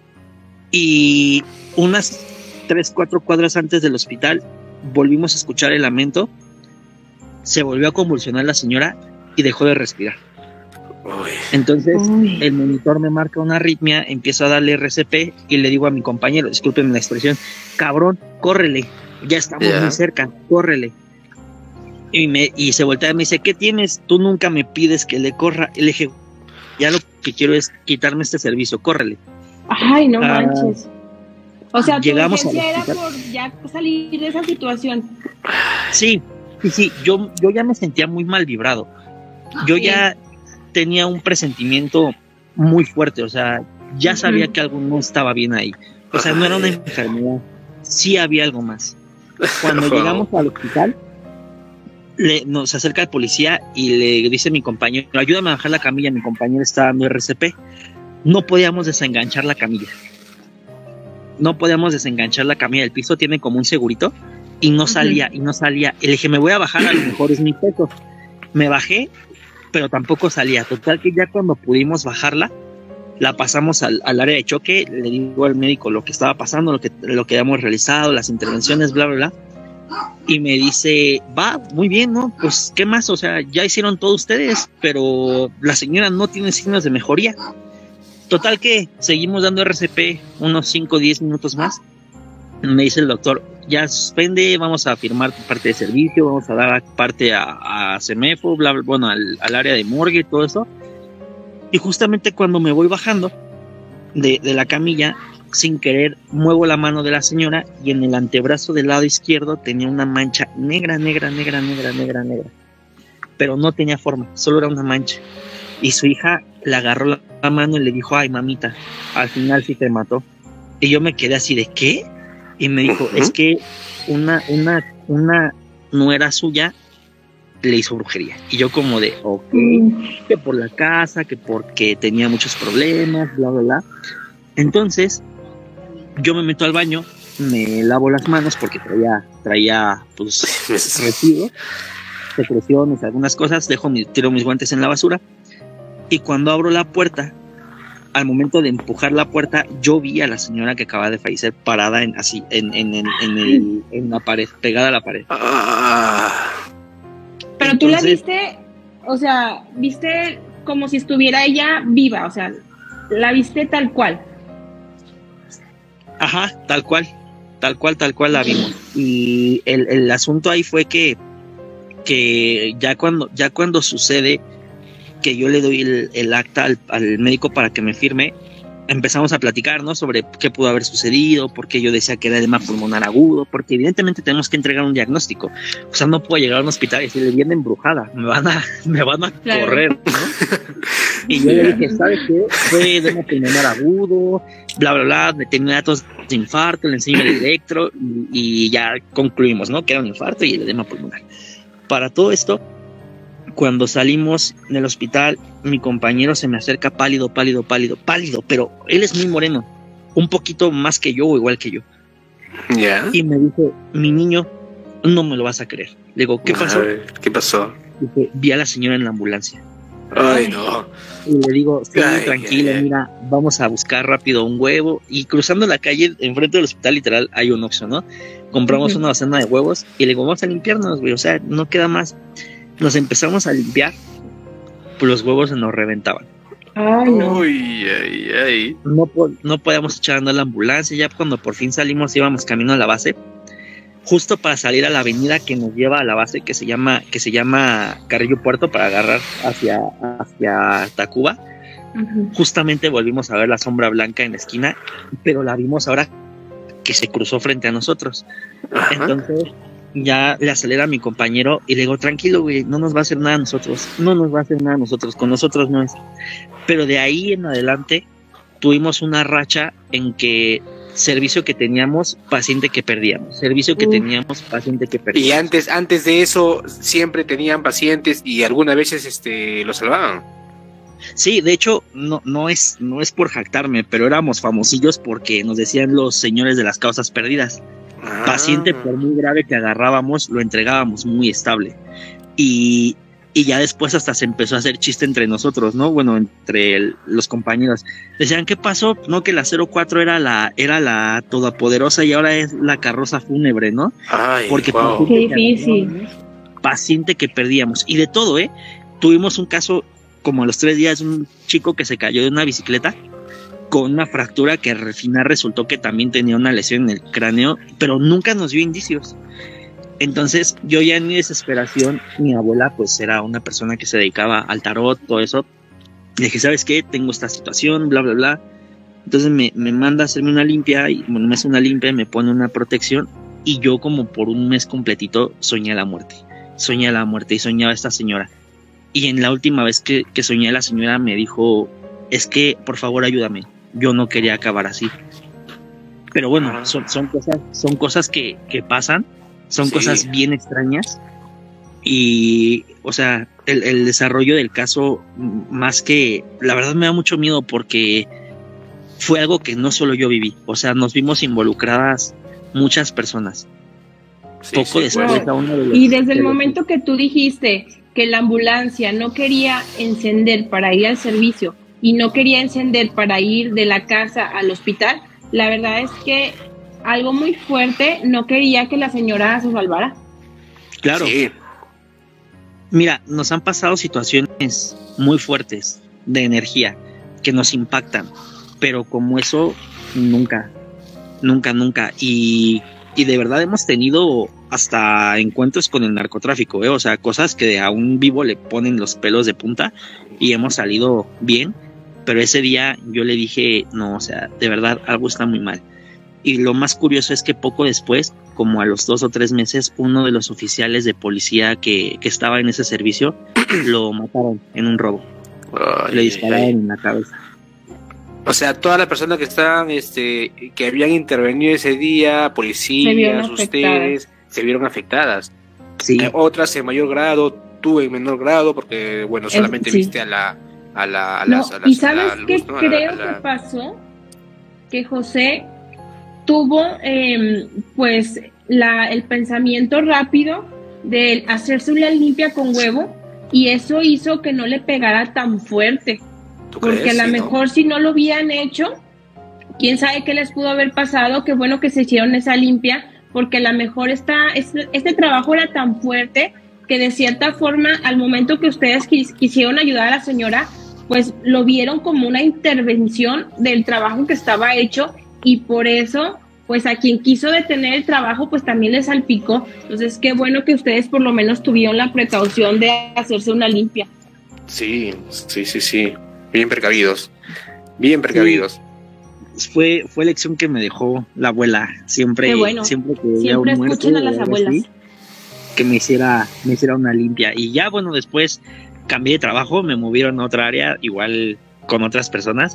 Y unas tres, cuatro cuadras antes del hospital volvimos a escuchar el lamento, se volvió a convulsionar la señora y dejó de respirar. Uy. Entonces Uy. el monitor me marca una arritmia, empiezo a darle R C P y le digo a mi compañero, discúlpenme la expresión, cabrón, córrele, ya estamos yeah. muy cerca, córrele. Y, me, y se voltea y me dice, ¿qué tienes? Tú nunca me pides que le corra. Y le dije, ya lo que quiero es quitarme este servicio, córrele. Ay, no manches. Uh, o sea, tu llegamos urgencia era por ya salir de esa situación. Sí, sí, sí. Yo, yo ya me sentía muy mal vibrado. Yo sí. ya tenía un presentimiento muy fuerte. O sea, ya sabía uh-huh. que algo no estaba bien ahí. O sea, no era una enfermedad, sí había algo más. Cuando llegamos al hospital, le, nos acerca el policía y le dice a mi compañero, ayúdame a bajar la camilla, mi compañero está dando R C P. No podíamos desenganchar la camilla. No podíamos desenganchar la camilla, el piso tiene como un segurito y no salía, uh-huh. y no salía. Y le dije, me voy a bajar, a lo mejor es mi peso. Me bajé, pero tampoco salía. Total que ya cuando pudimos bajarla, la pasamos al, al área de choque, le digo al médico lo que estaba pasando, lo que, lo que habíamos realizado, las intervenciones, bla, bla, bla. Y me dice, va, muy bien, ¿no? Pues, ¿qué más? O sea, ya hicieron todo ustedes, pero la señora no tiene signos de mejoría. Total que seguimos dando R C P unos cinco o diez minutos más. Me dice el doctor, ya suspende, vamos a firmar tu parte de servicio, vamos a dar parte a, a CEMEFO, bla, bla, bueno, al, al área de morgue y todo eso. Y justamente cuando me voy bajando de, de la camilla, sin querer, muevo la mano de la señora y en el antebrazo del lado izquierdo tenía una mancha negra, negra, negra, negra, negra, negra. Pero no tenía forma, solo era una mancha. Y su hija le agarró la, la mano y le dijo, ay, mamita, al final sí te mató. Y yo me quedé así de, ¿qué? Y me dijo, uh-huh. es que una, una, una nuera suya le hizo brujería. Y yo como de, ok, uh-huh. que por la casa, que porque tenía muchos problemas, bla, bla, bla. Entonces, yo me meto al baño, me lavo las manos porque traía, traía, pues, residuos, secreciones, algunas cosas, dejo mi, tiro mis guantes en la basura. Y cuando abro la puerta, al momento de empujar la puerta, yo vi a la señora que acaba de fallecer parada en así, en, en, en, en, el, en la pared, pegada a la pared. Ah. Pero entonces, tú la viste, o sea, viste como si estuviera ella viva, o sea, la viste tal cual. Ajá, tal cual, tal cual, tal cual la vimos. Y el, el asunto ahí fue que, que ya cuando, ya cuando sucede que yo le doy el, el acta al, al médico para que me firme, empezamos a platicar, ¿no? Sobre qué pudo haber sucedido, por qué yo decía que era edema pulmonar agudo, porque evidentemente tenemos que entregar un diagnóstico. O sea, no puedo llegar a un hospital y decirle, viene embrujada, me van a, me van a claro. correr, ¿no? Y yo le dije, ¿sabes qué? Fue edema pulmonar agudo, bla, bla, bla, me tenía datos de infarto, le enseñé el electro y, y ya concluimos, ¿no? Que era un infarto y el edema pulmonar. Para todo esto, cuando salimos del hospital, mi compañero se me acerca pálido, pálido, pálido, pálido, pero él es muy moreno, un poquito más que yo o igual que yo. Ya. Yeah. Y me dice, mi niño, no me lo vas a creer. Le digo, ¿qué pasó? Ver, ¿qué pasó? Dice, vi a la señora en la ambulancia. Ay, no. Y le digo, sí, ay, tranquilo, ay, mira, vamos a buscar rápido un huevo. Y cruzando la calle, enfrente del hospital, literal, hay un Oxxo, ¿no? Compramos uh-huh. una docena de huevos y le digo, vamos a limpiarnos, güey, o sea, no queda más. Nos empezamos a limpiar, pues los huevos se nos reventaban. Ay, no. Uy, ay, ay. No, no podíamos echar andando a la ambulancia. Ya cuando por fin salimos, íbamos camino a la base, justo para salir a la avenida que nos lleva a la base, que se llama, que se llama Carrillo Puerto, para agarrar hacia, hacia Tacuba. Uh-huh. Justamente volvimos a ver la sombra blanca en la esquina, pero la vimos ahora que se cruzó frente a nosotros. Uh-huh. Entonces ya le acelera a mi compañero y le digo, tranquilo, güey, no nos va a hacer nada a nosotros, no nos va a hacer nada a nosotros, con nosotros no es. Pero de ahí en adelante tuvimos una racha en que servicio que teníamos, paciente que perdíamos, servicio que uh. teníamos, paciente que perdíamos. Y antes, antes de eso siempre tenían pacientes y algunas veces este los salvaban. Sí, de hecho, no, no es, no es por jactarme, pero éramos famosillos porque nos decían los señores de las causas perdidas. Ah. Paciente por muy grave que agarrábamos, lo entregábamos muy estable. Y, y ya después hasta se empezó a hacer chiste entre nosotros, ¿no? Bueno, entre el, los compañeros. Decían, ¿qué pasó? No, que la cero cuatro era la, era la todopoderosa y ahora es la carroza fúnebre, ¿no? Ay, porque wow. Qué difícil. Paciente que perdíamos. Y de todo, ¿eh? Tuvimos un caso como a los tres días, un chico que se cayó de una bicicleta con una fractura que al final resultó que también tenía una lesión en el cráneo, pero nunca nos dio indicios. Entonces yo ya en mi desesperación, mi abuela pues era una persona que se dedicaba al tarot, todo eso, le dije, ¿sabes qué? Tengo esta situación, bla, bla, bla. Entonces me, me manda a hacerme una limpia, y bueno, me hace una limpia, me pone una protección, y yo como por un mes completito soñé la muerte, soñé la muerte y soñaba a esta señora. Y en la última vez que, que soñé a la señora me dijo, es que por favor ayúdame, yo no quería acabar así. Pero bueno, son, son cosas, son cosas que, que pasan, son sí. cosas bien extrañas. Y, o sea, el, el desarrollo del caso, más que, la verdad me da mucho miedo porque fue algo que no solo yo viví, o sea, nos vimos involucradas muchas personas. Sí, Poco sí, después wow. a uno de los, Y desde el de los... momento que tú dijiste que la ambulancia no quería encender para ir al servicio y no quería encender para ir de la casa al hospital, la verdad es que algo muy fuerte no quería que la señora se salvara. Claro. Sí. Mira, nos han pasado situaciones muy fuertes de energía que nos impactan, pero como eso, nunca, nunca, nunca. Y, y de verdad hemos tenido hasta encuentros con el narcotráfico, ¿eh? O sea, cosas que a un vivo le ponen los pelos de punta y hemos salido bien, pero ese día yo le dije, no, o sea, de verdad algo está muy mal. Y lo más curioso es que poco después, como a los dos o tres meses, uno de los oficiales de policía que, que estaba en ese servicio lo mataron en un robo. Ay, le dispararon ay. en la cabeza. O sea, todas las personas que estaban, este, que habían intervenido ese día, policías, se ustedes, se vieron afectadas. Sí. Eh, otras en mayor grado, tú en menor grado, porque bueno, solamente es, sí. viste a la, a la, a no, las, a las, ¿y sabes a la, qué luz, ¿no? creo a la, a la... que pasó? Que José tuvo eh, pues la, el pensamiento rápido de hacerse una limpia con huevo y eso hizo que no le pegara tan fuerte, porque a lo sí, mejor ¿no? si no lo hubieran hecho, quién sabe qué les pudo haber pasado. Qué bueno que se hicieron esa limpia, porque a lo mejor esta, este, este trabajo era tan fuerte que de cierta forma al momento que ustedes quis, quisieron ayudar a la señora, pues lo vieron como una intervención del trabajo que estaba hecho. Y por eso, pues a quien quiso detener el trabajo, pues también le salpicó. Entonces, qué bueno que ustedes por lo menos tuvieron la precaución de hacerse una limpia. Sí, sí, sí, sí. Bien precavidos. Bien precavidos. Sí. Fue, fue lección que me dejó la abuela. Siempre, qué bueno. siempre que siempre un escuchen muerto, a las abuelas. Así, que me hiciera, me hiciera una limpia. Y ya, bueno, después cambié de trabajo, me movieron a otra área, igual con otras personas.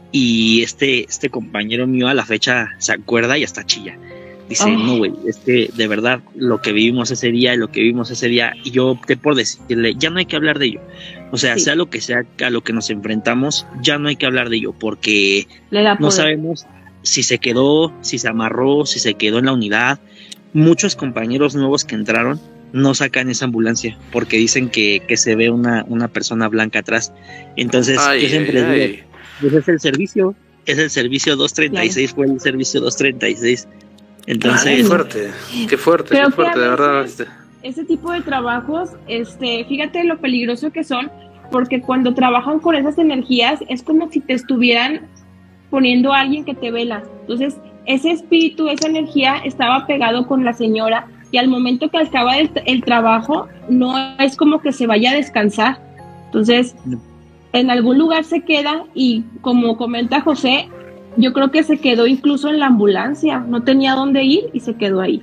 Y este, este compañero mío a la fecha se acuerda y hasta chilla. Dice, oh. no, güey, es que de verdad lo que vivimos ese día y lo que vimos ese día, y yo opté por decirle, ya no hay que hablar de ello. O sea, sí. sea lo que sea a lo que nos enfrentamos, ya no hay que hablar de ello, porque no sabemos si se quedó, si se amarró, si se quedó en la unidad. Muchos compañeros nuevos que entraron no sacan esa ambulancia porque dicen que, que se ve una, una persona blanca atrás. Entonces, ay, yo siempre ay, digo, ay. Pues es el servicio, es el servicio doscientos treinta y seis, claro. Fue el servicio doscientos treinta y seis. Entonces, ah, qué fuerte, qué fuerte, qué fuerte, de verdad. Ese tipo de trabajos, este, fíjate lo peligroso que son, porque cuando trabajan con esas energías es como si te estuvieran poniendo a alguien que te vela. Entonces, ese espíritu, esa energía estaba pegado con la señora y al momento que acaba el, el trabajo no es como que se vaya a descansar. Entonces, no. en algún lugar se queda y como comenta José, yo creo que se quedó incluso en la ambulancia, no tenía dónde ir y se quedó ahí.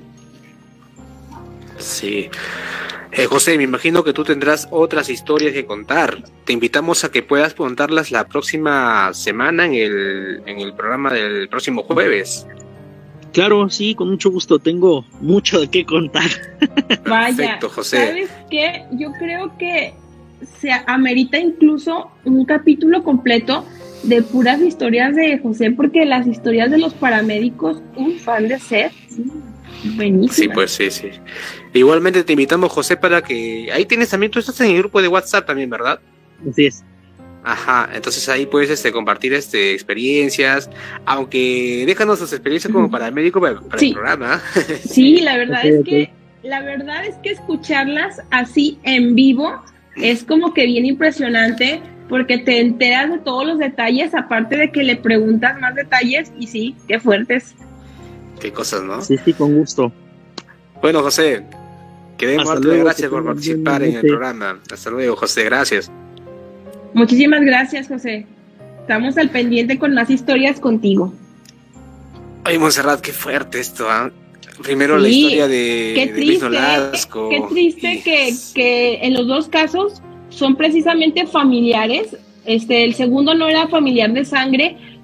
Sí. Eh, José, me imagino que tú tendrás otras historias que contar. Te invitamos a que puedas contarlas la próxima semana en el, en el programa del próximo jueves. Claro, sí, con mucho gusto. Tengo mucho de qué contar. Vaya, perfecto, José. ¿Sabes qué? Yo creo que se amerita incluso un capítulo completo de puras historias de José, porque las historias de los paramédicos, un fan de ser, buenísimas. Sí, pues sí, sí. Igualmente te invitamos, José, para que ahí tienes también, tú estás en el grupo de WhatsApp también, ¿verdad? Así es. Ajá, entonces ahí puedes este, compartir este, experiencias, aunque déjanos tus experiencias como paramédico para, para sí. el programa. Sí, la verdad okay, es okay. que la verdad es que escucharlas así en vivo es como que bien impresionante, porque te enteras de todos los detalles, aparte de que le preguntas más detalles, y sí, qué fuertes. Qué cosas, ¿no? Sí, sí, con gusto. Bueno, José, queremos darte gracias por participar en el programa. Hasta luego, José, gracias. Muchísimas gracias, José. Estamos al pendiente con más historias contigo. Ay, Montserrat, qué fuerte esto, ¿eh? Primero sí, la historia de, qué de triste, Luis Nolasco. Qué triste y... que, que en los dos casos son precisamente familiares. Este, el segundo no era familiar de sangre,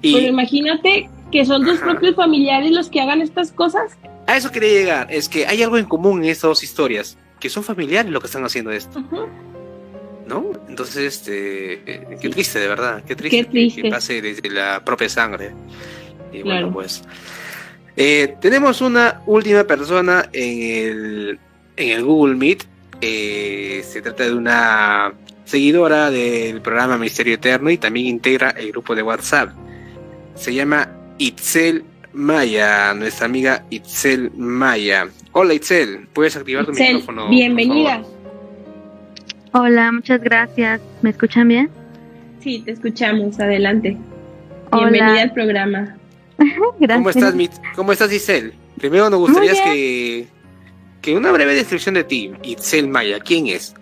Y Pero imagínate que son tus Ajá. propios familiares los que hagan estas cosas. a eso quería llegar, es que hay algo en común en estas dos historias, que son familiares lo que están haciendo esto, Ujú. ¿no? Entonces, este, eh, qué triste, de verdad, qué triste, Qué que- triste. Que, pase desde la propia sangre. Y bueno, Claro. pues, eh, tenemos una última persona en el, en el Google Meet. Eh, se trata de una seguidora del programa Misterio Eterno y también integra el grupo de WhatsApp. Se llama Itzel Maya, nuestra amiga Itzel Maya. Hola Itzel, puedes activar tu Itzel, micrófono. bienvenida. por favor? Hola, muchas gracias. ¿Me escuchan bien? Sí, te escuchamos. Adelante. Hola. Bienvenida al programa. Gracias. ¿Cómo estás, mi- ¿Cómo estás, Itzel? Primero nos gustaría que, que una breve descripción de ti, Itzel Maya. ¿Quién es?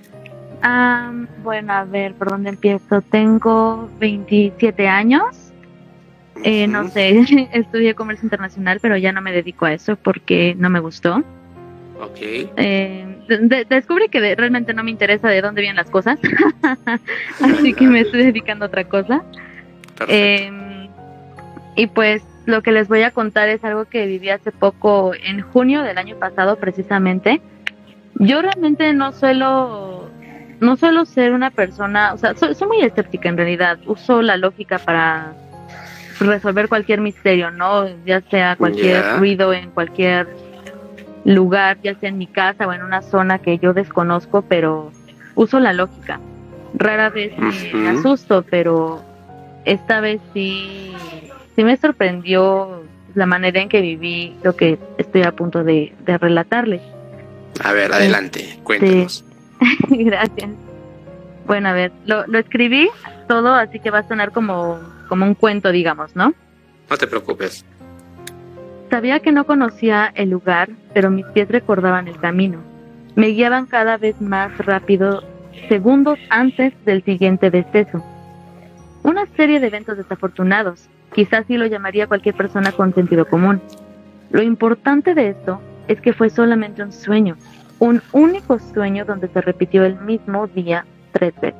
Ah, bueno, a ver, ¿por dónde empiezo? Tengo veintisiete años. Eh, no sé, estudié comercio internacional, pero ya no me dedico a eso porque no me gustó. Ok. Eh, de- descubrí que de- realmente no me interesa de dónde vienen las cosas, así que me estoy dedicando a otra cosa. Eh, y pues lo que les voy a contar es algo que viví hace poco, en junio del año pasado precisamente. Yo realmente no suelo, no suelo ser una persona, o sea, soy, soy muy escéptica en realidad. Uso la lógica para resolver cualquier misterio, ¿no? Ya sea cualquier Ya. ruido en cualquier lugar, ya sea en mi casa o en una zona que yo desconozco, pero uso la lógica. Rara vez me, me Ujú. asusto, pero esta vez sí, sí me sorprendió la manera en que viví lo que estoy a punto de, de relatarles. A ver, adelante, cuéntanos. Gracias. Bueno, a ver, lo, lo escribí todo, así que va a sonar como, como un cuento, digamos, ¿no? No te preocupes. Sabía que no conocía el lugar, pero mis pies recordaban el camino. Me guiaban cada vez más rápido, segundos antes del siguiente deceso. Una serie de eventos desafortunados, quizás sí lo llamaría cualquier persona con sentido común. Lo importante de esto es que fue solamente un sueño, un único sueño donde se repitió el mismo día tres veces.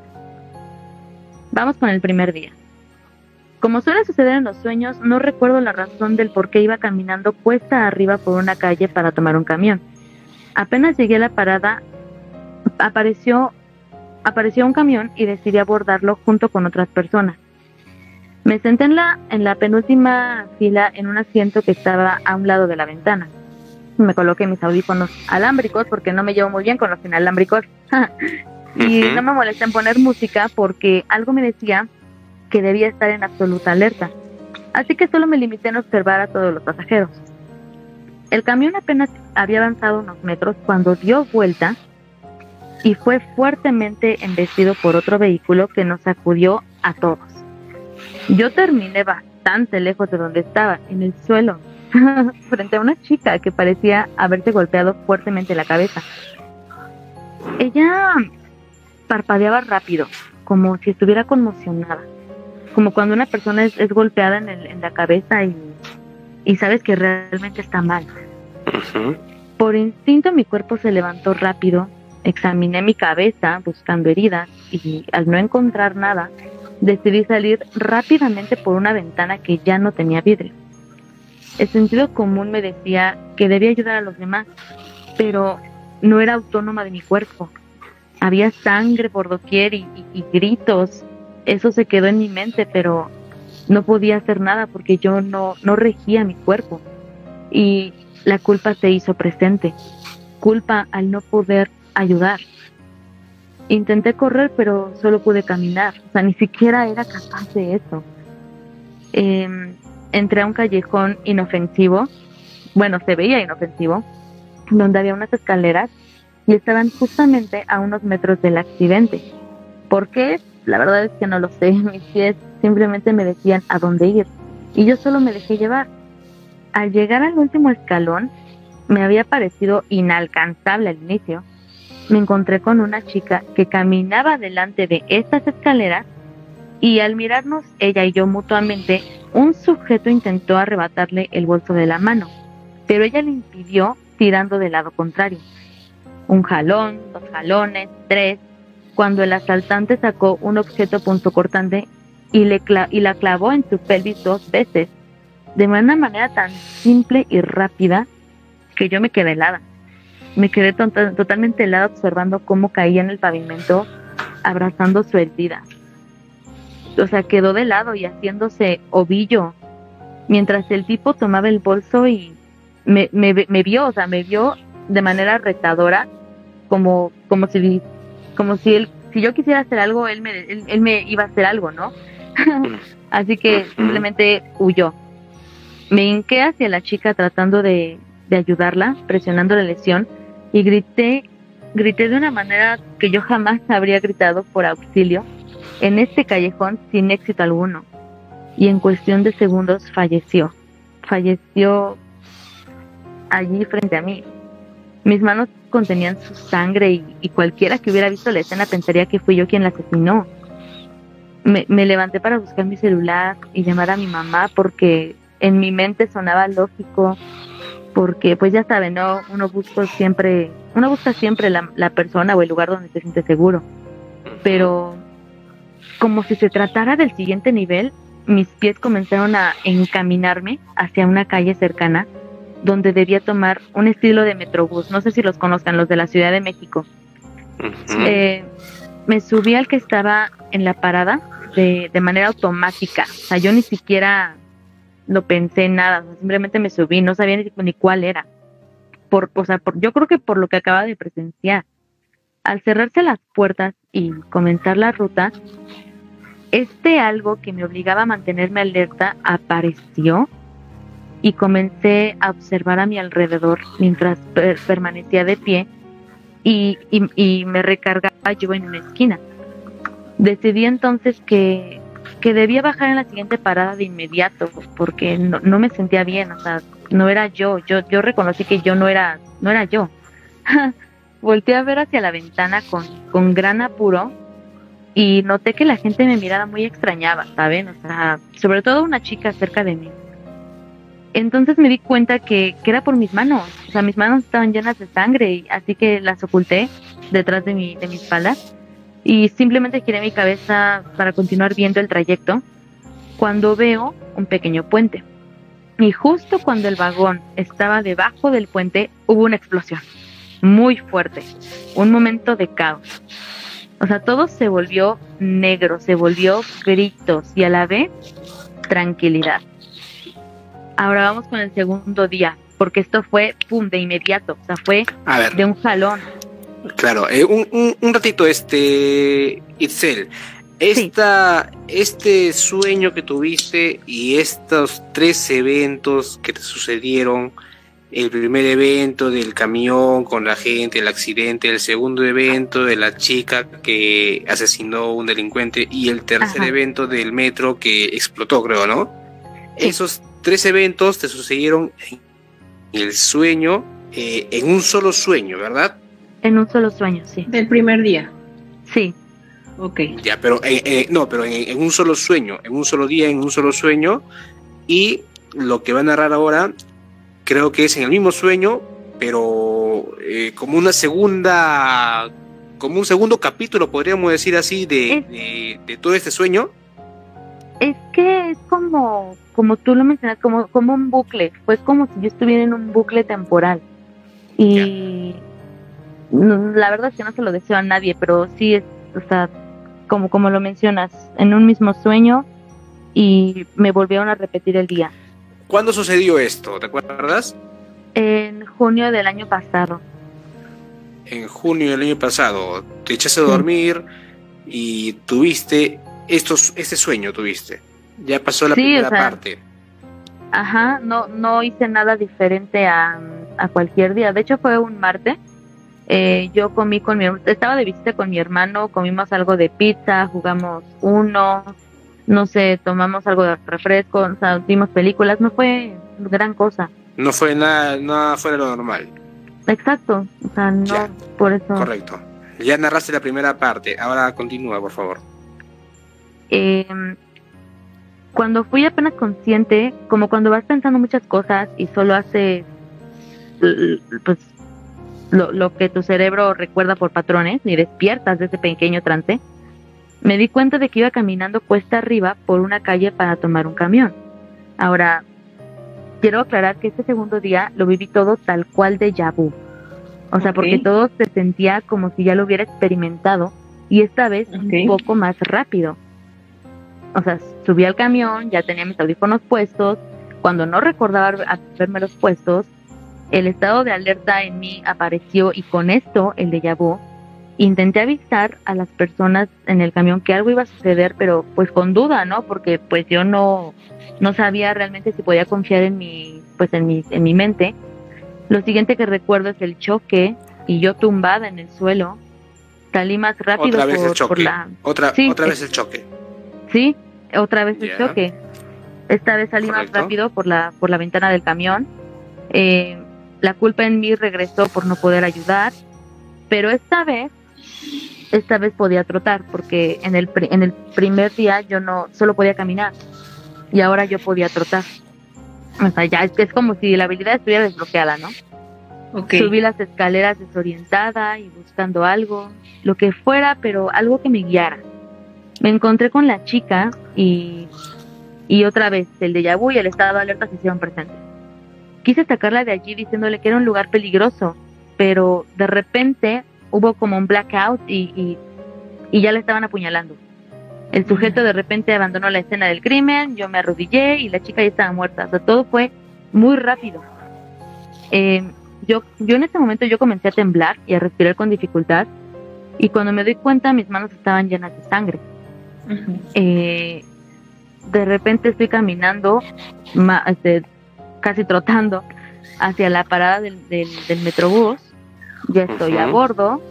Vamos con el primer día. Como suele suceder en los sueños, no recuerdo la razón del por qué iba caminando cuesta arriba por una calle para tomar un camión. Apenas llegué a la parada, apareció, apareció un camión y decidí abordarlo junto con otras personas. Me senté en la, en la penúltima fila en un asiento que estaba a un lado de la ventana. Me coloqué mis audífonos alámbricos porque no me llevo muy bien con los inalámbricos. Y Ujú. no me molesté en poner música porque algo me decía que debía estar en absoluta alerta. Así que solo me limité a observar a todos los pasajeros. El camión apenas había avanzado unos metros cuando dio vuelta y fue fuertemente embestido por otro vehículo que nos sacudió a todos. Yo terminé bastante lejos de donde estaba, en el suelo, frente a una chica que parecía haberse golpeado fuertemente la cabeza. Ella parpadeaba rápido, como si estuviera conmocionada, como cuando una persona es, es golpeada en, el, en la cabeza y, y sabes que realmente está mal. Por instinto mi cuerpo se levantó rápido, examiné mi cabeza buscando heridas y al no encontrar nada, decidí salir rápidamente por una ventana que ya no tenía vidrio. El sentido común me decía que debía ayudar a los demás, pero no era autónoma de mi cuerpo. Había sangre por doquier y, y, y gritos. Eso se quedó en mi mente, pero no podía hacer nada porque yo no, no regía mi cuerpo. Y la culpa se hizo presente. Culpa al no poder ayudar. Intenté correr, pero solo pude caminar. O sea, ni siquiera era capaz de eso. Eh, entré a un callejón inofensivo. Bueno, se veía inofensivo, donde había unas escaleras y estaban justamente a unos metros del accidente. ¿Por qué? La verdad es que no lo sé. Mis pies simplemente me decían a dónde ir y yo solo me dejé llevar. Al llegar al último escalón, me había parecido inalcanzable al inicio. Me encontré con una chica que caminaba delante de estas escaleras y al mirarnos ella y yo mutuamente, un sujeto intentó arrebatarle el bolso de la mano, pero ella le impidió tirando del lado contrario. Un jalón, dos jalones, tres. Cuando el asaltante sacó un objeto punzocortante, y, le cla- y la clavó en su pelvis dos veces, de una manera tan simple y rápida que yo me quedé helada. Me quedé to- totalmente helada observando cómo caía en el pavimento abrazando su herida. O sea, quedó de lado y haciéndose ovillo, mientras el tipo tomaba el bolso y me, me, me vio, o sea, me vio de manera retadora, como, como si, como si él, si yo quisiera hacer algo, él me, él, él me iba a hacer algo, ¿no? Así que simplemente huyó. Me hinqué hacia la chica tratando de, de ayudarla, presionando la lesión, y grité, grité de una manera que yo jamás habría gritado por auxilio en este callejón sin éxito alguno. Y en cuestión de segundos falleció. Falleció allí frente a mí. Mis manos contenían su sangre y, y cualquiera que hubiera visto la escena pensaría que fui yo quien la asesinó. Me, me levanté para buscar mi celular y llamar a mi mamá porque en mi mente sonaba lógico, porque pues ya saben, ¿no? Uno busca siempre, uno busca siempre la, la persona o el lugar donde se siente seguro. Pero como si se tratara del siguiente nivel, mis pies comenzaron a encaminarme hacia una calle cercana donde debía tomar un estilo de metrobús. No sé si los conozcan, los de la Ciudad de México. Uh-huh. Eh, me subí al que estaba en la parada de, de manera automática. O sea, yo ni siquiera lo pensé en nada. O sea, simplemente me subí, no sabía ni, ni cuál era. Por, o sea, por, yo creo que por lo que acaba de presenciar. Al cerrarse las puertas y comenzar la ruta, este algo que me obligaba a mantenerme alerta apareció y comencé a observar a mi alrededor mientras per- permanecía de pie y, y, y me recargaba yo en una esquina. Decidí entonces que, que debía bajar en la siguiente parada de inmediato porque no, no me sentía bien, o sea, no era yo, yo, yo reconocí que yo no era, no era yo. Volteé a ver hacia la ventana con, con gran apuro y noté que la gente me miraba muy extrañada, ¿saben? O sea, sobre todo una chica cerca de mí. Entonces me di cuenta que, que era por mis manos, o sea, mis manos estaban llenas de sangre, y así que las oculté detrás de mi, de mi espalda y simplemente giré mi cabeza para continuar viendo el trayecto cuando veo un pequeño puente. Y justo cuando el vagón estaba debajo del puente hubo una explosión muy fuerte, un momento de caos. O sea, todo se volvió negro, se volvió gritos y a la vez tranquilidad. Ahora vamos con el segundo día, porque esto fue, pum, de inmediato, o sea, fue de un jalón. Claro, eh, un, un, un ratito, este, Itzel, esta, sí. Este sueño que tuviste y estos tres eventos que te sucedieron, el primer evento del camión con la gente, el accidente, el segundo evento de la chica que asesinó a un delincuente y el tercer Ajá. evento del metro que explotó, creo, ¿no? Sí. Esos tres eventos te sucedieron en el sueño, eh, en un solo sueño, ¿verdad? En un solo sueño, sí. Del primer día. Sí. Ok. Ya, pero eh, eh, no, pero en, en un solo sueño, en un solo día, en un solo sueño, y lo que va a narrar ahora creo que es en el mismo sueño, pero eh, como una segunda, como un segundo capítulo, podríamos decir así, de, es, de, de todo este sueño. Es que es como, como tú lo mencionas, como, como un bucle, fue como si yo estuviera en un bucle temporal. Y no, la verdad es que no se lo deseo a nadie, pero sí es, o sea, como, como lo mencionas, en un mismo sueño y me volvieron a repetir el día. ¿Cuándo sucedió esto? ¿Te acuerdas? En junio del año pasado. En junio del año pasado. Te echaste a dormir sí. y tuviste estos, este sueño tuviste. Ya pasó la sí, primera o sea, parte. Ajá, no, no hice nada diferente a, a cualquier día. De hecho fue un martes. Eh, yo comí con mi, estaba de visita con mi hermano, comimos algo de pizza, jugamos uno. No sé, tomamos algo de refresco, o sea, vimos películas, no fue gran cosa. No fue nada, nada fuera de lo normal. Exacto, o sea, no, ya. Por eso. Correcto. Ya narraste la primera parte, ahora continúa, por favor. Eh, cuando fui apenas consciente, como cuando vas pensando muchas cosas y solo haces, pues, lo, lo que tu cerebro recuerda por patrones y despiertas de ese pequeño trance, Me di cuenta de que iba caminando cuesta arriba por una calle para tomar un camión. Ahora, quiero aclarar que este segundo día lo viví todo tal cual déjà vu. O sea, okay. porque todo se sentía como si ya lo hubiera experimentado y esta vez okay. un poco más rápido. O sea, subí al camión, ya tenía mis audífonos puestos. Cuando no recordaba haberme los puestos, el estado de alerta en mí apareció y con esto, el déjà vu, intenté avisar a las personas en el camión que algo iba a suceder, pero pues con duda, ¿no? Porque pues yo no, no sabía realmente si podía confiar en mi, pues en mi, en mi mente. Lo siguiente que recuerdo es el choque y yo tumbada en el suelo. Salí más rápido otra vez por, el choque. por la... Otra, sí, otra vez es... el choque. Sí, otra vez yeah. el choque. Esta vez salí Correcto. más rápido por la, por la ventana del camión. Eh, la culpa en mí regresó por no poder ayudar, pero esta vez esta vez podía trotar porque en el en el primer día yo no solo podía caminar y ahora yo podía trotar. O sea, ya es que es como si la habilidad estuviera desbloqueada, ¿no? Okay. Subí las escaleras desorientada y buscando algo, lo que fuera, pero algo que me guiara. Me encontré con la chica y y otra vez el déjà vu y el estado de alerta se hicieron presentes. Quise sacarla de allí diciéndole que era un lugar peligroso, pero de repente hubo como un blackout y, y, y ya le estaban apuñalando. El sujeto de repente abandonó la escena del crimen, yo me arrodillé y la chica ya estaba muerta. O sea, todo fue muy rápido. Eh, yo, yo en ese momento yo comencé a temblar y a respirar con dificultad y cuando me doy cuenta mis manos estaban llenas de sangre. Uh-huh. Eh, de repente estoy caminando, ma, este, casi trotando hacia la parada del, del, del Metrobús. Ya estoy uh-huh. a bordo,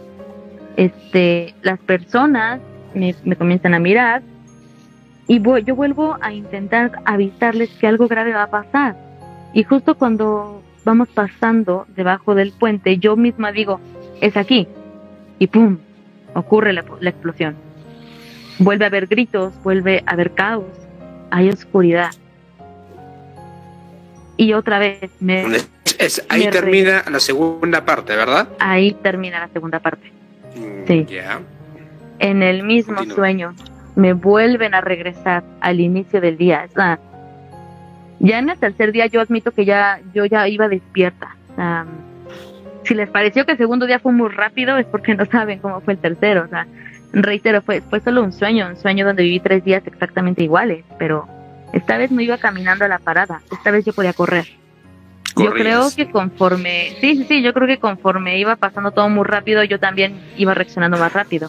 este, las personas me, me comienzan a mirar y voy, yo vuelvo a intentar avisarles que algo grave va a pasar. Y justo cuando vamos pasando debajo del puente, yo misma digo, es aquí. Y ¡pum! Ocurre la, la explosión. Vuelve a haber gritos, vuelve a haber caos, hay oscuridad. Y otra vez me... Es, ahí me termina re... la segunda parte, ¿verdad? Ahí termina la segunda parte. Mm, sí. Yeah. En el mismo Continúa. sueño me vuelven a regresar al inicio del día. O sea, ya en el tercer día yo admito que ya yo ya iba despierta. O sea, si les pareció que el segundo día fue muy rápido es porque no saben cómo fue el tercero. O sea, reitero, fue, fue solo un sueño, un sueño donde viví tres días exactamente iguales, pero esta vez no iba caminando a la parada, esta vez yo podía correr. Corrías. Yo creo que conforme, sí, sí, sí, yo creo que conforme iba pasando todo muy rápido, yo también iba reaccionando más rápido.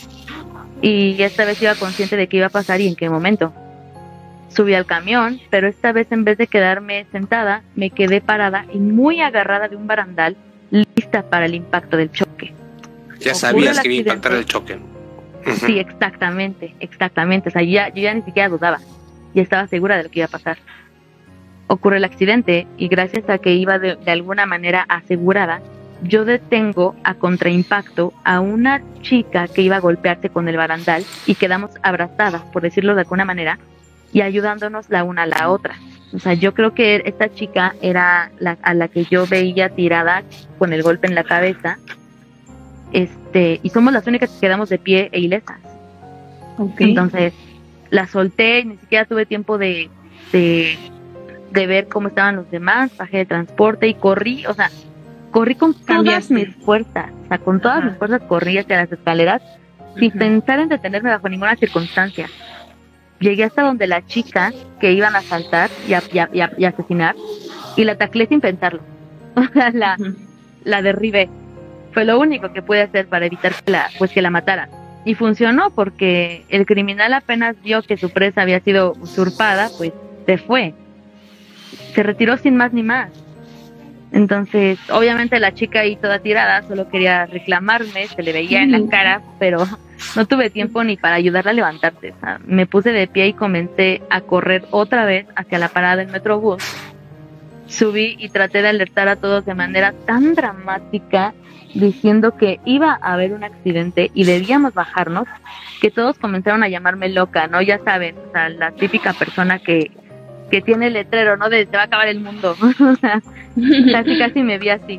Y esta vez iba consciente de qué iba a pasar y en qué momento. Subí al camión, pero esta vez en vez de quedarme sentada, me quedé parada y muy agarrada de un barandal, lista para el impacto del choque. Ya Ocurre sabías que iba a impactar el choque. Uh-huh. Sí, exactamente, exactamente. O sea, ya, yo ya ni siquiera dudaba, ya estaba segura de lo que iba a pasar. Ocurre el accidente y gracias a que iba de, de alguna manera asegurada, yo detengo a contraimpacto a una chica que iba a golpearse con el barandal y quedamos abrazadas, por decirlo de alguna manera, y ayudándonos la una a la otra. O sea, yo creo que esta chica era la, a la que yo veía tirada con el golpe en la cabeza, este, y somos las únicas que quedamos de pie e ilesas. Okay. Entonces, la solté y ni siquiera tuve tiempo de, de de ver cómo estaban los demás, bajé de transporte y corrí, o sea, corrí con todas Cambiaste. mis fuerzas, o sea, con todas Ajá. mis fuerzas corrí hacia las escaleras, Ajá. sin pensar en detenerme bajo ninguna circunstancia. Llegué hasta donde la chica que iban a asaltar y a, y a, y a, y a asesinar, y la taclé sin pensarlo, o sea, la, Ajá. la derribé. Fue lo único que pude hacer para evitar que la, pues que la mataran. Y funcionó porque el criminal apenas vio que su presa había sido usurpada, pues se fue. Se retiró sin más ni más. Entonces, obviamente la chica ahí toda tirada solo quería reclamarme, se le veía en la cara, pero no tuve tiempo ni para ayudarla a levantarse. O sea, me puse de pie y comencé a correr otra vez hacia la parada del Metrobús. Subí y traté de alertar a todos de manera tan dramática, diciendo que iba a haber un accidente y debíamos bajarnos, que todos comenzaron a llamarme loca, ¿no? Ya saben, o sea, la típica persona que que tiene el letrero, ¿no? De se va a acabar el mundo. O sea, casi casi me vi así.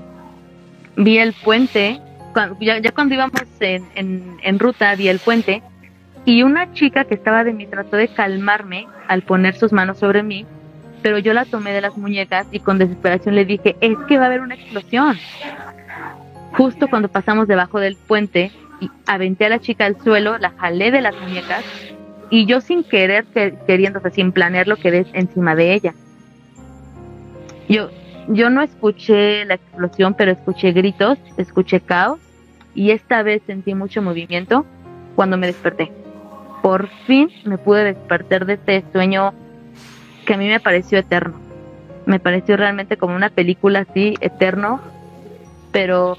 Vi el puente, cuando, ya, ya cuando íbamos en, en, en ruta, vi el puente y una chica que estaba de mí trató de calmarme al poner sus manos sobre mí, pero yo la tomé de las muñecas y con desesperación le dije, es que va a haber una explosión. Justo cuando pasamos debajo del puente, y aventé a la chica al suelo, la jalé de las muñecas y yo sin querer, queriendo, o sea, sin planearlo, quedé encima de ella. Yo, yo no escuché la explosión, pero escuché gritos, escuché caos y esta vez sentí mucho movimiento cuando me desperté. Por fin me pude despertar de este sueño que a mí me pareció eterno. Me pareció realmente como una película así, eterno, pero,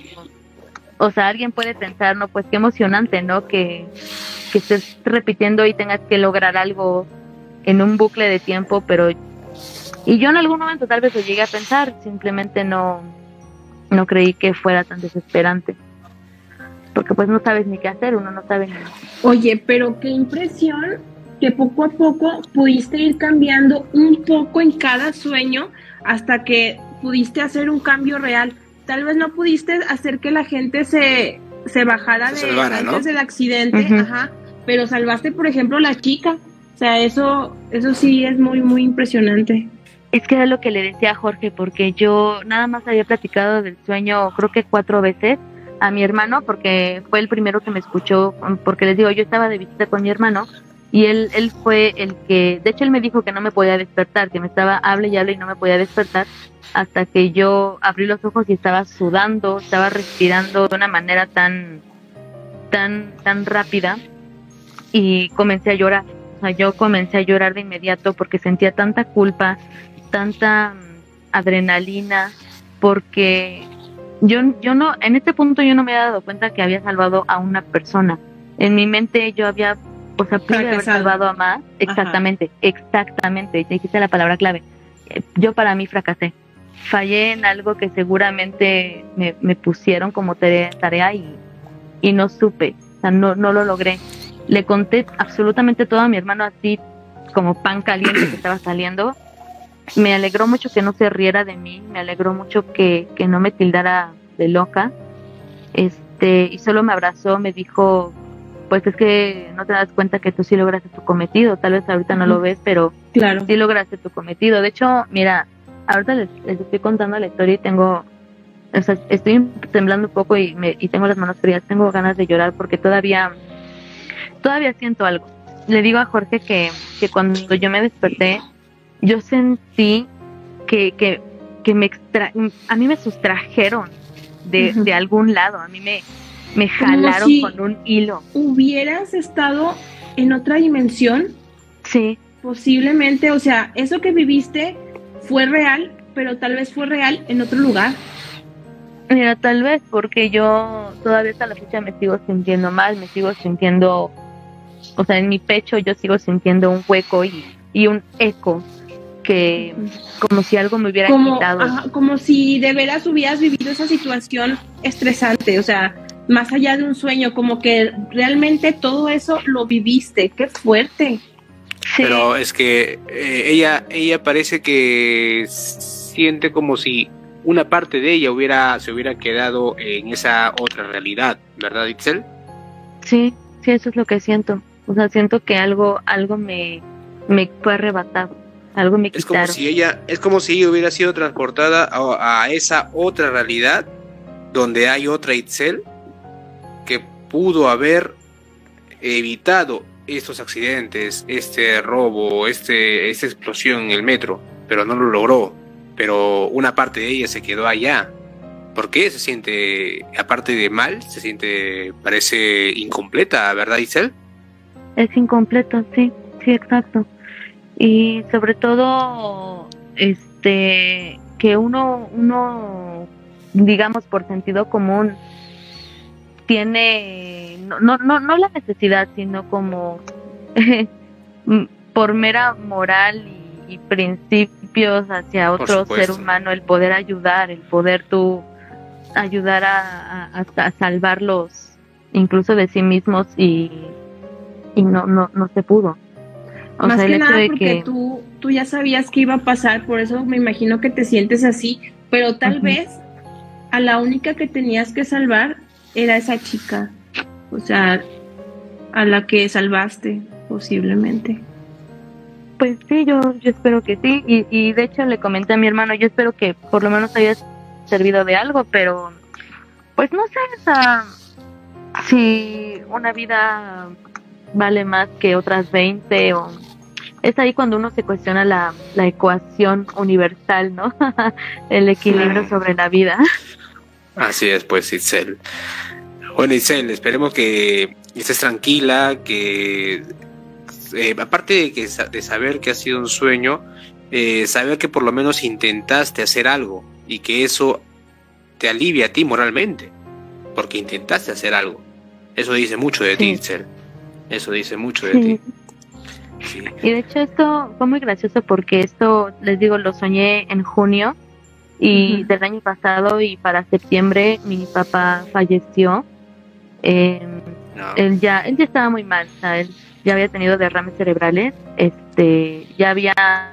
o sea, alguien puede pensar, no, pues qué emocionante, ¿no? Que, que estés repitiendo y tengas que lograr algo en un bucle de tiempo, pero, y yo en algún momento tal vez lo llegué a pensar, simplemente no, no creí que fuera tan desesperante. Porque pues no sabes ni qué hacer, uno no sabe ni... Oye, pero qué impresión que poco a poco pudiste ir cambiando un poco en cada sueño hasta que pudiste hacer un cambio real. Tal vez no pudiste hacer que la gente se, se bajara se de salvara, antes, ¿no?, del accidente, uh-huh. Ajá, pero salvaste, por ejemplo, la chica. O sea, eso, eso sí es muy, muy impresionante. Es que era lo que le decía a Jorge, porque yo nada más había platicado del sueño, creo que cuatro veces, a mi hermano, porque fue el primero que me escuchó, porque les digo, yo estaba de visita con mi hermano, y él, él fue el que, de hecho él me dijo que no me podía despertar, que me estaba, hable y hable y no me podía despertar, hasta que yo abrí los ojos y estaba sudando, estaba respirando de una manera tan, tan, tan rápida, y comencé a llorar. O sea, yo comencé a llorar de inmediato porque sentía tanta culpa, tanta adrenalina, porque yo, yo no, en este punto yo no me había dado cuenta que había salvado a una persona. En mi mente yo había, o sea, pude haber salvado a más. Exactamente, ajá. exactamente, dijiste la palabra clave. Yo para mí fracasé. Fallé en algo que seguramente me, me pusieron como tarea, tarea y, y no supe, o sea, no, no lo logré. Le conté absolutamente todo a mi hermano así como pan caliente que estaba saliendo. Me alegró mucho que no se riera de mí, me alegró mucho que, que no me tildara de loca, este, y solo me abrazó, me dijo, pues es que no te das cuenta que tú sí lograste tu cometido, tal vez ahorita no lo ves, pero claro, sí lograste tu cometido. De hecho, mira, ahorita les, les estoy contando la historia y tengo, o sea, estoy temblando un poco y, me, y tengo las manos frías, tengo ganas de llorar porque todavía, todavía siento algo. Le digo a Jorge que, que cuando yo me desperté, yo sentí que, que, que me extra, a mí me sustrajeron de, uh-huh. de algún lado, a mí me, me jalaron si con un hilo. ¿Hubieras estado en otra dimensión? Sí. Posiblemente, o sea, eso que viviste fue real, pero tal vez fue real en otro lugar. Mira, tal vez porque yo todavía hasta la fecha me sigo sintiendo mal, me sigo sintiendo, o sea, en mi pecho yo sigo sintiendo un hueco y, y un eco, que como si algo me hubiera como, quitado. Ajá, como si de veras hubieras vivido esa situación estresante, o sea, más allá de un sueño, como que realmente todo eso lo viviste. ¡Qué fuerte! Sí. Pero es que eh, ella, ella parece que siente como si una parte de ella hubiera, se hubiera quedado en esa otra realidad, ¿verdad, Itzel? Sí, sí, eso es lo que siento. O sea, siento que algo, algo me, me fue arrebatado. Algo me quitaron. Es como si ella, es como si ella hubiera sido transportada a, a esa otra realidad donde hay otra Itzel que pudo haber evitado estos accidentes, este robo, este, esta explosión en el metro, pero no lo logró. Pero una parte de ella se quedó allá. ¿Por qué se siente, aparte de mal, se siente, parece incompleta, ¿verdad, Itzel? Es incompleto, sí, sí, exacto. Y sobre todo, este, que uno, uno, digamos por sentido común, tiene, no, no, no, no la necesidad, sino como por mera moral y, y principios hacia otro ser humano, el poder ayudar, el poder tú ayudar a, a, a salvarlos, incluso de sí mismos, y, y no, no, no se pudo. O Más sea, que nada porque que... tú, tú ya sabías que iba a pasar, por eso me imagino que te sientes así, pero tal uh-huh. vez a la única que tenías que salvar era esa chica. O sea, a la que salvaste, posiblemente. Pues sí, yo, yo espero que sí, y, y de hecho le comenté a mi hermano, yo espero que por lo menos haya servido de algo, pero pues no sé, o sea, si una vida vale más que otras veinte, o es ahí cuando uno se cuestiona la, la ecuación universal, ¿no? El equilibrio sí. sobre la vida. Así es, pues, Itzel. Bueno, Itzel, esperemos que estés tranquila, que eh, aparte de, que, de saber que ha sido un sueño, eh, saber que por lo menos intentaste hacer algo y que eso te alivia a ti moralmente, porque intentaste hacer algo. Eso dice mucho de sí. ti, Itzel. Eso dice mucho de sí. ti. Sí. Y de hecho esto fue muy gracioso porque esto, les digo, lo soñé en junio y uh-huh. del año pasado, y para septiembre mi papá falleció. Eh, no. él ya él ya estaba muy mal, o sea, él ya había tenido derrames cerebrales, este ya había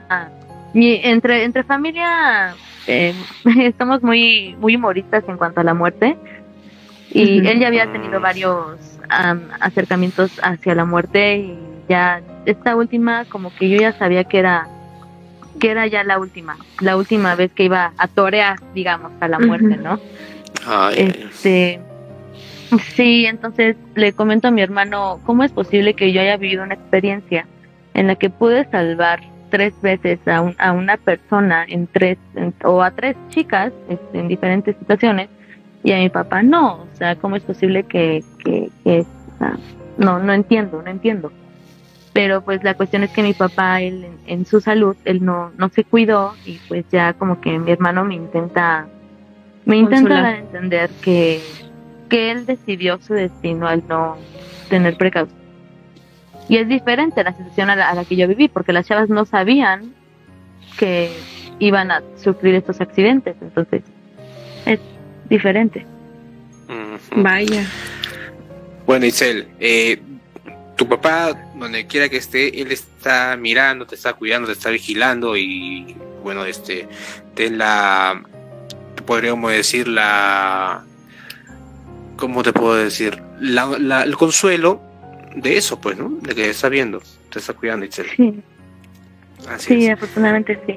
y entre entre familia eh, estamos muy muy humoristas en cuanto a la muerte, y uh-huh. él ya había tenido varios um, acercamientos hacia la muerte, y ya esta última como que yo ya sabía que era que era ya la última la última vez que iba a torear, digamos, a la muerte, ¿no? Ay. Este sí, entonces le comento a mi hermano, ¿cómo es posible que yo haya vivido una experiencia en la que pude salvar tres veces a, un, a una persona en tres en, o a tres chicas este, en diferentes situaciones, y a mi papá no? O sea, ¿cómo es posible que, que, que o sea, no, no entiendo, no entiendo. Pero pues la cuestión es que mi papá, él en, en su salud, él no, no se cuidó, y pues ya como que mi hermano me intenta, me intenta dar a entender que que él decidió su destino al no tener precaución. Y es diferente la situación a la, a la que yo viví, porque las chavas no sabían que iban a sufrir estos accidentes, entonces es diferente. Uh-huh. Vaya. Bueno, Itzel, eh, tu papá, donde quiera que esté, él está mirando, te está cuidando, te está vigilando, y bueno, este, ten la, podríamos decir, la... ¿Cómo te puedo decir? La, la, el consuelo de eso, pues, ¿no? De que está viendo, te está cuidando, Itzel. Sí, Así sí, es. afortunadamente sí.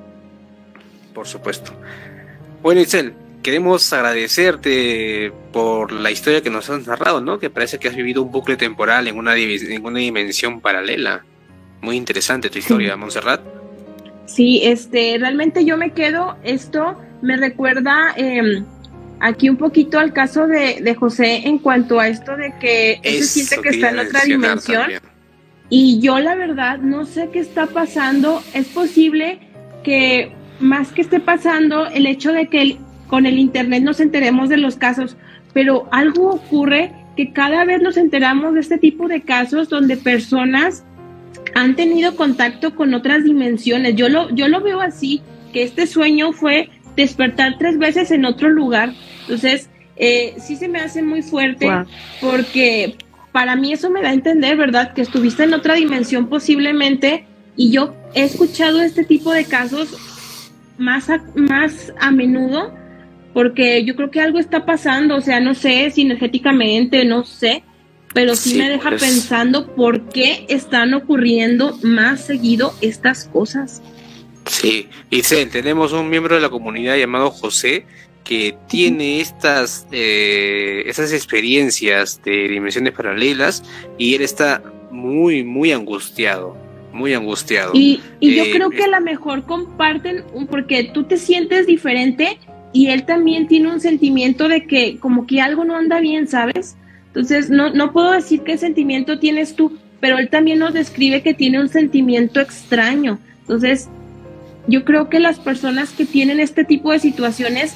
Por supuesto. Bueno, Itzel, queremos agradecerte por la historia que nos has narrado, ¿no? Que parece que has vivido un bucle temporal en una, en una dimensión paralela. Muy interesante tu historia, sí. Montserrat. Sí, este, realmente yo me quedo, esto me recuerda... Eh, aquí un poquito al caso de, de José en cuanto a esto de que él se siente que está en otra dimensión también. Y yo la verdad no sé qué está pasando. Es posible que más que esté pasando el hecho de que el, con el internet nos enteremos de los casos, pero algo ocurre que cada vez nos enteramos de este tipo de casos donde personas han tenido contacto con otras dimensiones. Yo lo, yo lo veo así, que este sueño fue despertar tres veces en otro lugar. Entonces, eh, sí se me hace muy fuerte, wow. porque para mí eso me da a entender, ¿verdad? Que estuviste en otra dimensión posiblemente, y yo he escuchado este tipo de casos más a, más a menudo, porque yo creo que algo está pasando, o sea, no sé si energéticamente, no sé, pero sí, sí me deja pues... pensando por qué están ocurriendo más seguido estas cosas. Sí, y sí, tenemos un miembro de la comunidad llamado José que tiene estas eh, estas experiencias de dimensiones paralelas, y él está muy, muy angustiado, muy angustiado. Y, y yo eh, creo que a lo mejor comparten, porque tú te sientes diferente y él también tiene un sentimiento de que como que algo no anda bien, ¿sabes? Entonces no, no puedo decir qué sentimiento tienes tú, pero él también nos describe que tiene un sentimiento extraño. Entonces yo creo que las personas que tienen este tipo de situaciones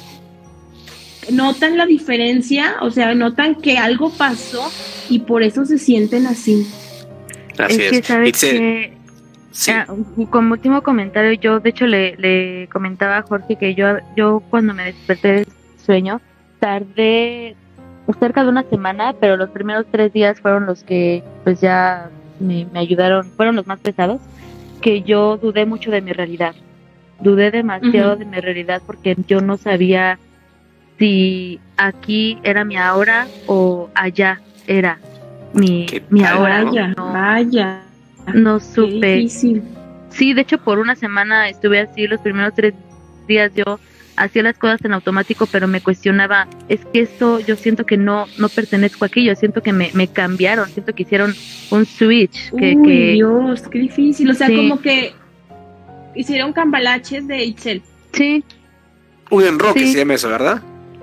notan la diferencia, o sea, notan que algo pasó y por eso se sienten así. Así es. Es que sabes que, sí. ah, como último comentario, yo de hecho le, le comentaba a Jorge que yo, yo cuando me desperté del sueño tardé cerca de una semana, pero los primeros tres días fueron los que pues ya me, me ayudaron, fueron los más pesados, que yo dudé mucho de mi realidad. Dudé demasiado uh-huh. de mi realidad, porque yo no sabía si aquí era mi ahora o allá era mi, mi ahora. Vaya, no, vaya. No supe. Qué difícil. Sí, de hecho por una semana estuve así, los primeros tres días yo hacía las cosas en automático, pero me cuestionaba, es que eso yo siento que no no pertenezco aquí, yo siento que me, me cambiaron, siento que hicieron un switch. Que, Uy, que... Dios, qué difícil, o sea, Sí. como que hicieron cambalaches de Itzel. Sí. Un enroque Sí. se llama eso, ¿verdad?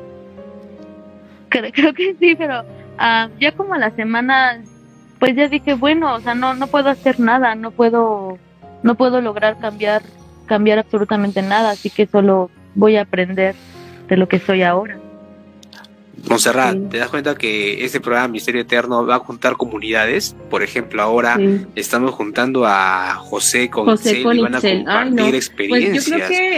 Creo, creo que sí, pero ah, ya como a la semana, pues ya dije, bueno, o sea, no no puedo hacer nada, no puedo no puedo lograr cambiar cambiar absolutamente nada, así que solo voy a aprender de lo que soy ahora. Montserrat, Sí. ¿te das cuenta que este programa Misterio Eterno va a juntar comunidades? Por ejemplo, ahora Sí. estamos juntando a José con José Itzel con y van a Itzel. Ay, compartir no. Pues experiencias. yo creo que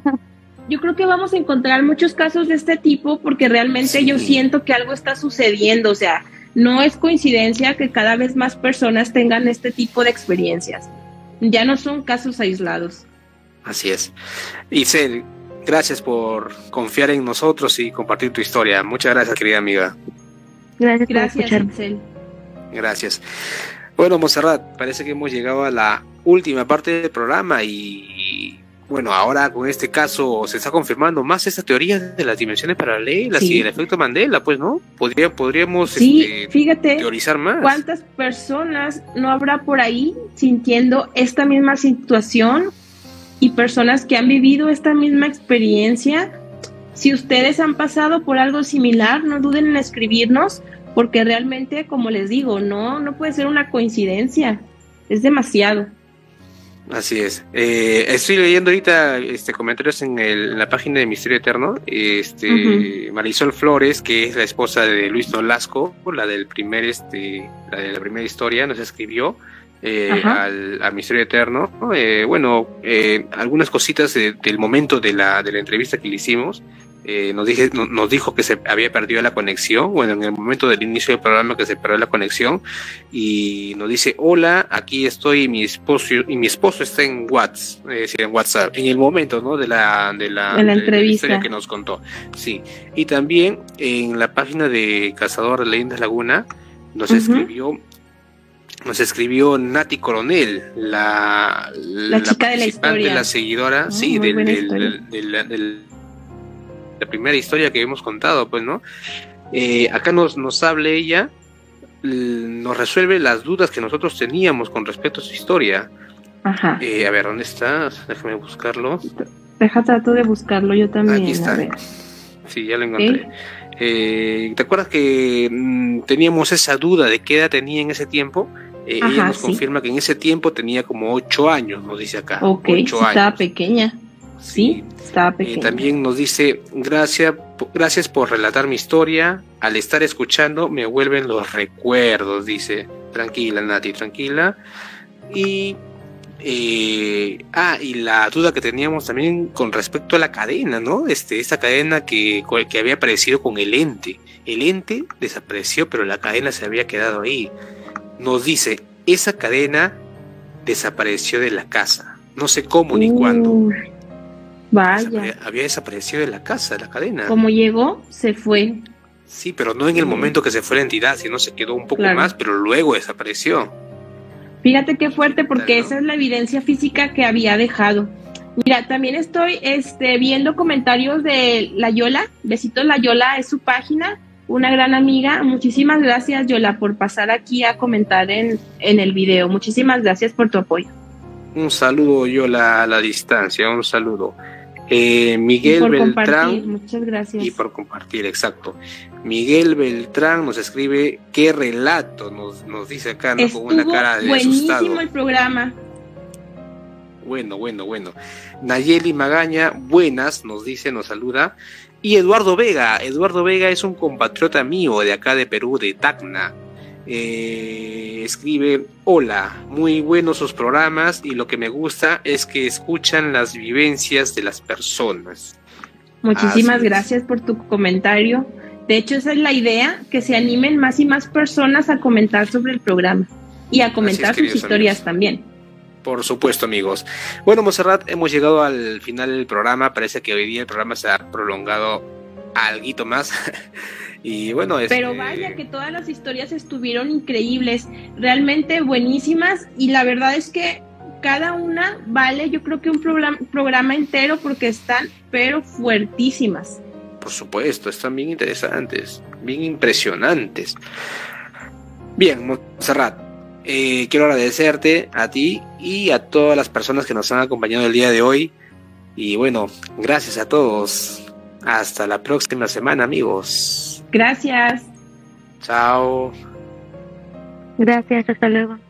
yo creo que vamos a encontrar muchos casos de este tipo porque realmente Sí. yo siento que algo está sucediendo, o sea, no es coincidencia que cada vez más personas tengan este tipo de experiencias. Ya no son casos aislados. Así es. Itzel, gracias por confiar en nosotros y compartir tu historia. Muchas gracias, querida amiga. Gracias, por Gracias, escucharme. Itzel. Gracias. Bueno, Montserrat, parece que hemos llegado a la última parte del programa y bueno, ahora con este caso se está confirmando más esta teoría de las dimensiones paralelas Sí. y el efecto Mandela, pues, ¿no? Podría, podríamos Sí, este, fíjate teorizar más. cuántas personas no habrá por ahí sintiendo esta misma situación y personas que han vivido esta misma experiencia. Si ustedes han pasado por algo similar, no duden en escribirnos, porque realmente, como les digo, no, no puede ser una coincidencia, es demasiado. Así es. Eh, estoy leyendo ahorita este comentarios en, el, en la página de Misterio Eterno. Este Ujú. Marisol Flores, que es la esposa de Luis Nolasco, la del primer este, la de la primera historia, nos escribió eh, Ajá. al, a Misterio Eterno. ¿no? Eh, bueno, eh, algunas cositas de- del momento de la, de la entrevista que le hicimos. Eh, nos, dije, no- nos dijo que se había perdido la conexión, bueno, en el momento del inicio del programa que se perdió la conexión, y nos dice, hola, aquí estoy, y mi esposo, y mi esposo está en WhatsApp, es decir, en WhatsApp, en el momento, ¿no? De la, de la, En la de- de entrevista. historia que nos contó, sí, y también en la página de Cazador de Leyendas Laguna, nos Ujú. escribió nos escribió Nati Coronel, la, La chica de la participante, historia. la seguidora, Oh, sí, muy del, buena del, historia. del- del- del- del- la primera historia que hemos contado, pues, ¿no? Eh, acá nos, nos habla ella, l- nos resuelve las dudas que nosotros teníamos con respecto a su historia. Ajá. Eh, a ver, ¿dónde está? Déjame buscarlo. Deja trato de buscarlo yo también. Aquí está. A ver. Sí, ya lo encontré. Eh, ¿te acuerdas que mm, teníamos esa duda de qué edad tenía en ese tiempo? Eh, ella Ajá, nos sí. confirma que en ese tiempo tenía como ocho años, nos dice acá. Ok, sí, ocho años. estaba pequeña. Sí, estaba Eh, pequeña. también nos dice, gracias, gracias por relatar mi historia. Al estar escuchando me vuelven los recuerdos, dice. Tranquila, Nati, tranquila. Y eh, ah, y la duda que teníamos también con respecto a la cadena, ¿no? Este, esta cadena que, que había aparecido con el ente. El ente desapareció, pero la cadena se había quedado ahí. Nos dice, esa cadena desapareció de la casa. No sé cómo ni cuándo. Uy, Vaya, Había, había desaparecido de la casa, la cadena. como llegó, se fue. Sí, pero no en el Mm. momento que se fue la entidad, sino se quedó un poco Claro. más, pero luego desapareció. Fíjate qué fuerte, porque Claro. esa es la evidencia física que había dejado. Mira, también estoy este, viendo comentarios de la Yola. Besitos, la Yola es su página, una gran amiga. Muchísimas gracias, Yola, por pasar aquí a comentar en, en el video. Muchísimas gracias por tu apoyo. Un saludo yo la, a la distancia, un saludo. Eh, Y Miguel por compartir, Beltrán, muchas gracias. y por compartir, exacto. Miguel Beltrán nos escribe, qué relato, nos, nos dice acá, ¿no? Con una Estuvo cara de buenísimo asustado. el programa. Bueno, bueno, bueno. Nayeli Magaña, buenas, nos dice, nos saluda. Y Eduardo Vega, Eduardo Vega es un compatriota mío de acá de Perú, de Tacna. Eh, escribe, hola, muy buenos sus programas y lo que me gusta es que escuchan las vivencias de las personas. Muchísimas Así es. gracias por tu comentario. De hecho, esa es la idea, que se animen más y más personas a comentar sobre el programa y a comentar sus queridos historias amigos. también. Por supuesto, amigos. Bueno, Montserrat, hemos llegado al final del programa. Parece que hoy día el programa se ha prolongado alguito más. Y bueno, este... pero vaya que todas las historias estuvieron increíbles, realmente buenísimas, y la verdad es que cada una vale, yo creo que un programa, programa entero, porque están pero fuertísimas. Por supuesto, están bien interesantes, bien impresionantes. Bien, Montserrat, eh, quiero agradecerte a ti y a todas las personas que nos han acompañado el día de hoy. Y bueno, gracias a todos. Hasta la próxima semana, amigos. Gracias. Chao. Gracias, hasta luego.